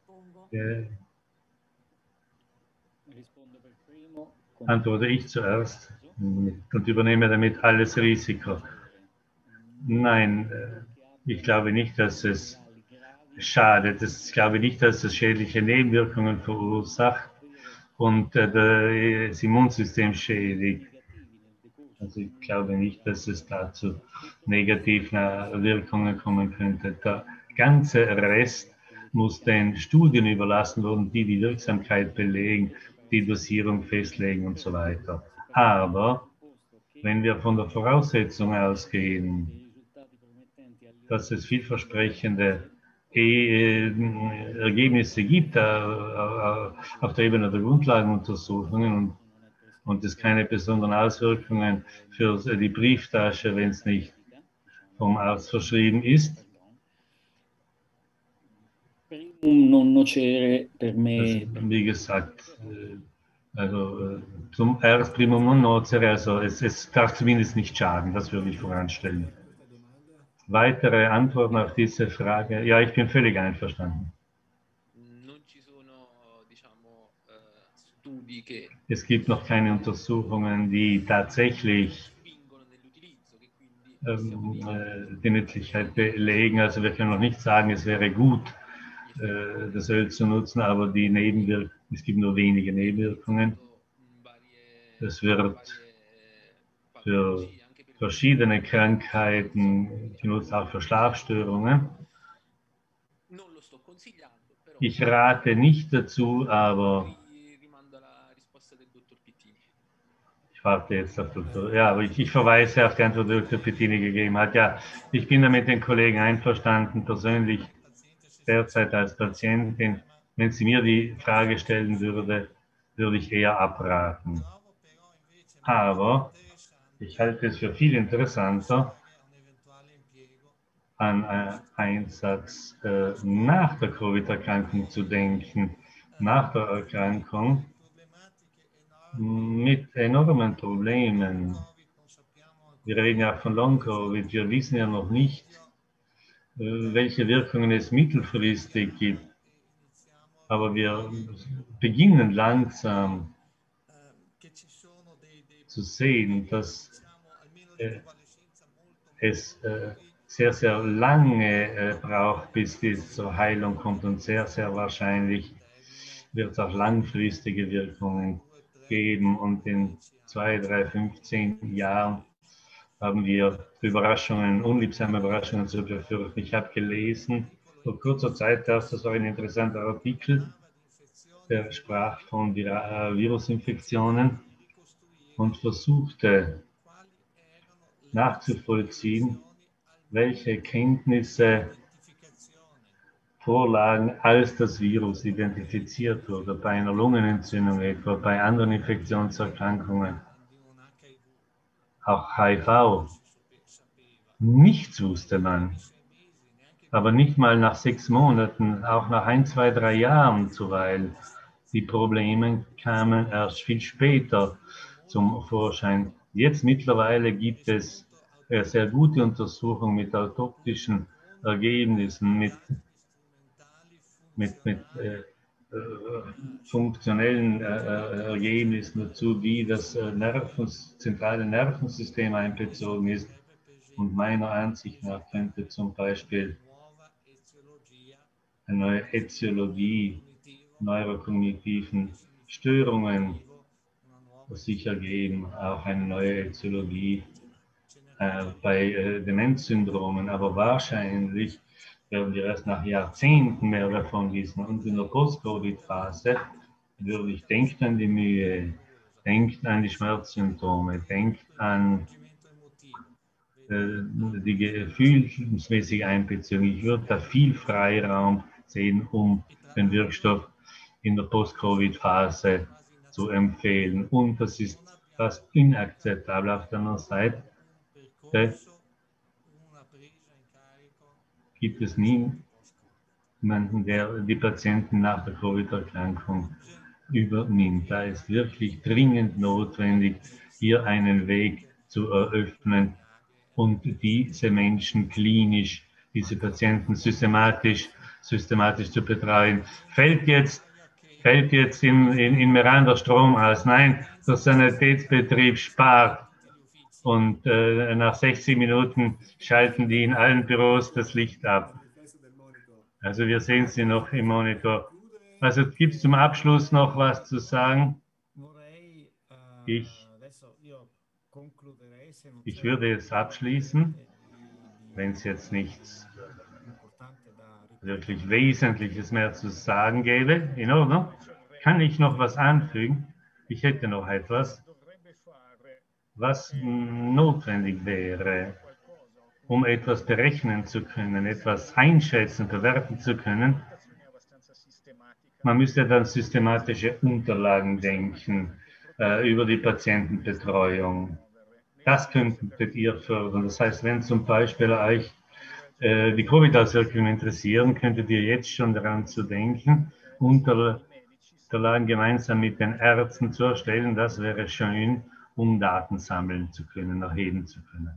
Antworte ich zuerst und übernehme damit alles Risiko. Nein, ich glaube nicht, dass es schadet. Ich glaube nicht, dass es schädliche Nebenwirkungen verursacht und das Immunsystem schädigt. Also ich glaube nicht, dass es dazu negativen Wirkungen kommen könnte. Der ganze Rest muss den Studien überlassen werden, die die Wirksamkeit belegen. die Dosierung festlegen und so weiter. Aber wenn wir von der Voraussetzung ausgehen, dass es vielversprechende Ergebnisse gibt auf der Ebene der Grundlagenuntersuchungen und es keine besonderen Auswirkungen für die Brieftasche, wenn es nicht vom Arzt verschrieben ist. Wie gesagt, also zum primum non nocere, also es darf zumindest nicht schaden, das würde ich voranstellen. Weitere Antworten auf diese Frage? Ja, ich bin völlig einverstanden. Es gibt noch keine Untersuchungen, die tatsächlich die Nützlichkeit belegen. Also wir können noch nicht sagen, es wäre gut, das Öl zu nutzen, aber es gibt nur wenige Nebenwirkungen. Es wird für verschiedene Krankheiten genutzt, auch für Schlafstörungen. Ich rate nicht dazu, aber ich warte jetzt auf Dr. Ja, aber ich verweise auf die Antwort, die Dr. Pittini gegeben hat. Ja, ich bin da mit den Kollegen einverstanden, persönlich derzeit als Patientin. Wenn sie mir die Frage stellen würde, würde ich eher abraten. Aber ich halte es für viel interessanter, an Einsatz nach der Covid-Erkrankung zu denken, nach der Erkrankung mit enormen Problemen. Wir reden ja von Long-Covid, wir wissen ja noch nicht, welche Wirkungen es mittelfristig gibt. Aber wir beginnen langsam zu sehen, dass es sehr, sehr lange braucht, bis dies zur Heilung kommt und sehr, sehr wahrscheinlich wird es auch langfristige Wirkungen geben und in 2, 3, 15 Jahren haben wir Überraschungen, unliebsame Überraschungen zu befürchten. Ich habe gelesen, vor kurzer Zeit erst, das war ein interessanter Artikel, der sprach von Virusinfektionen und versuchte nachzuvollziehen, welche Kenntnisse vorlagen, als das Virus identifiziert wurde, bei einer Lungenentzündung etwa, bei anderen Infektionserkrankungen, auch HIV. Nichts wusste man, aber nicht mal nach 6 Monaten, auch nach 1, 2, 3 Jahren zuweilen. Die Probleme kamen erst viel später zum Vorschein. Jetzt mittlerweile gibt es sehr gute Untersuchungen mit autoptischen Ergebnissen, mit funktionellen Ergebnissen dazu, wie das zentrale Nervensystem einbezogen ist. Und meiner Ansicht nach könnte zum Beispiel eine neue Ätiologie neurokognitiven Störungen sich ergeben, auch eine neue Ätiologie bei Demenzsyndromen, aber wahrscheinlich werden wir erst nach Jahrzehnten mehr davon wissen. Und in der Post-Covid-Phase würde ich, denkt an die Mühe, denkt an die Schmerzsymptome, denkt an die gefühlsmäßige Einbeziehung. Ich würde da viel Freiraum sehen, um den Wirkstoff in der Post-Covid-Phase zu empfehlen. Und das ist fast inakzeptabel. Auf der anderen Seite gibt es niemanden, der die Patienten nach der Covid-Erkrankung übernimmt. Da ist wirklich dringend notwendig, hier einen Weg zu eröffnen und diese Menschen klinisch, diese Patienten systematisch zu betreuen. Fällt jetzt in Miranda Strom aus? Nein, der Sanitätsbetrieb spart. Und nach 60 Minuten schalten die in allen Büros das Licht ab. Also wir sehen sie noch im Monitor. Also gibt es zum Abschluss noch was zu sagen? Ich würde jetzt abschließen, wenn es jetzt nichts wirklich Wesentliches mehr zu sagen gäbe. In Ordnung? Kann ich noch was anfügen? Ich hätte noch etwas, was notwendig wäre, um etwas berechnen zu können, etwas einschätzen, bewerten zu können. Man müsste dann systematische Unterlagen denken über die Patientenbetreuung. Das könntet ihr fördern. Das heißt, wenn zum Beispiel euch die Covid-Auswirkungen interessieren, könntet ihr jetzt schon daran zu denken, Unterlagen gemeinsam mit den Ärzten zu erstellen. Das wäre schön, um Daten sammeln zu können, erheben zu können.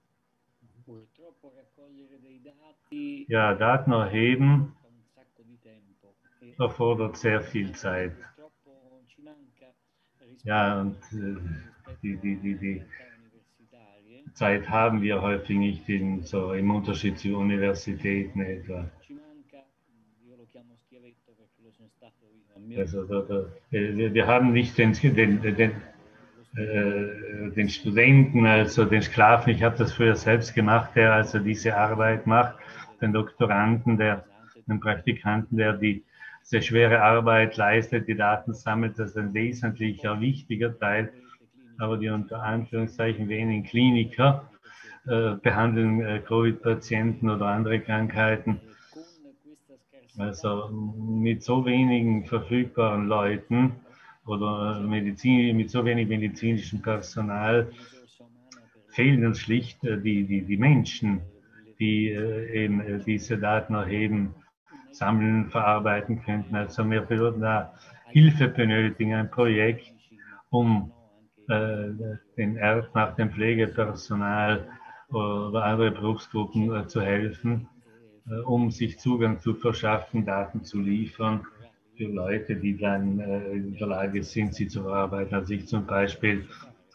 Ja, Daten erheben erfordert sehr viel Zeit. Ja, und die Zeit haben wir häufig nicht im Unterschied zu Universitäten etwa. Also wir haben nicht den Studenten, also den Sklaven, ich habe das früher selbst gemacht, der also diese Arbeit macht, den Doktoranden, den Praktikanten, der diese schwere Arbeit leistet, die Daten sammelt, das ist ein wesentlicher, wichtiger Teil, aber die unter Anführungszeichen wenigen Kliniker behandeln Covid-Patienten oder andere Krankheiten. Also mit so wenigen verfügbaren Leuten oder mit so wenig medizinischem Personal fehlen uns schlicht die Menschen, die eben diese Daten erheben, sammeln, verarbeiten könnten. Also wir würden da Hilfe benötigen, ein Projekt, um den Ärzten, auch dem Pflegepersonal oder andere Berufsgruppen zu helfen, um sich Zugang zu verschaffen, Daten zu liefern für Leute, die dann in der Lage sind, sie zu verarbeiten. Also ich zum Beispiel,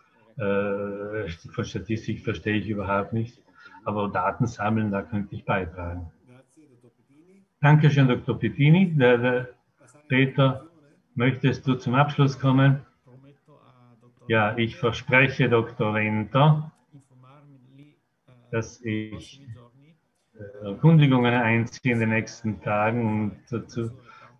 von Statistik verstehe ich überhaupt nicht, aber Daten sammeln, da könnte ich beitragen. Dankeschön, Dr. Pittini. Peter, möchtest du zum Abschluss kommen? Ja, ich verspreche Dr. Venter, dass ich Erkundigungen einziehe in den nächsten Tagen und dazu,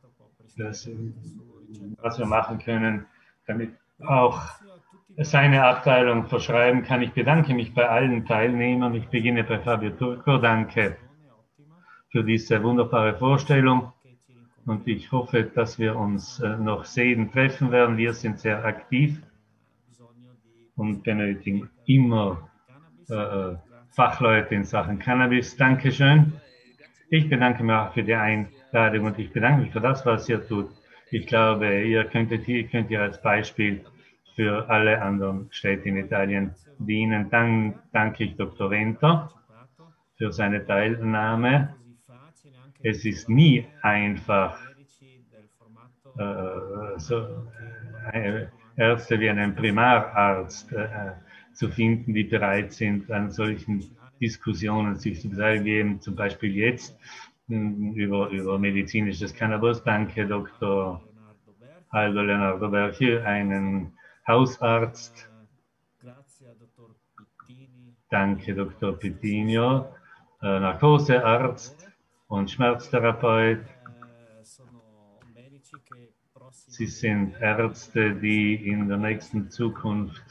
was wir machen können, damit auch seine Abteilung verschreiben kann. Ich bedanke mich bei allen Teilnehmern. Ich beginne bei Fabio Turco. Danke für diese wunderbare Vorstellung und ich hoffe, dass wir uns noch sehen, treffen werden. Wir sind sehr aktiv und benötigen immer Fachleute in Sachen Cannabis. Dankeschön. Ich bedanke mich auch für die Einladung und ich bedanke mich für das, was ihr tut. Ich glaube, ihr könnt ihr als Beispiel für alle anderen Städte in Italien dienen. Dann danke ich Dr. Venter für seine Teilnahme. Es ist nie einfach, Ärzte wie einen Primararzt zu finden, die bereit sind, an solchen Diskussionen sich zu beteiligen, zum Beispiel jetzt über medizinisches Cannabis. Danke, Dr. Aldo Leonardo Berchi, einen Hausarzt. Danke, Dr. Pittinio, Narkosearzt und Schmerztherapeut. Sie sind Ärzte, die in der nächsten Zukunft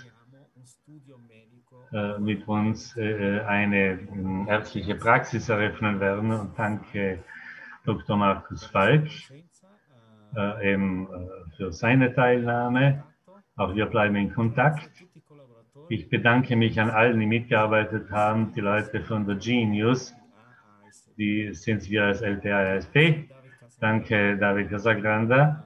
mit uns eine ärztliche Praxis eröffnen werden. Und danke Dr. Markus Falk für seine Teilnahme. Auch wir bleiben in Kontakt. Ich bedanke mich an allen, die mitgearbeitet haben, die Leute von der Genius, die sind wir als LTASP. Danke David Casagranda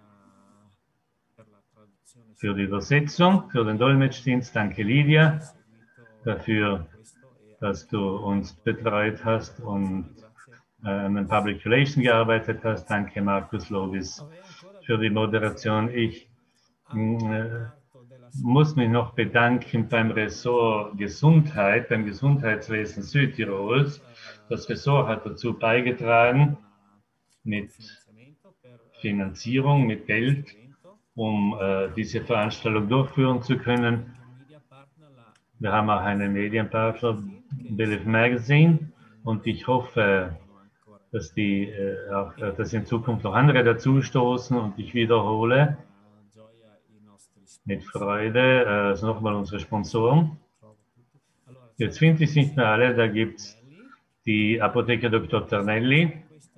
für die Übersetzung, für den Dolmetschdienst. Danke Lydia dafür, dass du uns betreut hast und an den Public Relations gearbeitet hast. Danke Markus Lovis für die Moderation. Ich muss mich noch bedanken beim Ressort Gesundheit, beim Gesundheitswesen Südtirols. Das Ressort hat dazu beigetragen mit Finanzierung, mit Geld, um diese Veranstaltung durchführen zu können. Wir haben auch einen Medienpartner, Believe Magazine, und ich hoffe, dass in Zukunft noch andere dazustoßen, und ich wiederhole mit Freude also nochmal unsere Sponsoren. Jetzt finde ich es nicht mehr alle, da gibt es die Apotheke Dr. Tornelli,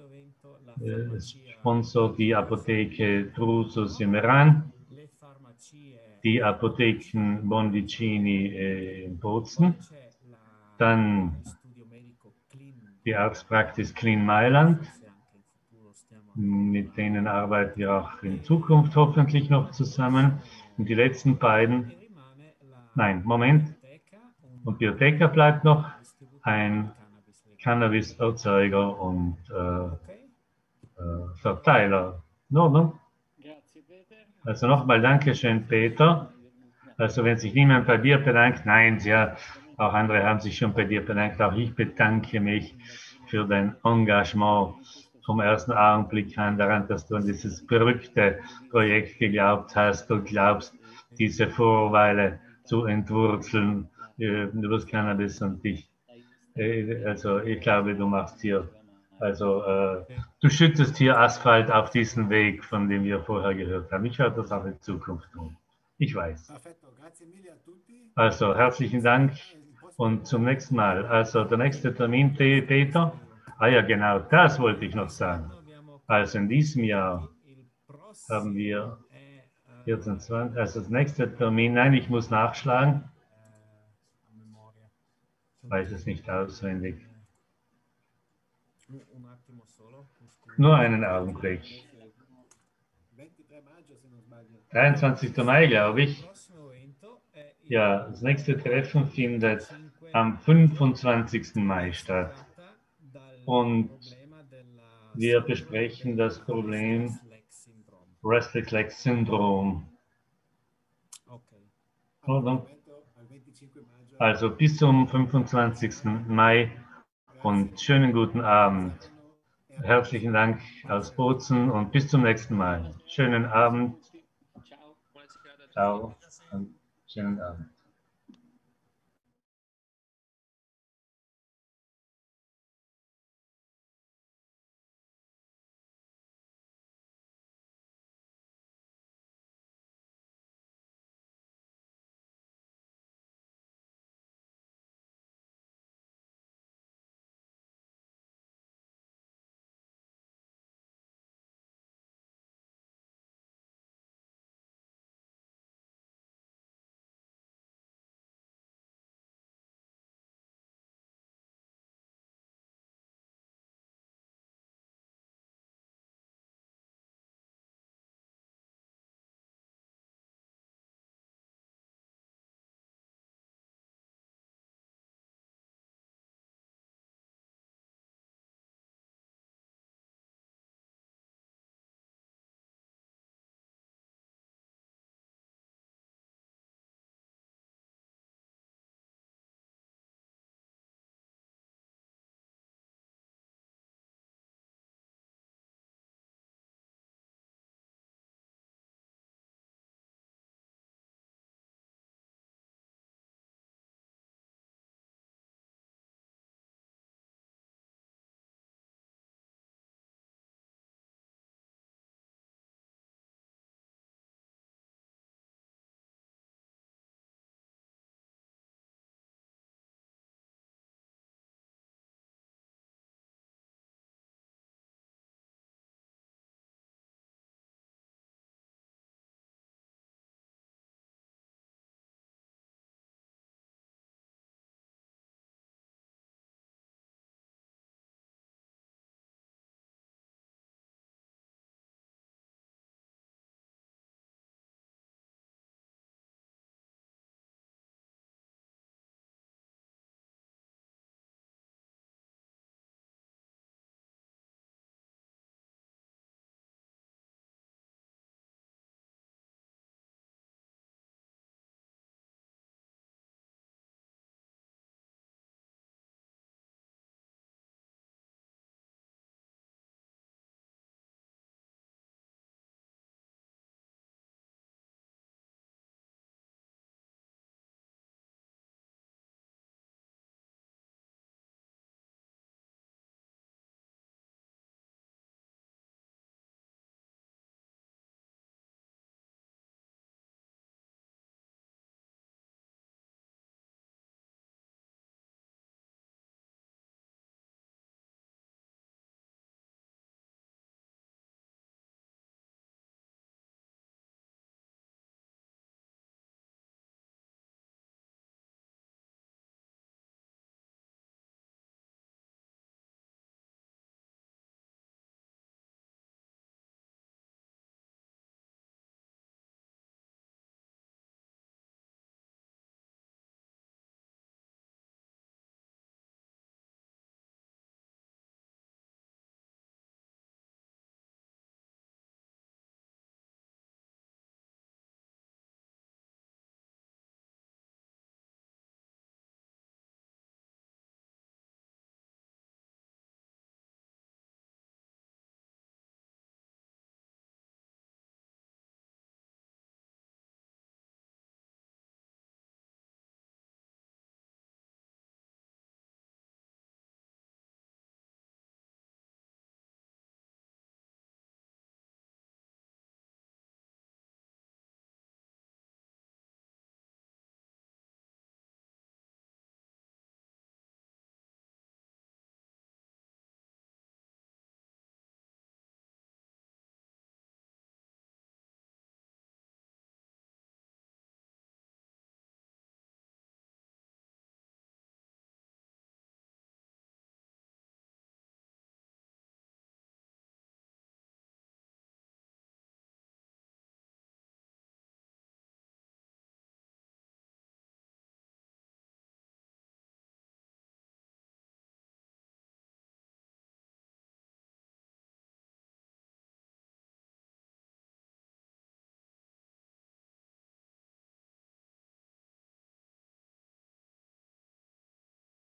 sponsort die Apotheke Drusus in Meran, die Apotheken Bondicini in Bozen, dann die Arztpraxis Clean Mailand, mit denen arbeiten wir auch in Zukunft hoffentlich noch zusammen. Und die letzten beiden, nein, Moment, und Biotheca bleibt noch, ein Cannabis-Erzeuger und Verteiler. In Ordnung? Also nochmal Dankeschön, Peter. Also wenn sich niemand bei dir bedankt, nein, ja, auch andere haben sich schon bei dir bedankt. Auch ich bedanke mich für dein Engagement vom ersten Augenblick an daran, dass du an dieses verrückte Projekt geglaubt hast und glaubst, diese Vorurteile zu entwurzeln über das Cannabis und dich. Also ich glaube, du machst hier, du schüttest hier Asphalt auf diesen Weg, von dem wir vorher gehört haben. Ich werde das auch in Zukunft tun. Ich weiß. Also herzlichen Dank und zum nächsten Mal. Also der nächste Termin, Peter. Ah ja, genau, das wollte ich noch sagen. Also in diesem Jahr haben wir 14, 20, also das nächste Termin, nein, ich muss nachschlagen. Ich weiß es nicht auswendig. Nur einen Augenblick. 23. Mai, glaube ich. Ja, das nächste Treffen findet am 25. Mai statt. Und wir besprechen das Problem Restless-Legs-Syndrom. Also bis zum 25. Mai und schönen guten Abend. Herzlichen Dank aus Bozen und bis zum nächsten Mal. Schönen Abend. Ciao und schönen Abend.